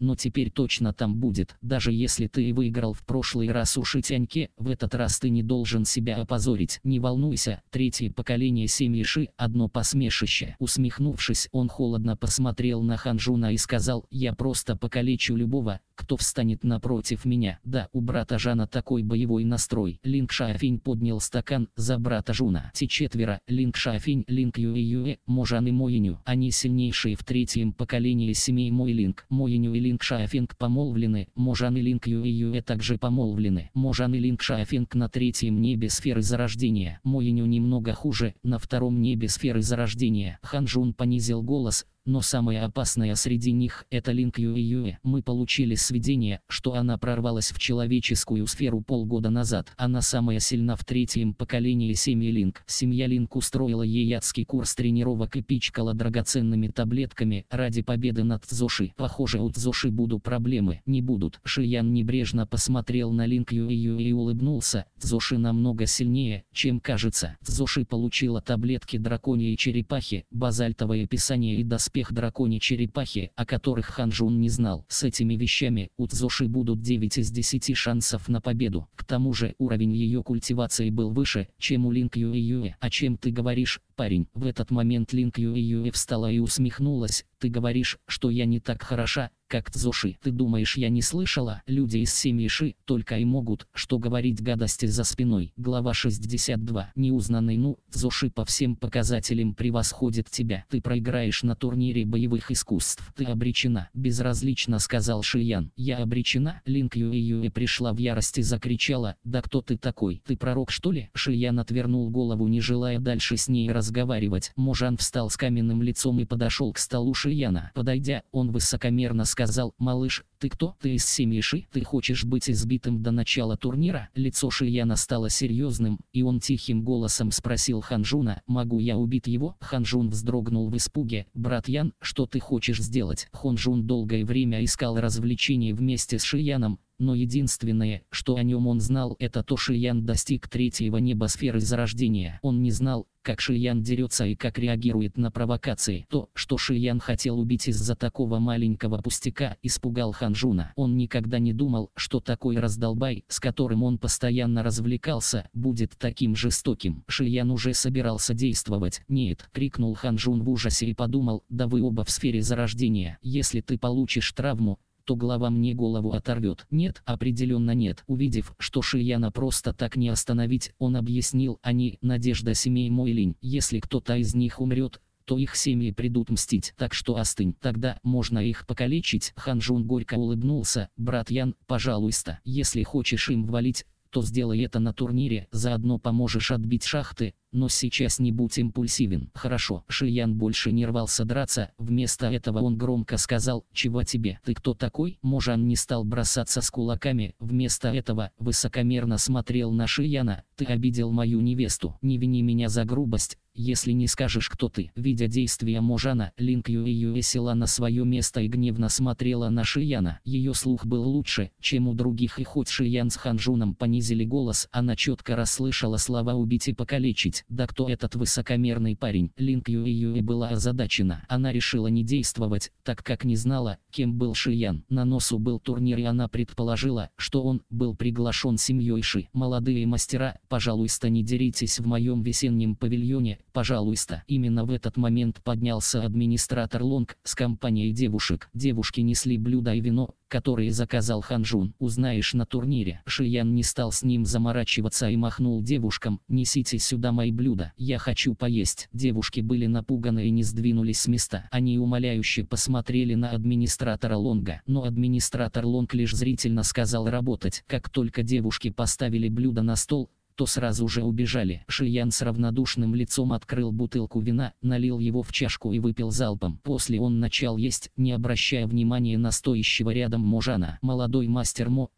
но теперь точно там будет. Даже если ты и выиграл в прошлый раз у Шитяньке, в этот раз ты не должен себя опозорить. Не волнуйся, третье поколение семьи Ши – одно посмешище. Усмехнувшись, он холодно посмотрел на Ханжуна и сказал: я просто покалечу любого, кто встанет напротив меня. Да, у брата Жана такой боевой настрой. Линг Шаофинь поднял стакан за брата Жуна. Те четверо – Линг Шаофинь, Линг Юэ-Юэ, Можан и Моиню. Они сильнейшие в третьем поколении семей Мойлинг. Моиню и Линг Шаофинг помолвлены, Можан и Линг Юэ-Юэ также помолвлены. Можан и Линг Шаофинг на третьем небе сферы зарождения. Моиню немного хуже, на втором небе сферы зарождения. Ханжун понизил голос. Но самое опасное среди них – это Линг Юэ-Юэ. Мы получили сведения, что она прорвалась в человеческую сферу полгода назад. Она самая сильна в третьем поколении семьи Линг. Семья Линг устроила ей адский курс тренировок и пичкала драгоценными таблетками ради победы над Цзоши. Похоже, у Цзоши будут проблемы. Не будут. Шиян небрежно посмотрел на Линг Юэ-Юэ и улыбнулся. Цзоши намного сильнее, чем кажется. Цзоши получила таблетки драконьей черепахи, базальтовое описание и доспех драконьей черепахи, о которых Ханжун не знал. С этими вещами у Цзоши будут девять из десяти шансов на победу. К тому же уровень ее культивации был выше, чем у Линг Юэ-Юэ. О чем ты говоришь, парень? В этот момент Линг Юэ-Юэ встала и усмехнулась. Ты говоришь, что я не так хороша, как Цзоши. Ты думаешь, я не слышала? Люди из семьи Ши только и могут, что говорить гадости за спиной. Глава шестьдесят два. Неузнанный. Ну, Цзоши по всем показателям превосходит тебя. Ты проиграешь на турнире боевых искусств. Ты обречена. Безразлично сказал Шиян. Я обречена? Линг Юэ-Юэ пришла в ярость и закричала: да кто ты такой? Ты пророк, что ли? Шиян отвернул голову, не желая дальше с ней разговаривать. Можан встал с каменным лицом и подошел к столу Шияна. Подойдя, он высокомерно сказал: малыш, ты кто? Ты из семьи Ши? Ты хочешь быть избитым до начала турнира? Лицо Шияна стало серьезным, и он тихим голосом спросил Ханжуна: могу я убить его? Ханжун вздрогнул в испуге. Брат Ян, что ты хочешь сделать? Ханжун долгое время искал развлечений вместе с Шияном, но единственное, что о нем он знал, это то, что Шиян достиг третьего неба сферы зарождения. Он не знал, как Шиян дерется и как реагирует на провокации. То, что Шиян хотел убить из-за такого маленького пустяка, испугал Ханжуна. Он никогда не думал, что такой раздолбай, с которым он постоянно развлекался, будет таким жестоким. Шиян уже собирался действовать. «Нет!» — крикнул Ханжун в ужасе и подумал: да вы оба в сфере зарождения. Если ты получишь травму, то глава мне голову оторвет. Нет, определенно нет. Увидев, что Шияна просто так не остановить, он объяснил: они — надежда семей Мойлинь. Если кто-то из них умрет, то их семьи придут мстить. Так что остынь. Тогда можно их покалечить. Ханжун горько улыбнулся. Брат Ян, пожалуйста, если хочешь им валить, то сделай это на турнире, заодно поможешь отбить шахты, но сейчас не будь импульсивен. Хорошо. Шиян больше не рвался драться, вместо этого он громко сказал: чего тебе? Ты кто такой? Можан не стал бросаться с кулаками, вместо этого высокомерно смотрел на Шияна: ты обидел мою невесту. Не вини меня за грубость, если не скажешь, кто ты. Видя действия Можана, Линг Юэ-Юэ села на свое место и гневно смотрела на Шияна. Ее слух был лучше, чем у других, и хоть Шиян с Ханжуном понизили голос, она четко расслышала слова «убить» и «покалечить». Да кто этот высокомерный парень? Линг Юэ-Юэ была озадачена. Она решила не действовать, так как не знала, кем был Шиян. На носу был турнир, и она предположила, что он был приглашен семьей Ши. Молодые мастера, пожалуйста, не деритесь в моем весеннем павильоне, пожалуйста. Именно в этот момент поднялся администратор Лонг с компанией девушек. Девушки несли блюда и вино, которые заказал Ханжун. Узнаешь на турнире. Шиян не стал с ним заморачиваться и махнул девушкам: несите сюда мои блюда, я хочу поесть. Девушки были напуганы и не сдвинулись с места. Они умоляюще посмотрели на администратора Лонга, но администратор Лонг лишь зрительно сказал работать. Как только девушки поставили блюдо на стол, то сразу же убежали. Шиян с равнодушным лицом открыл бутылку вина, налил его в чашку и выпил залпом. После он начал есть, не обращая внимания на стоящего рядом Можана. Молодой мастер Мо,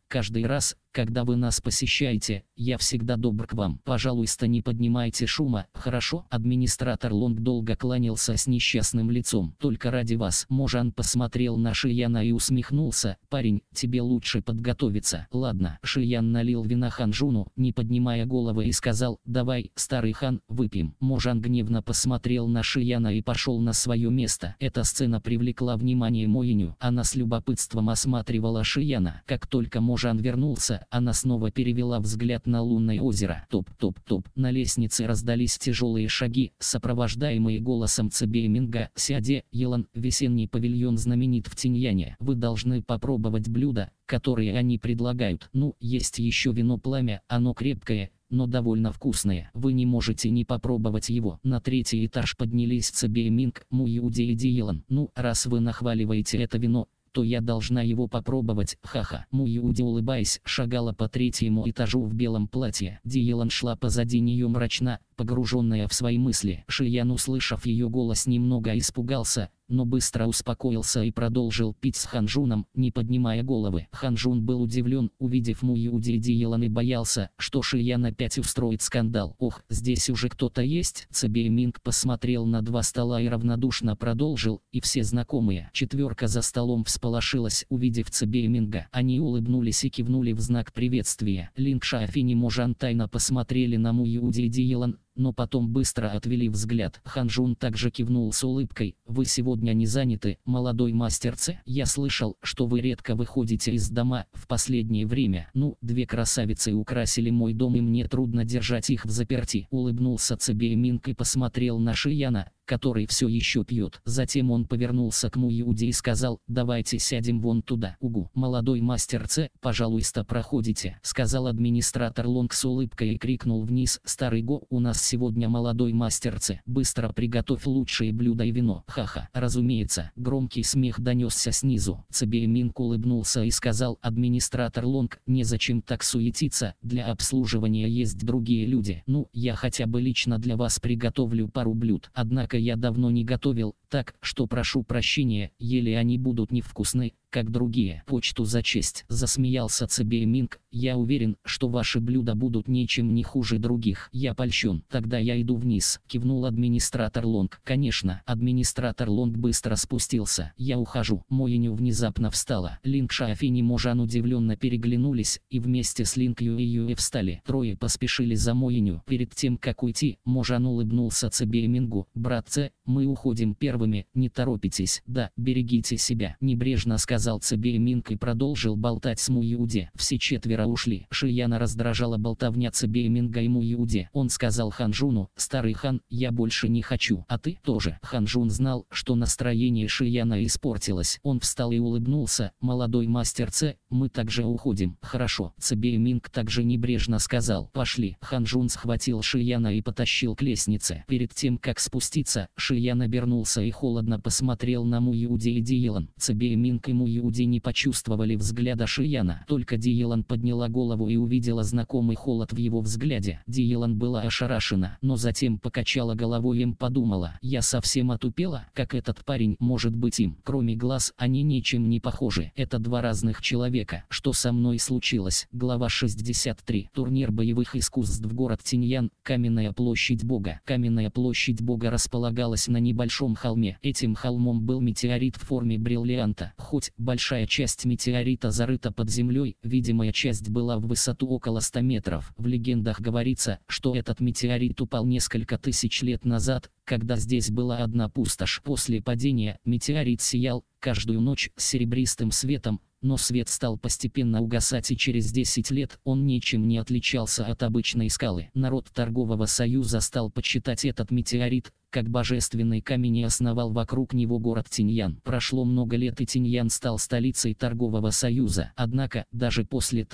каждый раз, когда вы нас посещаете, я всегда добр к вам. Пожалуйста, не поднимайте шума, хорошо?» Администратор Лонг долго кланялся с несчастным лицом. «Только ради вас». Можан посмотрел на Шияна и усмехнулся. «Парень, тебе лучше подготовиться». «Ладно». Шиян налил вина Ханжуну, не поднимая головы, и сказал: «Давай, старый хан, выпьем». Можан гневно посмотрел на Шияна и пошел на свое место. Эта сцена привлекла внимание Моиню. Она с любопытством осматривала Шияна. Как только Можан вернулся, она снова перевела взгляд на лунное озеро. Топ-топ-топ. На лестнице раздались тяжелые шаги, сопровождаемые голосом Цебея Минга. «Сяде, Елан, весенний павильон знаменит в Тиньяне. Вы должны попробовать блюда, которые они предлагают. Ну, есть еще вино Пламя, оно крепкое, но довольно вкусное. Вы не можете не попробовать его». На третий этаж поднялись Цебея Минг, Муюди и Диелан. «Ну, раз вы нахваливаете это вино, то я должна его попробовать, ха-ха». Муюди, улыбаясь, шагала по третьему этажу в белом платье. Диелан шла позади нее мрачно, погруженная в свои мысли. Шиян, услышав ее голос, немного испугался, но быстро успокоился и продолжил пить с Ханжуном, не поднимая головы. Ханжун был удивлен, увидев Муюди и Диелан, и боялся, что Шиян опять устроит скандал. «Ох, здесь уже кто-то есть?» Цебея Минг посмотрел на два стола и равнодушно продолжил: «И все знакомые». Четверка за столом всполошилась, увидев Цебея Минга. Они улыбнулись и кивнули в знак приветствия. Линг Шаофинь и Можан тайно посмотрели на Муюди и Диелан, но потом быстро отвели взгляд. Ханжун также кивнул с улыбкой. «Вы сегодня не заняты, молодой мастер Цэ? Я слышал, что вы редко выходите из дома в последнее время. Ну, две красавицы украсили мой дом, и мне трудно держать их взаперти». Улыбнулся Цебея Минг и посмотрел на Шияна, который все еще пьет. Затем он повернулся к Муюди и сказал: «Давайте сядем вон туда». «Угу, молодой мастер Цэ, пожалуйста, проходите», — сказал администратор Лонг с улыбкой и крикнул вниз: «Старый Го, у нас сегодня молодой мастер Цэ. Быстро приготовь лучшие блюда и вино». «Ха-ха». «Разумеется». Громкий смех донесся снизу. Цебея Минг улыбнулся и сказал: «Администратор Лонг, незачем так суетиться, для обслуживания есть другие люди. Ну, я хотя бы лично для вас приготовлю пару блюд. Однако я давно не готовил, так что прошу прощения, ели они будут невкусны, как другие». «Почту за честь», — засмеялся Цебея Минг. «Я уверен, что ваши блюда будут ничем не хуже других». «Я польщен. Тогда я иду вниз», — кивнул администратор Лонг. «Конечно». Администратор Лонг быстро спустился. «Я ухожу». Моиню внезапно встала. Линг Шаофинь и Можан удивленно переглянулись, и вместе с Линг Юэ и Юэ встали. Трое поспешили за Моиню. Перед тем, как уйти, Можан улыбнулся Цебея Мингу. «Брат Цэ, мы уходим первыми, не торопитесь». «Да, берегите себя», — небрежно сказал Цебея Минг и продолжил болтать с Муюди. Все четверо ушли. Шияна раздражала болтовня Цебея Минга и Муюди. Он сказал Ханжуну: «Старый хан, я больше не хочу». «А ты тоже». Ханжун знал, что настроение Шияна испортилось. Он встал и улыбнулся: «Молодой мастер Цэ, мы также уходим». «Хорошо». Цебея Минг также небрежно сказал: «Пошли». Ханжун схватил Шияна и потащил к лестнице. Перед тем, как спуститься, Шиян обернулся и холодно посмотрел на Муюди и Диелан. Цебея Минг и Муюди не почувствовали взгляда Шияна. Только Диелан подняла голову и увидела знакомый холод в его взгляде. Диелан была ошарашена, но затем покачала головой и им подумала: «Я совсем отупела? Как этот парень может быть им? Кроме глаз, они ничем не похожи. Это два разных человека. Что со мной случилось?» Глава шестьдесят три. Турнир боевых искусств в город Тиньян. Каменная площадь Бога. Каменная площадь Бога располагалась на небольшом холме. Этим холмом был метеорит в форме бриллианта. Хоть большая часть метеорита зарыта под землей, видимая часть была в высоту около ста метров. В легендах говорится, что этот метеорит упал несколько тысяч лет назад, когда здесь была одна пустошь. После падения метеорит сиял каждую ночь серебристым светом, но свет стал постепенно угасать, и через десять лет он ничем не отличался от обычной скалы. Народ торгового союза стал почитать этот метеорит как божественный камень и основал вокруг него город Тиньян. Прошло много лет, и Тиньян стал столицей торгового союза. Однако, даже после того,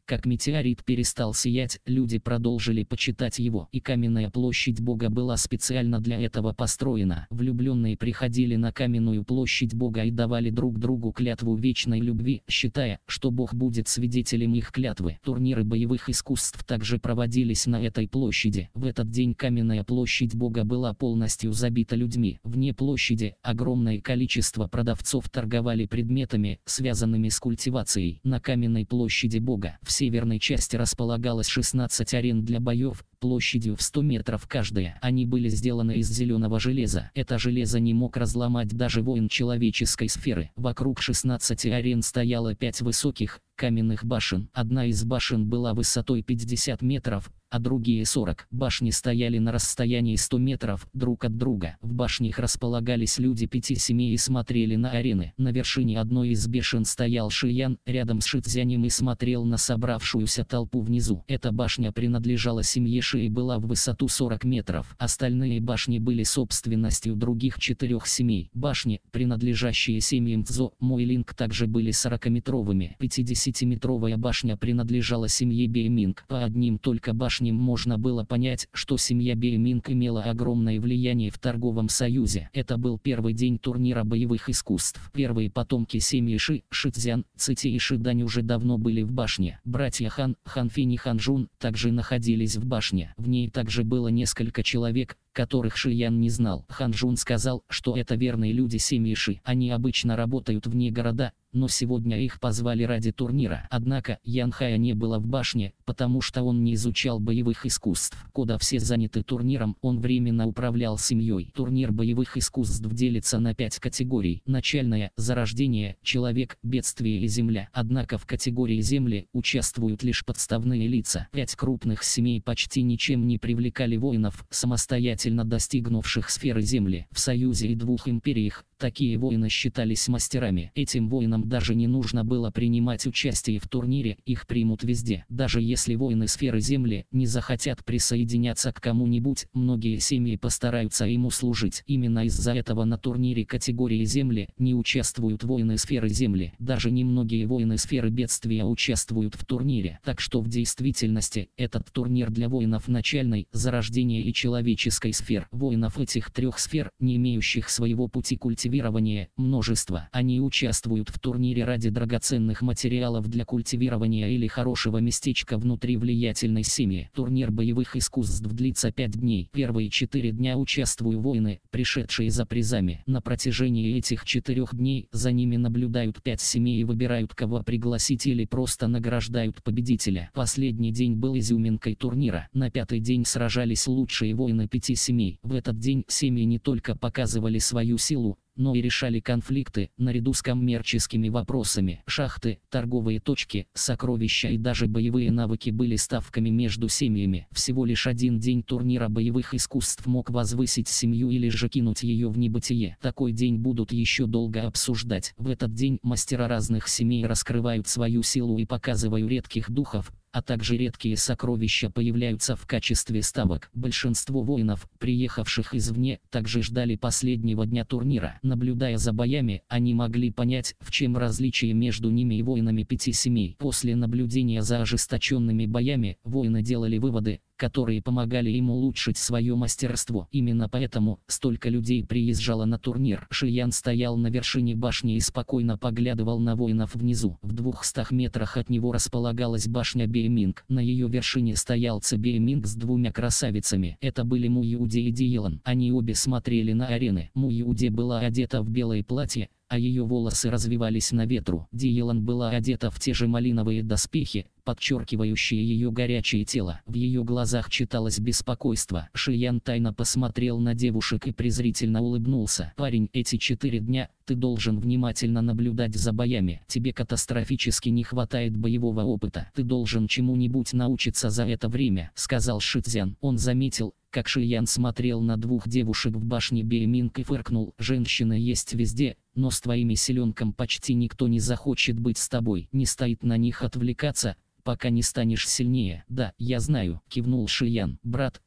как метеорит перестал сиять, люди продолжили почитать его, и каменная площадь Бога была специально для этого построена. Влюбленные приходили на каменную площадь Бога и давали друг другу клятву вечной любви, считая, что Бог будет свидетелем их клятвы. Турниры боевых искусств также проводились на этой площади. В этот день каменная площадь Бога была полностью забита людьми. Вне площади огромное количество продавцов торговали предметами, связанными с культивацией. На каменной площади Бога в северной части располагалось шестнадцать арен для боев, площадью в сто метров каждая. Они были сделаны из зеленого железа. Это железо не мог разломать даже воин человеческой сферы. Вокруг шестнадцати арен стояло пять высоких каменных башен. Одна из башен была высотой пятьдесят метров, а другие сорок. Башни стояли на расстоянии сто метров друг от друга. В башнях располагались люди пяти семей и смотрели на арены. На вершине одной из башен стоял Шиян, рядом с Шицзянем, и смотрел на собравшуюся толпу внизу. Эта башня принадлежала семье Ши и была в высоту сорок метров. Остальные башни были собственностью других четырех семей. Башни, принадлежащие семьям Цзо, Мойлинг, также были сорокаметровыми. пятидесятиметровая башня принадлежала семье Бейминг. По одним только башням можно было понять, что семья Бейминг имела огромное влияние в торговом союзе. Это был первый день турнира боевых искусств. Первые потомки семьи Ши, Шицзян, Цити и Шидань уже давно были в башне. Братья Хан, Ханфинь и Ханжун также находились в башне. В ней также было несколько человек, которых Шиян не знал. Ханжун сказал, что это верные люди семьи Ши. Они обычно работают вне города, но сегодня их позвали ради турнира. Однако Ян Хая не было в башне, потому что он не изучал боевых искусств. Когда все заняты турниром, он временно управлял семьей. Турнир боевых искусств делится на пять категорий. Начальная, зарождение, человек, бедствие и земля. Однако в категории земли участвуют лишь подставные лица. Пять крупных семей почти ничем не привлекали воинов, самостоятельно достигнувших сферы земли. В союзе и двух империях такие воины считались мастерами. Этим воинам даже не нужно было принимать участие в турнире, их примут везде. Даже если воины сферы земли не захотят присоединяться к кому-нибудь, многие семьи постараются ему служить. Именно из-за этого на турнире категории земли не участвуют воины сферы земли. Даже немногие воины сферы бедствия участвуют в турнире. Так что в действительности этот турнир для воинов начальной, зарождения и человеческой сфер. Воинов этих трех сфер, не имеющих своего пути культивирования, множество. Они участвуют в турнире ради драгоценных материалов для культивирования или хорошего местечка внутри влиятельной семьи. Турнир боевых искусств длится пять дней. Первые четыре дня участвуют воины, пришедшие за призами. На протяжении этих четырех дней за ними наблюдают пять семей и выбирают, кого пригласить, или просто награждают победителя. Последний день был изюминкой турнира. На пятый день сражались лучшие воины пяти семей. В этот день семьи не только показывали свою силу, но и решали конфликты, наряду с коммерческими вопросами. Шахты, торговые точки, сокровища и даже боевые навыки были ставками между семьями. Всего лишь один день турнира боевых искусств мог возвысить семью или же кинуть ее в небытие. Такой день будут еще долго обсуждать. В этот день мастера разных семей раскрывают свою силу и показывают редких духов, а также редкие сокровища появляются в качестве ставок. Большинство воинов, приехавших извне, также ждали последнего дня турнира. Наблюдая за боями, они могли понять, в чем различие между ними и воинами пяти семей. После наблюдения за ожесточенными боями, воины делали выводы, которые помогали им улучшить свое мастерство. Именно поэтому столько людей приезжало на турнир. Шиян стоял на вершине башни и спокойно поглядывал на воинов внизу. В двухстах метрах от него располагалась башня Бейминг. На ее вершине стоял Ци Бейминг с двумя красавицами. Это были Му Юде и Диелан. Они обе смотрели на арены. Му Юде была одета в белое платье, а ее волосы развивались на ветру. Диелан была одета в те же малиновые доспехи, подчеркивающие ее горячее тело. В ее глазах читалось беспокойство. Шиян тайно посмотрел на девушек и презрительно улыбнулся. «Парень, эти четыре дня ты должен внимательно наблюдать за боями. Тебе катастрофически не хватает боевого опыта. Ты должен чему-нибудь научиться за это время», — сказал Шицзян. Он заметил, как Шиян смотрел на двух девушек в башне Бейминг и фыркнул. «Женщины есть везде, но с твоими силенком почти никто не захочет быть с тобой. Не стоит на них отвлекаться, пока не станешь сильнее». «Да, я знаю», — кивнул Шиян. «Брат,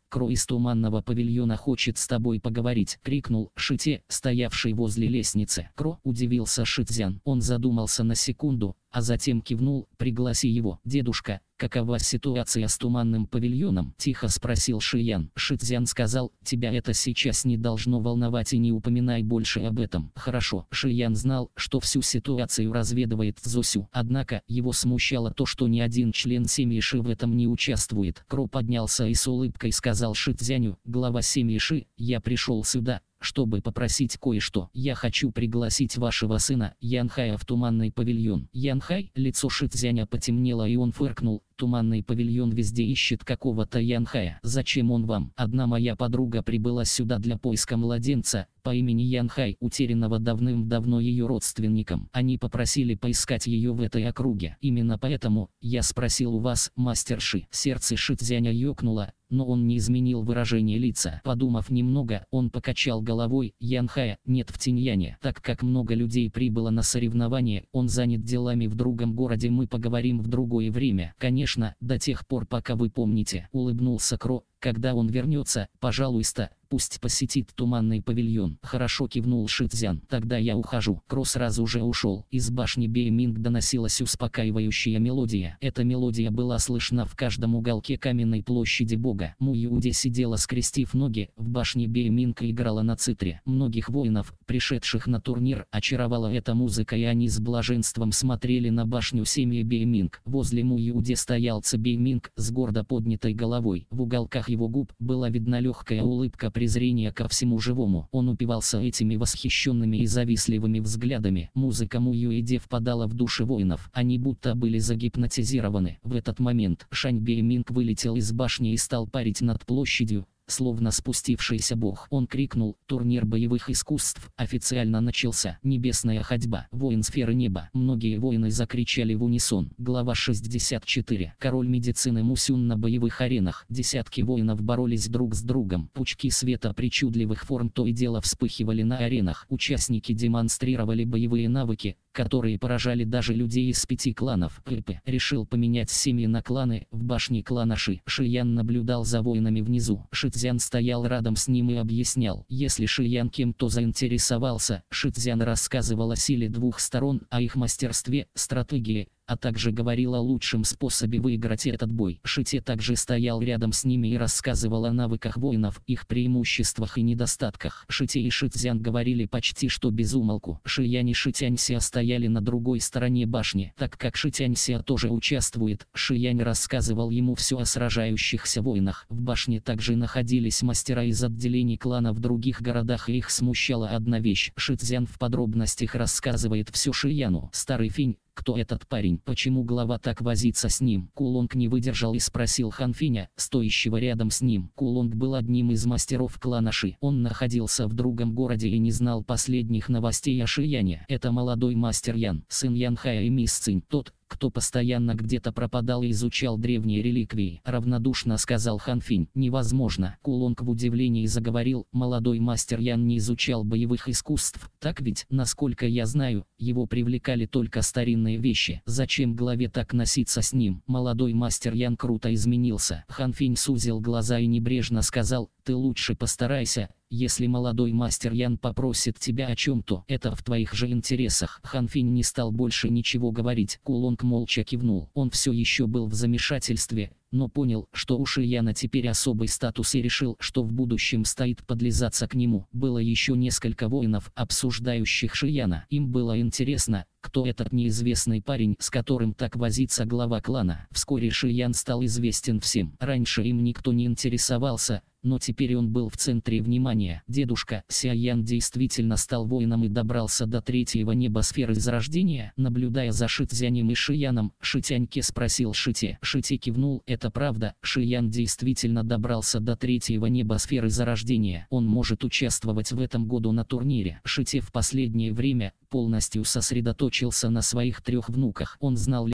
Кро из туманного павильона хочет с тобой поговорить!» — крикнул Шите, стоявший возле лестницы. Кро, удивился Шицзян. Он задумался на секунду, а затем кивнул: «Пригласи его». «Дедушка, какова ситуация с туманным павильоном?» — тихо спросил Шиян. Шицзян сказал: «Тебя это сейчас не должно волновать и не упоминай больше об этом». «Хорошо». Шиян знал, что всю ситуацию разведывает Цзосю, однако его смущало то, что ни один член семьи Ши в этом не участвует. Кро поднялся и с улыбкой сказал Шицзяню: «Глава семьи Ши, я пришел сюда, чтобы попросить кое-что. Я хочу пригласить вашего сына Янхая в туманный павильон». «Янхай?» — лицо Шицзяня потемнело, и он фыркнул: «Туманный павильон везде ищет какого-то Янхая. Зачем он вам?» «Одна моя подруга прибыла сюда для поиска младенца по имени Янхай, утерянного давным-давно ее родственником. Они попросили поискать ее в этой округе. Именно поэтому я спросил у вас, мастер Ши». Сердце Шицзяня ёкнуло, но он не изменил выражение лица. Подумав немного, он покачал головой: «Янхая нет в Тиньяне. Так как много людей прибыло на соревнование, он занят делами в другом городе. Мы поговорим в другое время». «Конечно, до тех пор, пока вы помните», — улыбнулся Кро. «Когда он вернется, пожалуйста, пусть посетит туманный павильон». «Хорошо», — кивнул Шицзян. «Тогда я ухожу». Кро сразу же ушел. Из башни Бэйминг доносилась успокаивающая мелодия. Эта мелодия была слышна в каждом уголке каменной площади бога. Му Юди сидела, скрестив ноги, в башне Бэйминг играла на цитре. Многих воинов, пришедших на турнир, очаровала эта музыка, и они с блаженством смотрели на башню семьи Бэйминг. Возле Му Юди стоял Ци Бэйминг с гордо поднятой головой. В уголках его губ была видна легкая улыбка презрения ко всему живому. Он упивался этими восхищенными и завистливыми взглядами. Музыка Му Юди впадала в души воинов. Они будто были загипнотизированы. В этот момент Шань Бэйминг вылетел из башни и стал парить над площадью, словно спустившийся бог. Он крикнул: «Турнир боевых искусств официально начался!» Небесная ходьба. Воин сферы неба. Многие воины закричали в унисон. Глава шестьдесят четыре. Король медицины Мусюн на боевых аренах. Десятки воинов боролись друг с другом. Пучки света причудливых форм то и дело вспыхивали на аренах. Участники демонстрировали боевые навыки, которые поражали даже людей из пяти кланов. Пэпэ решил поменять семьи на кланы. В башне клана Ши Шиян наблюдал за воинами внизу. Шицзян стоял рядом с ним и объяснял. Если Шиян кем-то заинтересовался, Шицзян рассказывал о силе двух сторон, о их мастерстве, стратегии, а также говорил о лучшем способе выиграть этот бой. Шите также стоял рядом с ними и рассказывал о навыках воинов, их преимуществах и недостатках. Шите и Шицзян говорили почти что без умолку. Шиянь и Шитянься стояли на другой стороне башни. Так как Шитянься тоже участвует, Шиянь рассказывал ему все о сражающихся воинах. В башне также находились мастера из отделений клана в других городах, и их смущала одна вещь. Шицзян в подробностях рассказывает все Шияну. Старый Финь: «Кто этот парень? Почему глава так возится с ним?» Кулонг не выдержал и спросил Ханфиня, стоящего рядом с ним. Кулонг был одним из мастеров клана Ши. Он находился в другом городе и не знал последних новостей о Шияне. «Это молодой мастер Ян, сын Янхая и мисс Цинь, тот, кто постоянно где-то пропадал и изучал древние реликвии», — равнодушно сказал Ханфинь. «Невозможно». Кулонг в удивлении заговорил: «Молодой мастер Ян не изучал боевых искусств, так ведь? Насколько я знаю, его привлекали только старинные вещи. Зачем главе так носиться с ним?» Молодой мастер Ян круто изменился. Ханфинь сузил глаза и небрежно сказал: «Ты лучше постарайся. Если молодой мастер Ян попросит тебя о чем-то, это в твоих же интересах». Ханфинь не стал больше ничего говорить. Кулонг молча кивнул. Он все еще был в замешательстве, но понял, что у Шияна теперь особый статус, и решил, что в будущем стоит подлизаться к нему. Было еще несколько воинов, обсуждающих Шияна. Им было интересно, кто этот неизвестный парень, с которым так возится глава клана. Вскоре Шиян стал известен всем. Раньше им никто не интересовался, но теперь он был в центре внимания. Дедушка Сяян действительно стал воином и добрался до третьего неба сферы зарождения. Наблюдая за Шицзянем и Шияном, Шитяньке спросил Шите. Шите кивнул. «Это правда, Шиян действительно добрался до третьего неба сферы зарождения. Он может участвовать в этом году на турнире». Шите в последнее время полностью сосредоточился на своих трех внуках. Он знал